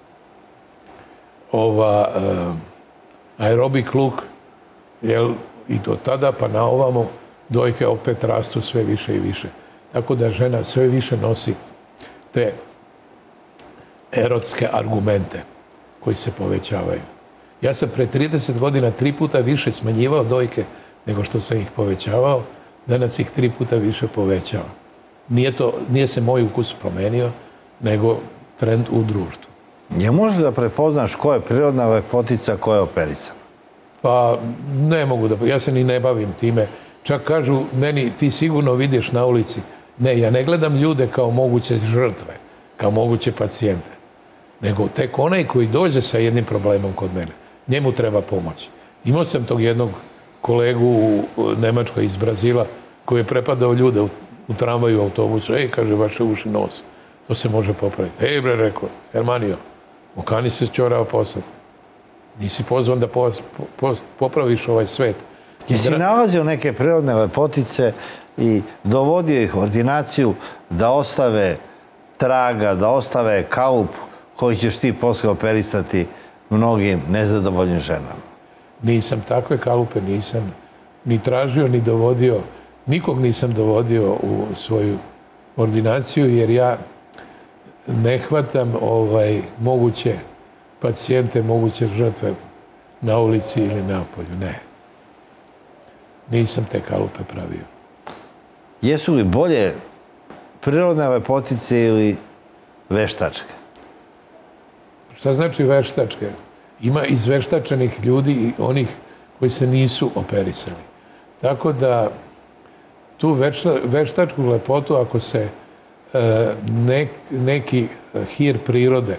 ova uh, aerobik look, jel, i do tada pa na ovamo dojke opet rastu sve više i više. Tako da žena sve više nosi te erotske argumente koji se povećavaju. Ja sam pre trideset godina tri puta više smanjivao dojke nego što sam ih povećavao, danas ih tri puta više povećava. Nije, to, nije se moj ukus promenio, nego trend u društvu. Je možeš da prepoznaš ko je prirodna lepotica, ko je operisana? Pa ne mogu da, ja se ni ne bavim time. Čak kažu meni, ti sigurno vidiš na ulici. Ne, ja ne gledam ljude kao moguće žrtve, kao moguće pacijente, nego tek onaj koji dođe sa jednim problemom kod mene. Njemu treba pomoć. Imao sam tog jednog kolegu u Nemačkoj iz Brazila koji je prepadao ljude u, u tramvaju, u autobusu. Ej, kaže, vaše uši nos. To se može popraviti. Ej, bre, rekao, Hermanio, okani se ćorao posao. Nisi pozvan da po, po, popraviš ovaj svet. Ti si nalazio neke prirodne lepotice i dovodio ih u ordinaciju da ostave traga, da ostave kalup koji ćeš ti posle operisati mnogim nezadovoljnim ženama. Nisam takve kalupe, nisam ni tražio, ni dovodio. Nikog nisam dovodio u svoju ordinaciju, jer ja ne hvatam ovaj, moguće pacijente, moguće žrtve na ulici ili na polju. Ne. Nisam te kalupe pravio. Jesu li bolje prirodne lepotice ili veštačke? Šta znači veštačke? Ima izveštačenih ljudi i onih koji se nisu operisali. Tako da tu veštačku lepotu, ako se nek, neki hir prirode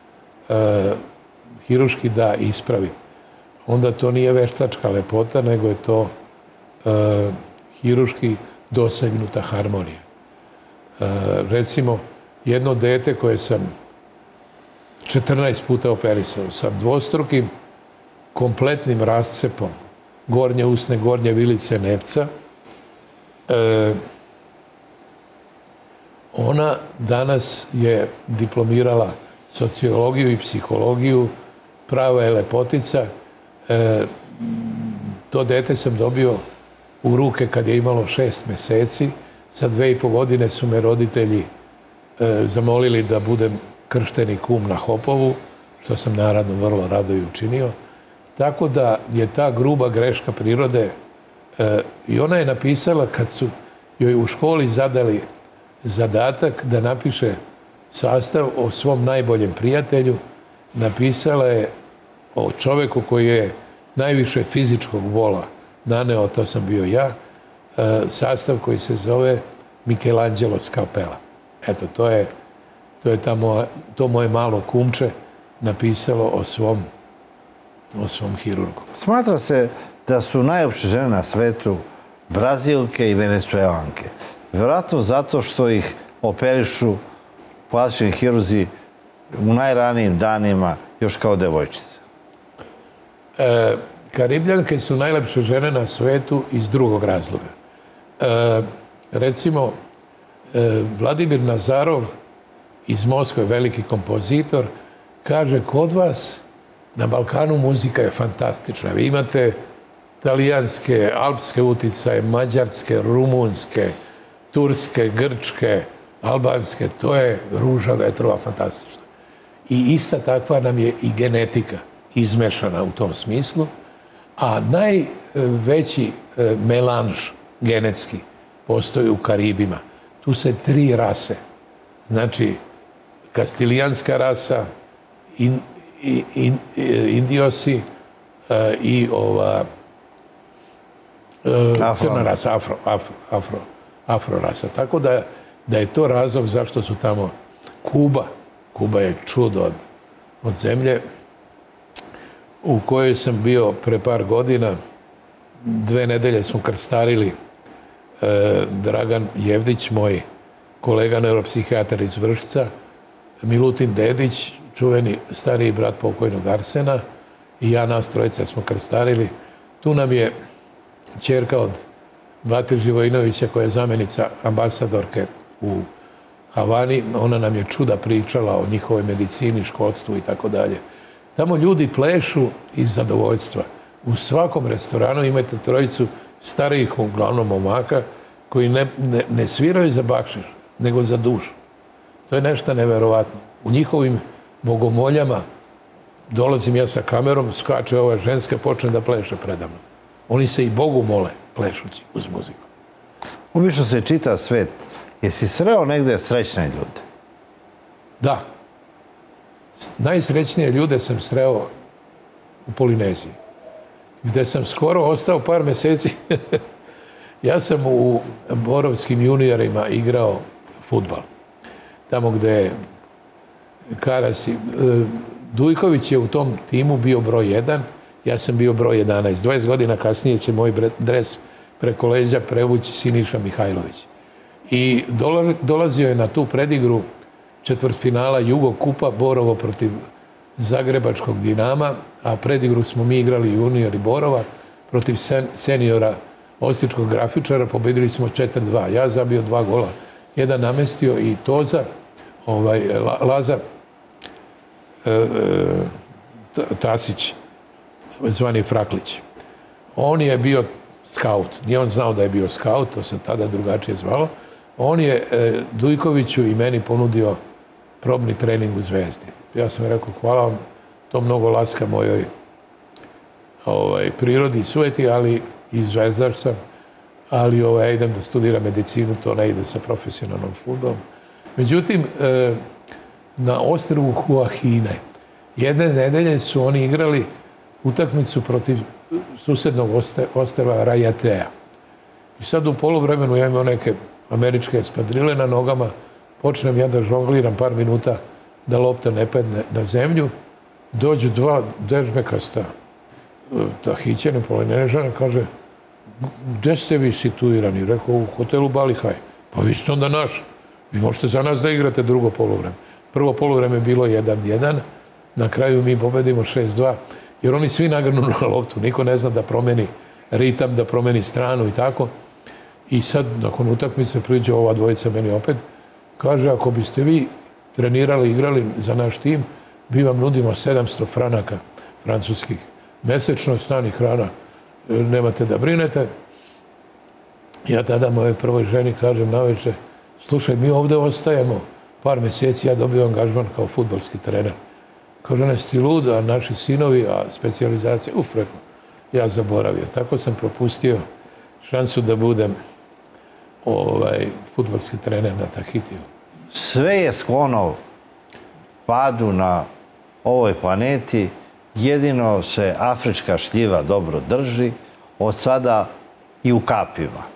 hiruški da ispraviti, onda to nije veštačka lepota, nego je to hiruški dosegnuta harmonija. Recimo, jedno dete koje sam četrnaest puta operisao sa dvostrukim kompletnim rascepom gornje usne, gornje vilice nepca, ona danas je diplomirala sociologiju i psihologiju, prava je lepotica. To dete sam dobio u ruke kad je imalo šest meseci. Sa dve i po godine su me roditelji zamolili da budem kršteni kum na Hopovu, što sam naravno vrlo rado i učinio. Tako da je ta gruba greška prirode i ona je napisala kad su joj u školi zadali zadatak da napiše sastav o svom najboljem prijatelju, napisala je o čoveku koji je najviše fizičkog bola naneo, to sam bio ja, sastav koji se zove Michelangelo Scalpela. Eto, to je, to je ta moja, to moje malo kumče napisalo o svom, o svom hirurgu. Smatra se da su najopće žene na svetu Brazilke i Venecuelanke. Vjerojatno zato što ih operišu plastični hirurzi u najranijim danima još kao devojčice. E, Karibljanke su najlepše žene na svetu iz drugog razloga. E, recimo, e, Vladimir Nazarov iz Moskve, veliki kompozitor, kaže, kod vas na Balkanu muzika je fantastična. Vi imate talijanske, alpske uticaje, mađarske, rumunske, turske, grčke, albanske. To je ruža vetrova fantastična. I ista takva nam je i genetika izmešana u tom smislu. A najveći melanž genetski postoji u Karibima. Tu se tri rase. Znači, kastilijanska rasa, in, in, indiosi i ova crna rasa, afro, afro, afro, afro rasa. Tako da, da je to razlog zašto su tamo Kuba. Kuba je čudo od, od zemlje u kojoj sam bio pre par godina. Dve nedelje smo krstarili. E, Dragan Jevdić, moj kolega neuropsihijatar iz Vršca, Milutin Dedić, čuveni stariji brat pokojnog Arsena, i ja, nas trojica smo krstarili. Tu nam je ćerka od Bate Živojinovića, koja je zamenica ambasadorke u Havani. Ona nam je čuda pričala o njihovoj medicini, školstvu i tako dalje. Tamo ljudi plešu iz zadovoljstva. U svakom restoranu imate trojicu starijih, uglavnom momaka, koji ne, ne, ne sviraju za bakšiš, nego za dušu. To je nešto neverovatno. U njihovim bogomoljama dolazim ja sa kamerom, skače ova ženska, počne da pleše predamno. Oni se i Bogu mole, plešući uz muziku. Obično se čita svet. Jesi sreo negde srećne ljude? Da. Najsrećnije ljude sam sreo u Polineziji, gde sam skoro ostao par meseci. Ja sam u borovskim juniorima igrao fudbal. Tamo gde je Karasi... Dujković je u tom timu bio broj jedan, ja sam bio broj jedanaest. dvadeset godina kasnije će moj dres preko leđa prevući Siniša Mihajlović. I dolazio je na tu predigru četvrtfinala Jugo Kupa Borovo protiv Zagrebačkog Dinama, a predigru smo mi igrali juniori Borova protiv seniora Osječkog grafičara, pobedili smo četiri dva. Ja zabio dva gola. Jedan namestio i Toza, ovaj, Laza Tasić, zvani Fraklić. On je bio skaut. Nije on znao da je bio skaut, to se tada drugačije zvalo. On je Dujkoviću i meni ponudio probni trening u Zvezdi. Ja sam rekao, hvala vam, to mnogo laska mojoj ovaj, prirodi i sujeti, ali i zvezdar sam, ali ovaj, idem da studiram medicinu, to ne ide sa profesionalnom fudbalom. Međutim, e, na ostrvu Huahine jedne nedelje su oni igrali utakmicu protiv susednog ostrva Rajatea. I sad u poluvremenu ja imao neke američke espadrile na nogama, počnem ja da žongliram par minuta da lopta ne padne na zemlju, dođu dva dežbekasta Tahićani, Polinežana, kaže, gde ste vi situirani? Rekao, u hotelu Balihaj. Pa vi ste onda naš. Vi možete za nas da igrate drugo poluvreme. Prvo poluvreme je bilo jedan jedan, na kraju mi pobedimo šest dva, jer oni svi nagrnu na loptu. Niko ne zna da promeni ritam, da promeni stranu i tako. I sad, nakon utakmice, priđe ova dvojica meni opet, kaže, ako biste vi trenirali, igrali za naš tim, mi vam nudimo sedamsto franaka francuskih mesečno, stan i hrana, nemate da brinete. Ja tada moje prvoj ženi kažem naveče, slušaj, mi ovde ostajemo par meseci, ja dobio angažman kao fudbalski trener. Kaže, ne sti lud, a naši sinovi, a specijalizacija, uf, rekao, ja zaboravio. Tako sam propustio šansu da budem ovaj, fudbalski trener na Tahitiju. Sve je sklono padu na ovoj planeti, jedino se afrička šljiva dobro drži, od sada i u kapima.